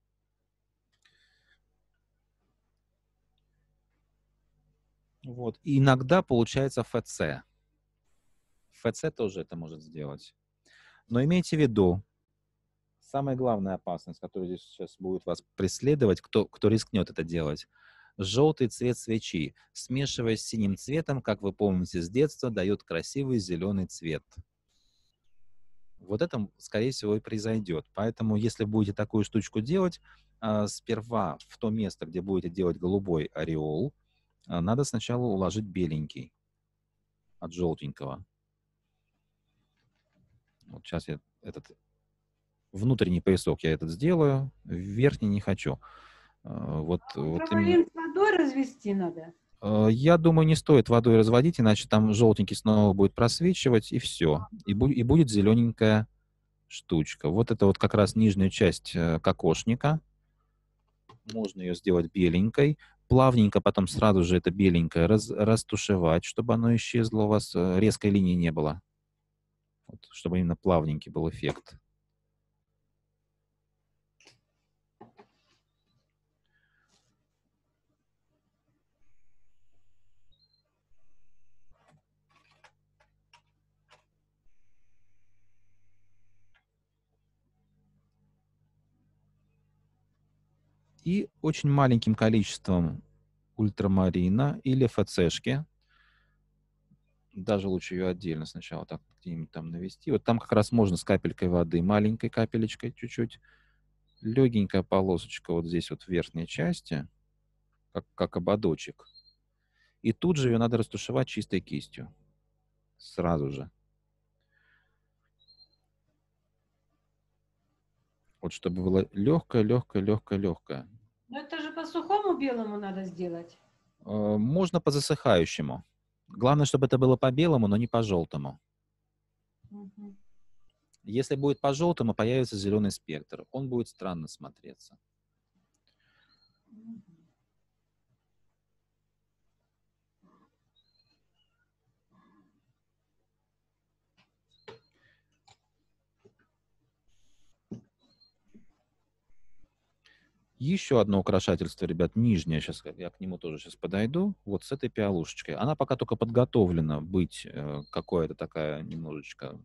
Вот. И иногда получается эф цэ. эф цэ тоже это может сделать. Но имейте в виду, самая главная опасность, которая здесь сейчас будет вас преследовать, кто, кто рискнет это делать, желтый цвет свечи, смешиваясь с синим цветом, как вы помните с детства, дает красивый зеленый цвет. Вот это, скорее всего, и произойдет. Поэтому, если будете такую штучку делать, сперва в то место, где будете делать голубой ореол, а, надо сначала уложить беленький от желтенького. Вот сейчас я этот внутренний поясок я этот сделаю, верхний не хочу. А, Вот, вот именно. Ультрамарин с водой развести надо. А, Я думаю, не стоит водой разводить, иначе там желтенький снова будет просвечивать, и все. И, бу- и будет зелененькая штучка. Вот это вот как раз нижняя часть э, кокошника. Можно ее сделать беленькой. Плавненько потом сразу же это беленькое раз- растушевать, чтобы оно исчезло, у вас э, резкой линии не было. Вот, чтобы именно плавненький был эффект. И очень маленьким количеством ультрамарина или эф цэ-шки, даже лучше ее отдельно сначала так где-нибудь там навести. Вот там как раз можно с капелькой воды, маленькой капелечкой чуть-чуть, легенькая полосочка вот здесь вот в верхней части, как, как ободочек. И тут же ее надо растушевать чистой кистью. Сразу же. Вот чтобы было легкое, легкое, легкое, легкое. Но это же по сухому белому надо сделать. Э, Можно по засыхающему. Главное, чтобы это было по белому, но не по желтому. Мгм. Если будет по желтому, появится зеленый спектр. Он будет странно смотреться. Еще одно украшательство, ребят, нижнее. Сейчас я к нему тоже сейчас подойду. Вот с этой пиалушечкой. Она пока только подготовлена быть э, какая-то такая немножечко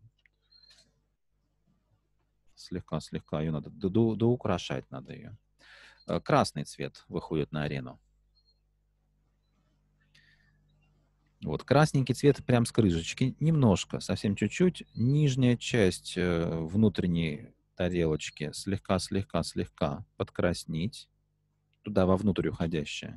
слегка-слегка. Ее надо до, до- доукрашать надо ее. Э, Красный цвет выходит на арену. Вот красненький цвет прям с крышечки. Немножко, совсем чуть-чуть. Нижняя часть э, внутренней тарелочки слегка-слегка-слегка подкраснить. Туда вовнутрь уходящая.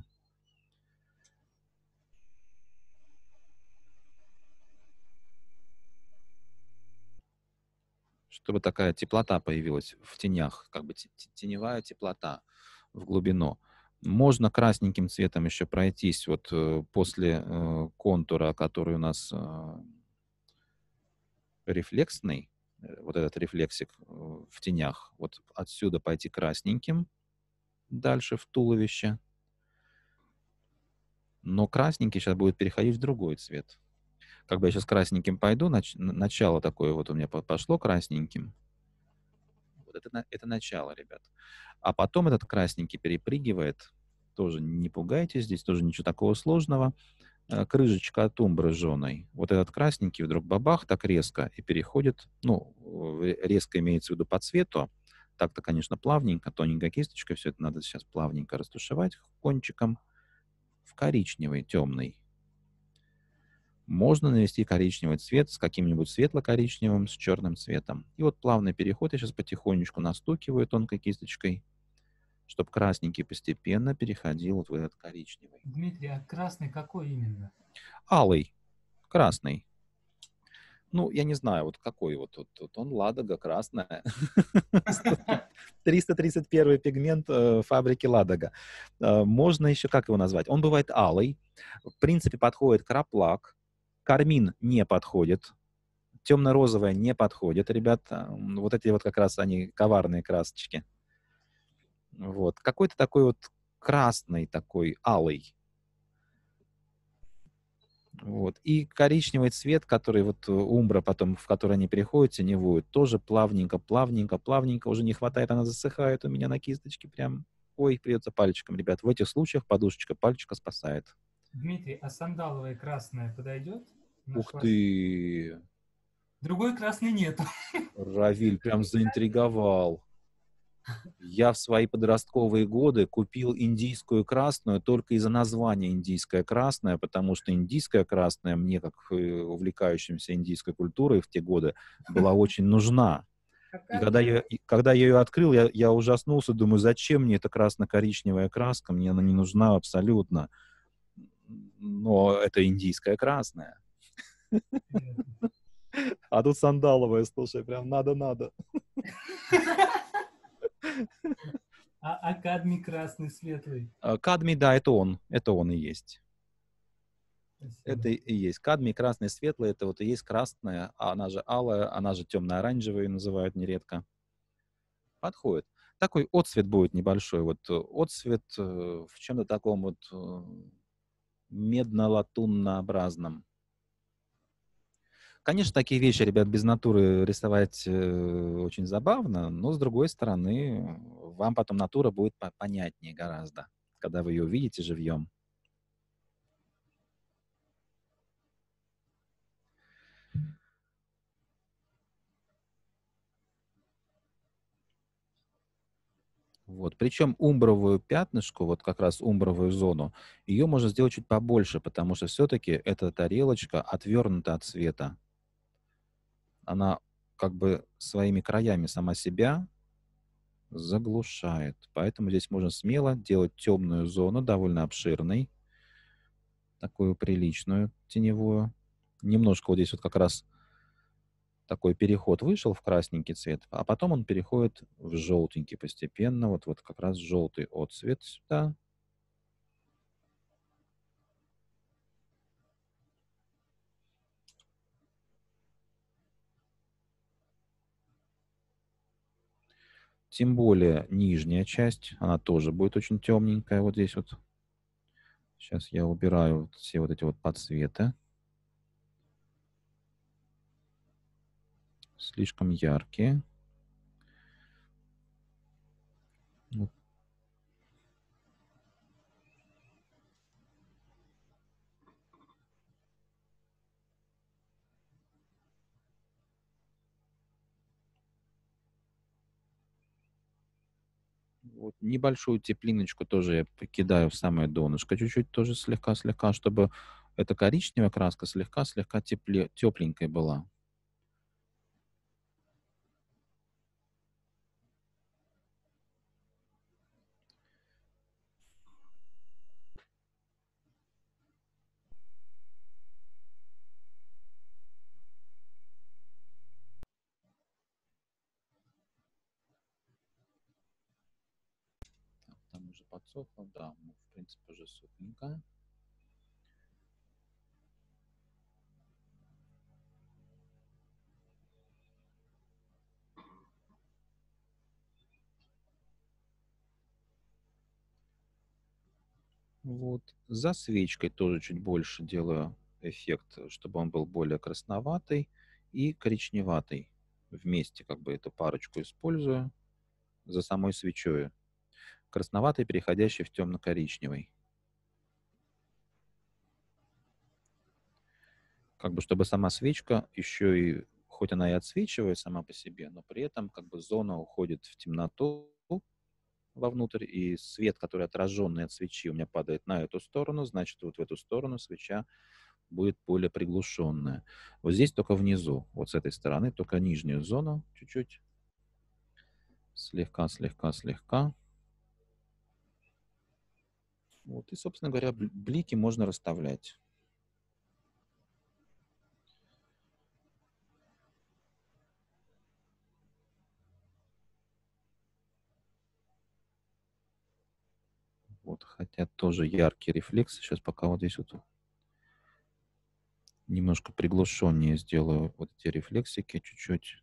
Чтобы такая теплота появилась в тенях, как бы те- те- теневая теплота в глубину. Можно красненьким цветом еще пройтись вот э, после э, контура, который у нас э, рефлексный, э, вот этот рефлексик э, в тенях, вот отсюда пойти красненьким дальше в туловище. Но красненький сейчас будет переходить в другой цвет. Как бы я сейчас красненьким пойду, нач- н- начало такое вот у меня по- пошло красненьким. Вот это, на- это начало, ребят. А потом этот красненький перепрыгивает. Тоже не пугайтесь, здесь тоже ничего такого сложного. Э, Крышечка от умбры жженой. Вот этот красненький вдруг бабах так резко и переходит, ну, э, резко имеется в виду по цвету. Так-то, конечно, плавненько, тоненькой кисточкой. Все это надо сейчас плавненько растушевать кончиком в коричневый, темный. Можно навести коричневый цвет с каким-нибудь светло-коричневым, с черным цветом. И вот плавный переход я сейчас потихонечку настукиваю тонкой кисточкой, чтобы красненький постепенно переходил вот в этот коричневый. Дмитрий, а красный какой именно? Алый, красный. Ну, я не знаю, вот какой вот, вот, вот он, Ладога, красная. триста тридцать первый пигмент э, фабрики Ладога. Э, можно еще, как его назвать? Он бывает алый. В принципе, подходит краплак. Кармин не подходит. Темно-розовая не подходит, ребята. Вот эти вот как раз они коварные красочки. Вот. Какой-то такой вот красный, такой алый. Вот. И коричневый цвет, который вот умбра потом, в который они переходят, теневую, тоже плавненько, плавненько, плавненько. Уже не хватает, она засыхает у меня на кисточке прям. Ой, придется пальчиком, ребят. В этих случаях подушечка пальчика спасает. Дмитрий, а сандаловое красное подойдет? Ух Нашлась. ты! Другой красный нет. Равиль прям заинтриговал. Я в свои подростковые годы купил индийскую красную только из-за названия индийская красная, потому что индийская красная мне, как э, увлекающимся индийской культурой в те годы, была очень нужна. И когда я, и когда я ее открыл, я, я ужаснулся, думаю, зачем мне эта красно-коричневая краска, мне она не нужна абсолютно. Но это индийская красная. А тут сандаловая, слушай, прям надо-надо. А, а кадмий красный, светлый? А, Кадмий, да, это он. Это он и есть. Спасибо. Это и есть. Кадмий, красный, светлый, это вот и есть красная, а она же алая, она же темно-оранжевая называют нередко. Подходит. Такой отцвет будет небольшой. Вот э, отцвет э, в чем-то таком вот э, медно-латуннообразном. Конечно, такие вещи, ребят, без натуры рисовать э, очень забавно, но, с другой стороны, вам потом натура будет по- понятнее гораздо, когда вы ее увидите живьем. Вот. Причем умбровую пятнышку, вот как раз умбровую зону, ее можно сделать чуть побольше, потому что все-таки эта тарелочка отвернута от света. Она как бы своими краями сама себя заглушает. Поэтому здесь можно смело делать темную зону, довольно обширной, такую приличную, теневую. Немножко вот здесь вот как раз такой переход вышел в красненький цвет, а потом он переходит в желтенький постепенно. Вот, вот как раз желтый отцвет сюда. Тем более нижняя часть, она тоже будет очень темненькая. Вот здесь вот. Сейчас я убираю вот все вот эти вот подсветы. Слишком яркие. Вот. Вот небольшую теплиночку тоже я покидаю в самое донышко, чуть-чуть тоже слегка-слегка, чтобы эта коричневая краска слегка-слегка тепле, тепленькой была. Там уже подсохло, да, ну, в принципе, уже сухенько. Вот. За свечкой тоже чуть больше делаю эффект, чтобы он был более красноватый и коричневатый. Вместе как бы эту парочку использую за самой свечой. Красноватый, переходящий в темно-коричневый. Как бы чтобы сама свечка еще и, хоть она и отсвечивает сама по себе, но при этом как бы зона уходит в темноту вовнутрь, и свет, который отраженный от свечи у меня падает на эту сторону, значит, вот в эту сторону свеча будет более приглушенная. Вот здесь только внизу, вот с этой стороны, только нижнюю зону чуть-чуть. Слегка, слегка, слегка. Вот, и, собственно говоря, блики можно расставлять. Вот, хотя тоже яркий рефлекс. Сейчас пока вот здесь вот немножко приглушеннее сделаю вот эти рефлексики чуть-чуть.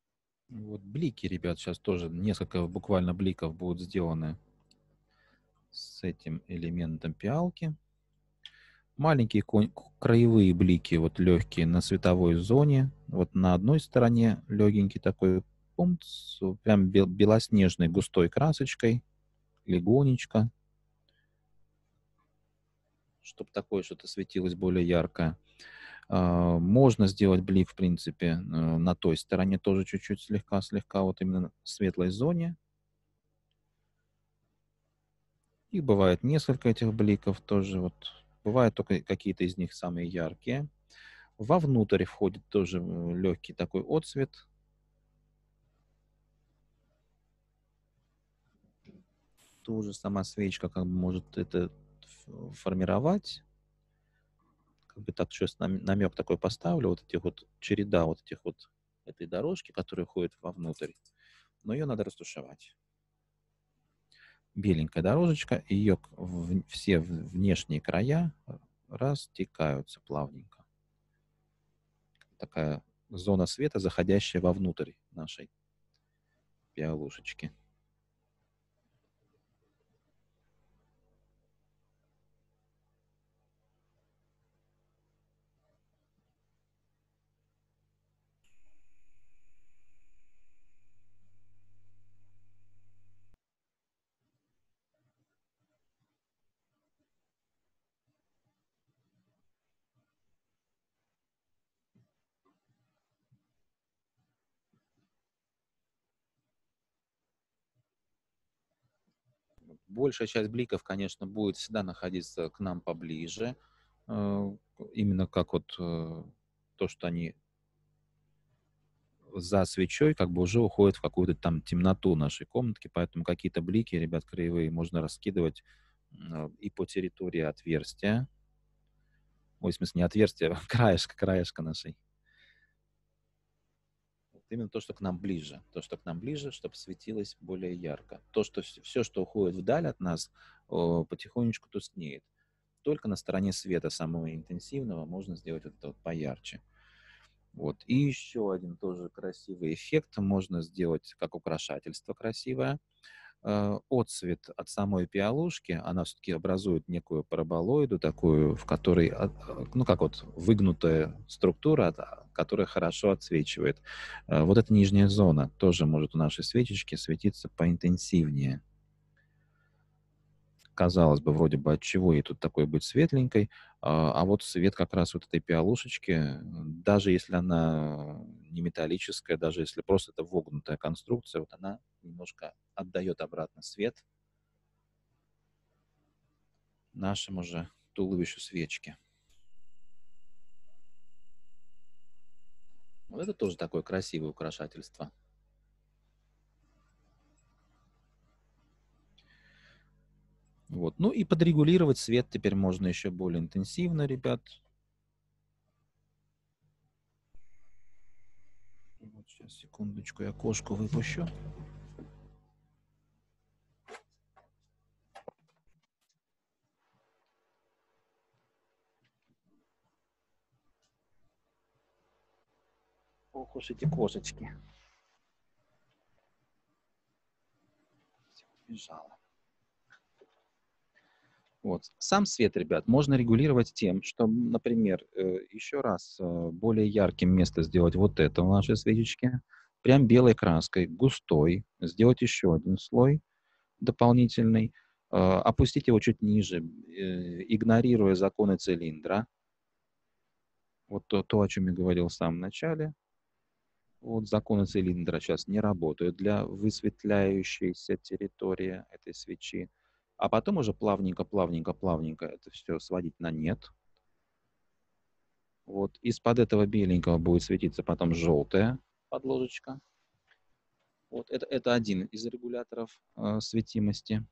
Вот блики, ребят, сейчас тоже несколько буквально бликов будут сделаны. с этим элементом пиалки. Маленькие краевые блики, вот легкие на световой зоне. Вот на одной стороне легенький такой пункт, прям белоснежной густой красочкой, легонечко, чтобы такое что-то светилось более ярко. Можно сделать блик, в принципе, на той стороне тоже чуть-чуть слегка-слегка, вот именно в светлой зоне. И бывает несколько этих бликов тоже. Вот. Бывают только какие-то из них самые яркие. Вовнутрь входит тоже легкий такой отсвет. Тоже сама свечка как бы может это формировать. Как бы так сейчас намек такой поставлю. Вот этих вот череда вот этих вот этой дорожки, которая входит вовнутрь. Но ее надо растушевать. Беленькая дорожечка, и ее в, все внешние края растекаются плавненько. Такая зона света, заходящая вовнутрь нашей пиалушечки. Большая часть бликов, конечно, будет всегда находиться к нам поближе. Именно как вот то, что они за свечой как бы уже уходят в какую-то там темноту нашей комнатки. Поэтому какие-то блики, ребят, краевые можно раскидывать и по территории отверстия. Ой, в смысле, не отверстия, а краешка, краешка нашей. Именно то, что к нам ближе. То, что к нам ближе, чтобы светилось более ярко. То, что все, что уходит вдаль от нас, потихонечку тускнеет. Только на стороне света самого интенсивного можно сделать вот это вот поярче. Вот. И еще один тоже красивый эффект можно сделать как украшательство красивое. Отцвет от самой пиалушки, она все-таки образует некую параболоиду такую, в которой, ну как вот выгнутая структура, которая хорошо отсвечивает. Вот эта нижняя зона тоже может у нашей свечечки светиться поинтенсивнее. Казалось бы, вроде бы, от чего ей тут такой быть светленькой, а, а вот цвет как раз вот этой пиалушечки, даже если она не металлическая, даже если просто это вогнутая конструкция, вот она немножко отдает обратно свет нашему же туловищу свечки. Вот это тоже такое красивое украшательство. Вот. Ну и подрегулировать свет теперь можно еще более интенсивно, ребят. Вот сейчас, секундочку, я кошку выпущу. Ох уж эти кошечки. Все, убежала. Вот. Сам свет, ребят, можно регулировать тем, что, например, еще раз более ярким место сделать вот это в нашей свечечке, прям белой краской, густой, сделать еще один слой дополнительный, опустить его чуть ниже, игнорируя законы цилиндра. Вот то, то, о чем я говорил в самом начале. Вот законы цилиндра сейчас не работают для высветляющейся территории этой свечи. А потом уже плавненько, плавненько, плавненько это все сводить на нет. Вот. Из-под этого беленького будет светиться потом желтая подложечка. Вот. Это, это один из регуляторов э, светимости.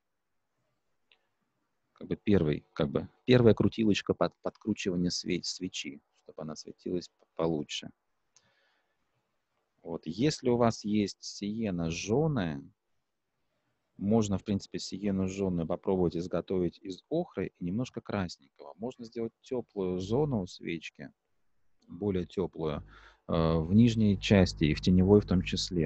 Как бы первый, как бы первая крутилочка под подкручивание свеч, свечи, чтобы она светилась получше. Вот. Если у вас есть сиена жженая, можно, в принципе, сиену жженую попробовать изготовить из охры и немножко красненького. Можно сделать теплую зону у свечки, более теплую, э, в нижней части и в теневой в том числе,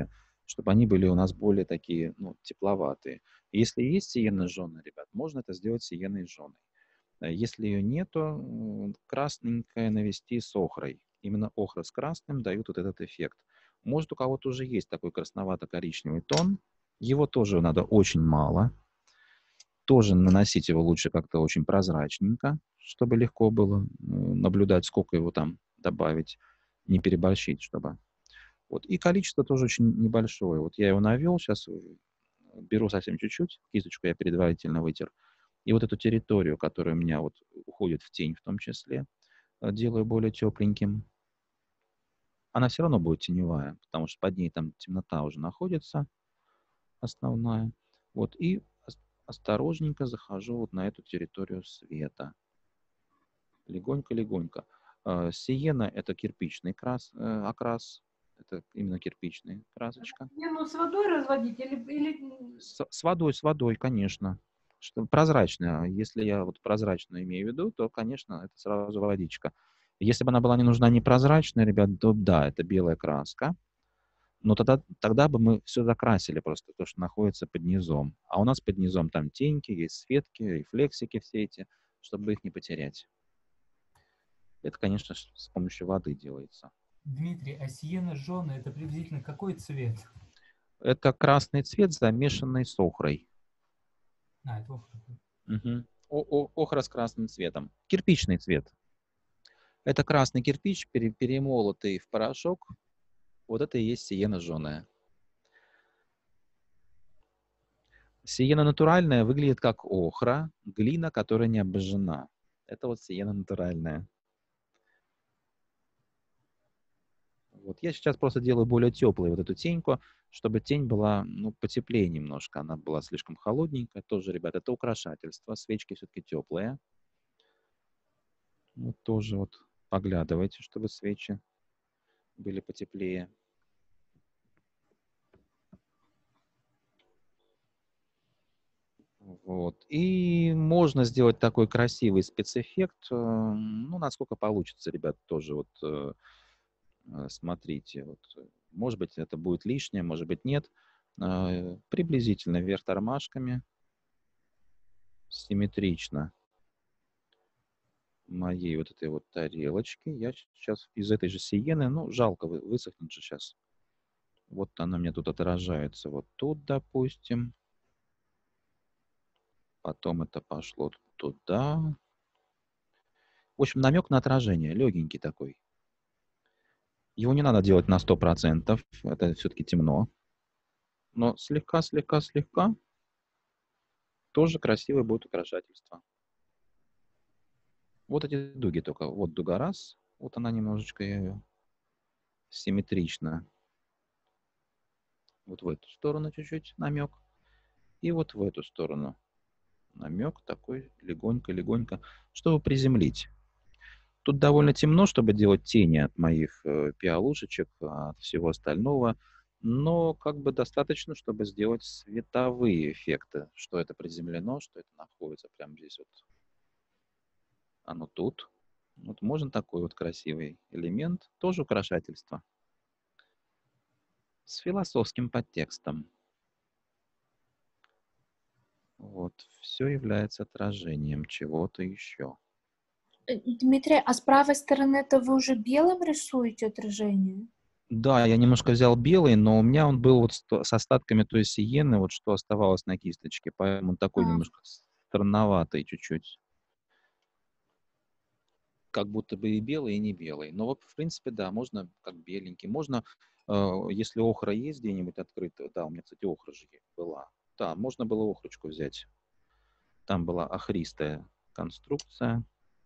чтобы они были у нас более такие, ну, тепловатые. Если есть сиена жженая, ребят, можно это сделать сиеной жженой. Если ее нету, красненькое навести с охрой. Именно охра с красным дают вот этот эффект. Может, у кого-то уже есть такой красновато-коричневый тон. Его тоже надо очень мало. Тоже наносить его лучше как-то очень прозрачненько, чтобы легко было наблюдать, сколько его там добавить, не переборщить, чтобы... Вот. И количество тоже очень небольшое. Вот я его навел, сейчас беру совсем чуть-чуть, кисточку я предварительно вытер. И вот эту территорию, которая у меня вот уходит в тень в том числе, делаю более тепленьким. Она все равно будет теневая, потому что под ней там темнота уже находится, основная. Вот, и осторожненько захожу вот на эту территорию света. Легонько-легонько. Сиена — это кирпичный крас, окрас, это именно кирпичная красочка. Сиену с водой разводить или... или... С, с водой, с водой, конечно. Что, прозрачная. Если я вот прозрачную имею в виду, то, конечно, это сразу водичка. Если бы она была не нужна непрозрачная, ребят, то да, это белая краска. Но тогда, тогда бы мы все закрасили просто, то, что находится под низом. А у нас под низом там теньки, есть светки, рефлексики все эти, чтобы их не потерять. Это, конечно, с помощью воды делается. Дмитрий, а сиена жженая — это приблизительно какой цвет? Это красный цвет, замешанный с охрой. А, это охра. Угу. О -о Охра с красным цветом. Кирпичный цвет. Это красный кирпич, пере перемолотый в порошок. Вот это и есть сиена жженая. Сиена натуральная выглядит как охра, глина, которая не обожжена. Это вот сиена натуральная. Вот. Я сейчас просто делаю более теплую вот эту теньку, чтобы тень была, ну, потеплее немножко. Она была слишком холодненькая. Тоже, ребята, это украшательство. Свечки все-таки теплые. Вот тоже вот поглядывайте, чтобы свечи были потеплее. Вот. И можно сделать такой красивый спецэффект. Ну, насколько получится, ребят, тоже вот э, смотрите. Вот. Может быть, это будет лишнее, может быть, нет. Э, приблизительно вверх тормашками. Симметрично моей вот этой вот тарелочки. Я сейчас из этой же сиены, ну, жалко, высохнет же сейчас. Вот она мне тут отражается вот тут, допустим. Потом это пошло туда. В общем, намек на отражение, легенький такой. Его не надо делать на сто процентов, это все-таки темно. Но слегка-слегка-слегка тоже красивое будет украшательство. Вот эти дуги только. Вот дуга раз, вот она немножечко ее симметрично. Вот в эту сторону чуть-чуть намек. И вот в эту сторону намек такой легонько-легонько, чтобы приземлить. Тут довольно темно, чтобы делать тени от моих э, пиалушечек, от всего остального. Но как бы достаточно, чтобы сделать световые эффекты. Что это приземлено, что это находится прямо здесь вот. Оно тут. Вот можно такой вот красивый элемент. Тоже украшательство. С философским подтекстом. Вот. Все является отражением чего-то еще. Дмитрий, а с правой стороны это вы уже белым рисуете отражение? Да, я немножко взял белый, но у меня он был вот с остатками той сиены, вот что оставалось на кисточке, поэтому он такой а. немножко странноватый чуть-чуть. Как будто бы и белый, и не белый. Но вот, в принципе, да, можно как беленький. Можно, э, если охра есть где-нибудь открытая, да, у меня, кстати, охра же была. Да, можно было охрочку взять. Там была охристая конструкция.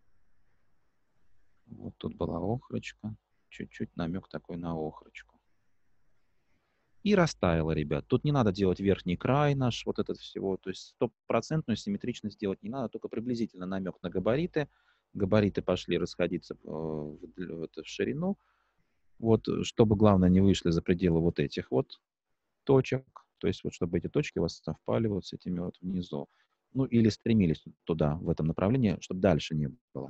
Вот тут была охрочка. Чуть-чуть намек такой на охрочку. И растаяло, ребят. Тут не надо делать верхний край наш, вот этот всего. То есть стопроцентную симметричность делать не надо, только приблизительно намек на габариты. Габариты пошли расходиться в, в, в ширину. Вот, чтобы, главное, не вышли за пределы вот этих вот точек. То есть вот чтобы эти точки у вас совпали вот с этими вот внизу. Ну, или стремились туда, в этом направлении, чтобы дальше не было.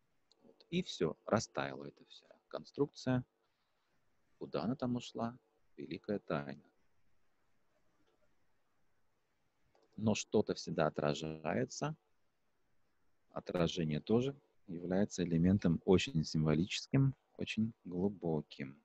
И все, растаяла эта вся конструкция. Куда она там ушла? великая тайна. Но что-то всегда отражается. Отражение тоже является элементом очень символическим, очень глубоким.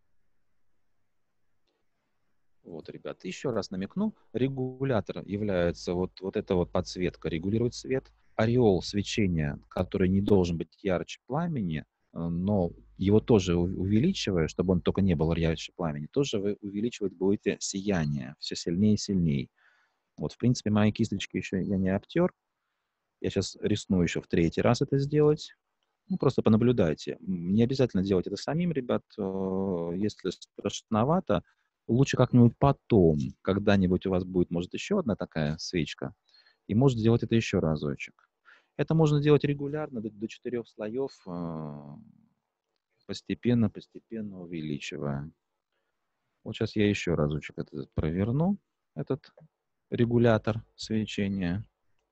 Вот, ребята, еще раз намекну. Регулятор является вот, вот эта вот подсветка, регулирует свет. Ореол свечения, который не должен быть ярче пламени, но его тоже увеличивая, чтобы он только не был ярче пламени, тоже вы увеличивать будете сияние все сильнее и сильнее. Вот, в принципе, мои кисточки еще я не обтер. Я сейчас рискну еще в третий раз это сделать. Ну, просто понаблюдайте. Не обязательно делать это самим, ребят. Если страшновато, лучше как-нибудь потом, когда-нибудь у вас будет, может, еще одна такая свечка, и может сделать это еще разочек. Это можно делать регулярно, до, до четырех слоев, постепенно, постепенно увеличивая. Вот сейчас я еще разочек это проверну, этот регулятор свечения.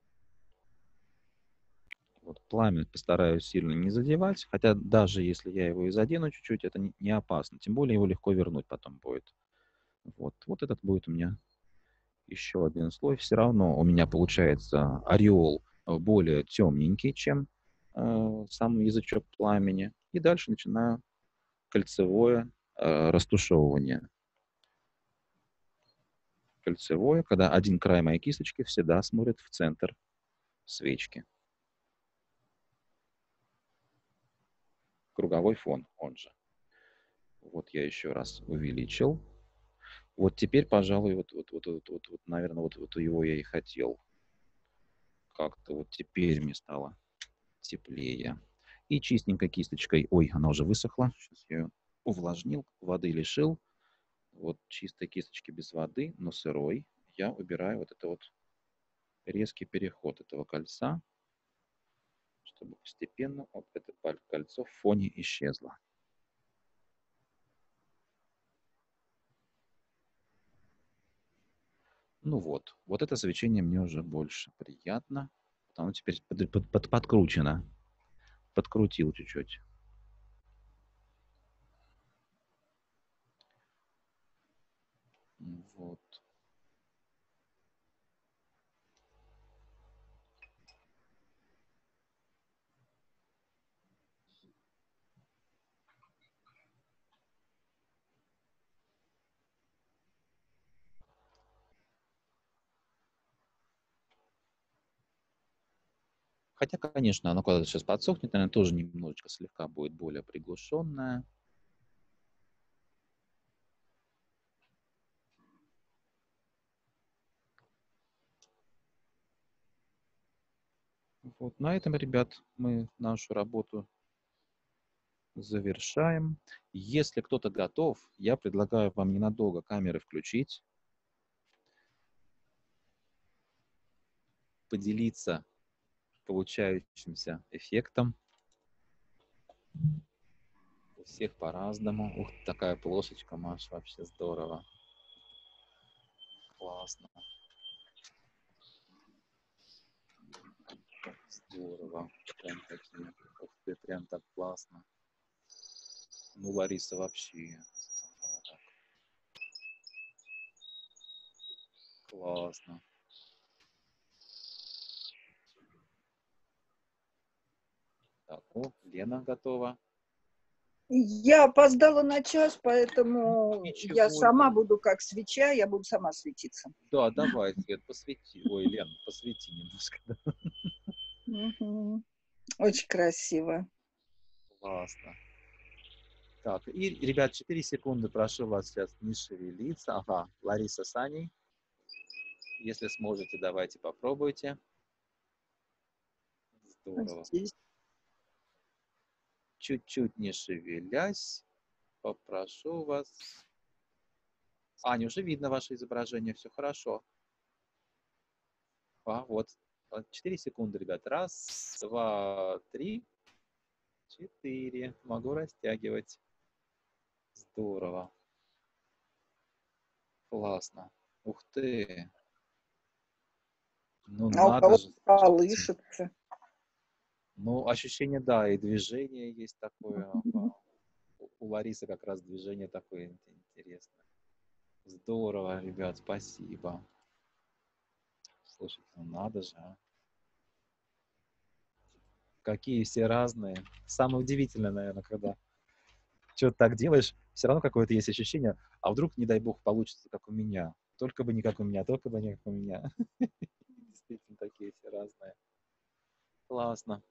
Вот, пламя постараюсь сильно не задевать, хотя даже если я его и задену чуть-чуть, это не, не опасно. Тем более его легко вернуть потом будет. Вот, вот этот будет у меня еще один слой. Все равно у меня получается ореол более темненький, чем э, сам язычок пламени. И дальше начинаю кольцевое э, растушевывание. Кольцевое, когда один край моей кисточки всегда смотрит в центр свечки. Круговой фон, он же. Вот я еще раз увеличил. Вот теперь, пожалуй, вот, вот, вот, вот, вот, вот наверное, вот, вот его я и хотел. Как-то вот теперь мне стало теплее. И чистенькой кисточкой, ой, она уже высохла. Сейчас я ее увлажнил, воды лишил. Вот чистой кисточки без воды, но сырой. Я убираю вот это вот резкий переход этого кольца, чтобы постепенно вот это кольцо в фоне исчезло. Ну вот, вот это свечение мне уже больше приятно. Оно теперь под, под, под, подкручено. Подкрутил чуть-чуть. Вот. Хотя, конечно, оно когда сейчас подсохнет, наверное, тоже немножечко слегка будет более приглушенное. Вот на этом, ребят, мы нашу работу завершаем. Если кто-то готов, я предлагаю вам ненадолго камеры включить, поделиться получающимся эффектом. У всех по-разному. Ух, такая полосочка, Маш, вообще здорово. Классно. Здорово. Прям такие. Ух ты, прям так классно. Ну, Лариса вообще. Классно. Так, о, Лена готова. Я опоздала на час, поэтому Ничего, я сама Лен. буду как свеча, я буду сама светиться. Да, давай, Свет, посвети. Ой, Лен, посвети немножко. Угу. Очень красиво. Классно. Так, и, ребят, четыре секунды, прошу вас сейчас не шевелиться. Ага, Лариса с Аней. Если сможете, давайте попробуйте. Здорово. Здесь. Чуть-чуть не шевелясь, попрошу вас. Аня, уже видно ваше изображение, все хорошо. А, вот. четыре секунды, ребят. Раз, два, три, четыре. Могу растягивать. Здорово. Классно. Ух ты. Ну, А у надо кого же. колышется. Ну, ощущение, да, и движение есть такое. У Ларисы как раз движение такое интересное. Здорово, ребят, спасибо. Слушайте, ну надо же, а. Какие все разные. Самое удивительное, наверное, когда что-то так делаешь, все равно какое-то есть ощущение, а вдруг, не дай бог, получится, как у меня. Только бы не как у меня, только бы не как у меня. Действительно, такие все разные. Классно.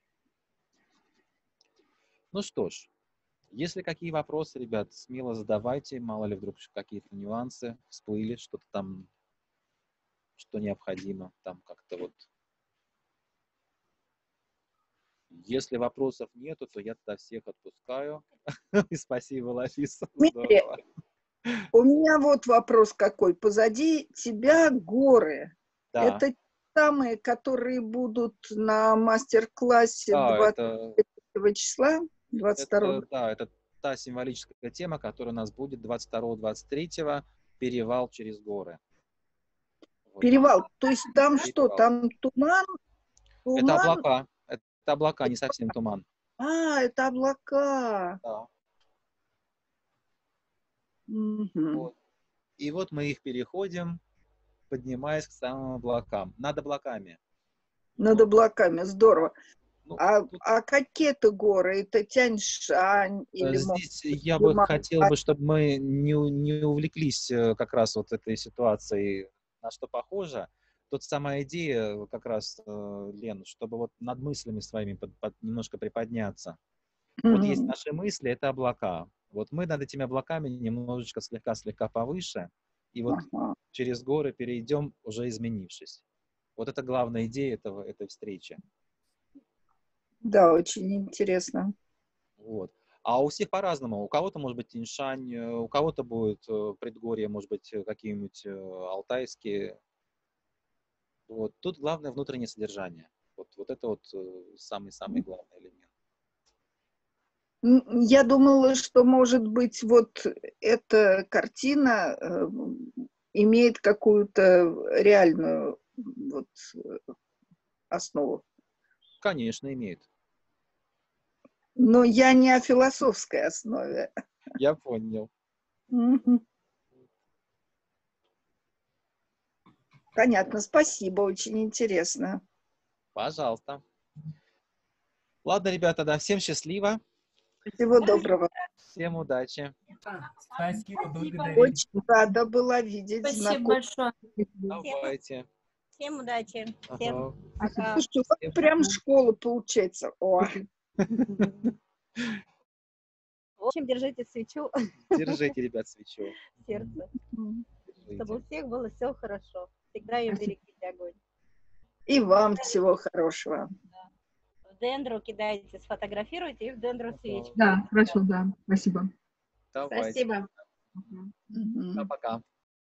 Ну что ж, если какие вопросы, ребят, смело задавайте, мало ли вдруг какие-то нюансы всплыли, что-то там, что необходимо, там как-то вот. Если вопросов нету, то я тогда всех отпускаю. И спасибо, Лариса. Дмитрий, у меня вот вопрос какой. Позади тебя горы. Да. Это те самые, которые будут на мастер-классе Да, двадцать третьего это, числа? двадцать второго. это, да, это та символическая тема, которая у нас будет двадцать второго — двадцать третьего, перевал через горы. Вот. Перевал. То есть там Перевал. что? Там туман? Туман? Это облака. Это облака, не совсем туман. А, это облака. Да. Угу. Вот. И вот мы их переходим, поднимаясь к самым облакам. Над облаками. Над облаками. Здорово. Ну, а, тут... а какие-то горы? Это Тянь-Шань или Здесь может, я бы Туман? хотел бы, чтобы мы не, не увлеклись как раз вот этой ситуацией, на что похоже. Тут самая идея как раз, Лен, чтобы вот над мыслями своими под, под, немножко приподняться. Mm-hmm. Вот есть наши мысли, это облака. Вот мы над этими облаками немножечко слегка-слегка повыше, и вот uh-huh. через горы перейдем, уже изменившись. Вот это главная идея этого, этой встречи. Да, очень интересно. Вот. А у всех по-разному. У кого-то может быть Тянь-Шань, у кого-то будет предгорье, может быть, какие-нибудь алтайские. Вот. Тут главное внутреннее содержание. Вот, вот это вот самый-самый главный элемент. Я думала, что, может быть, вот эта картина э, имеет какую-то реальную вот, основу. Конечно, имеет. Но я не о философской основе. Я понял. Понятно, спасибо, очень интересно. Пожалуйста. Ладно, ребята, да, всем счастливо. Всего доброго. Всем удачи. Спасибо, благодарю. Очень рада была видеть. Спасибо знаком... большое. Давайте. Всем удачи. Ага. Всем пока. Слушайте, вот прям школа получается. О. В общем, держите свечу. Держите, ребят, свечу. В сердце. Держите. Чтобы у всех было все хорошо. Всегда ее берегите огонь. И вам всего хорошего. Да. В дендру кидайте, сфотографируйте и в дендру свечку. Да, хорошо, да. Спасибо. Давайте. Спасибо. Угу. Пока.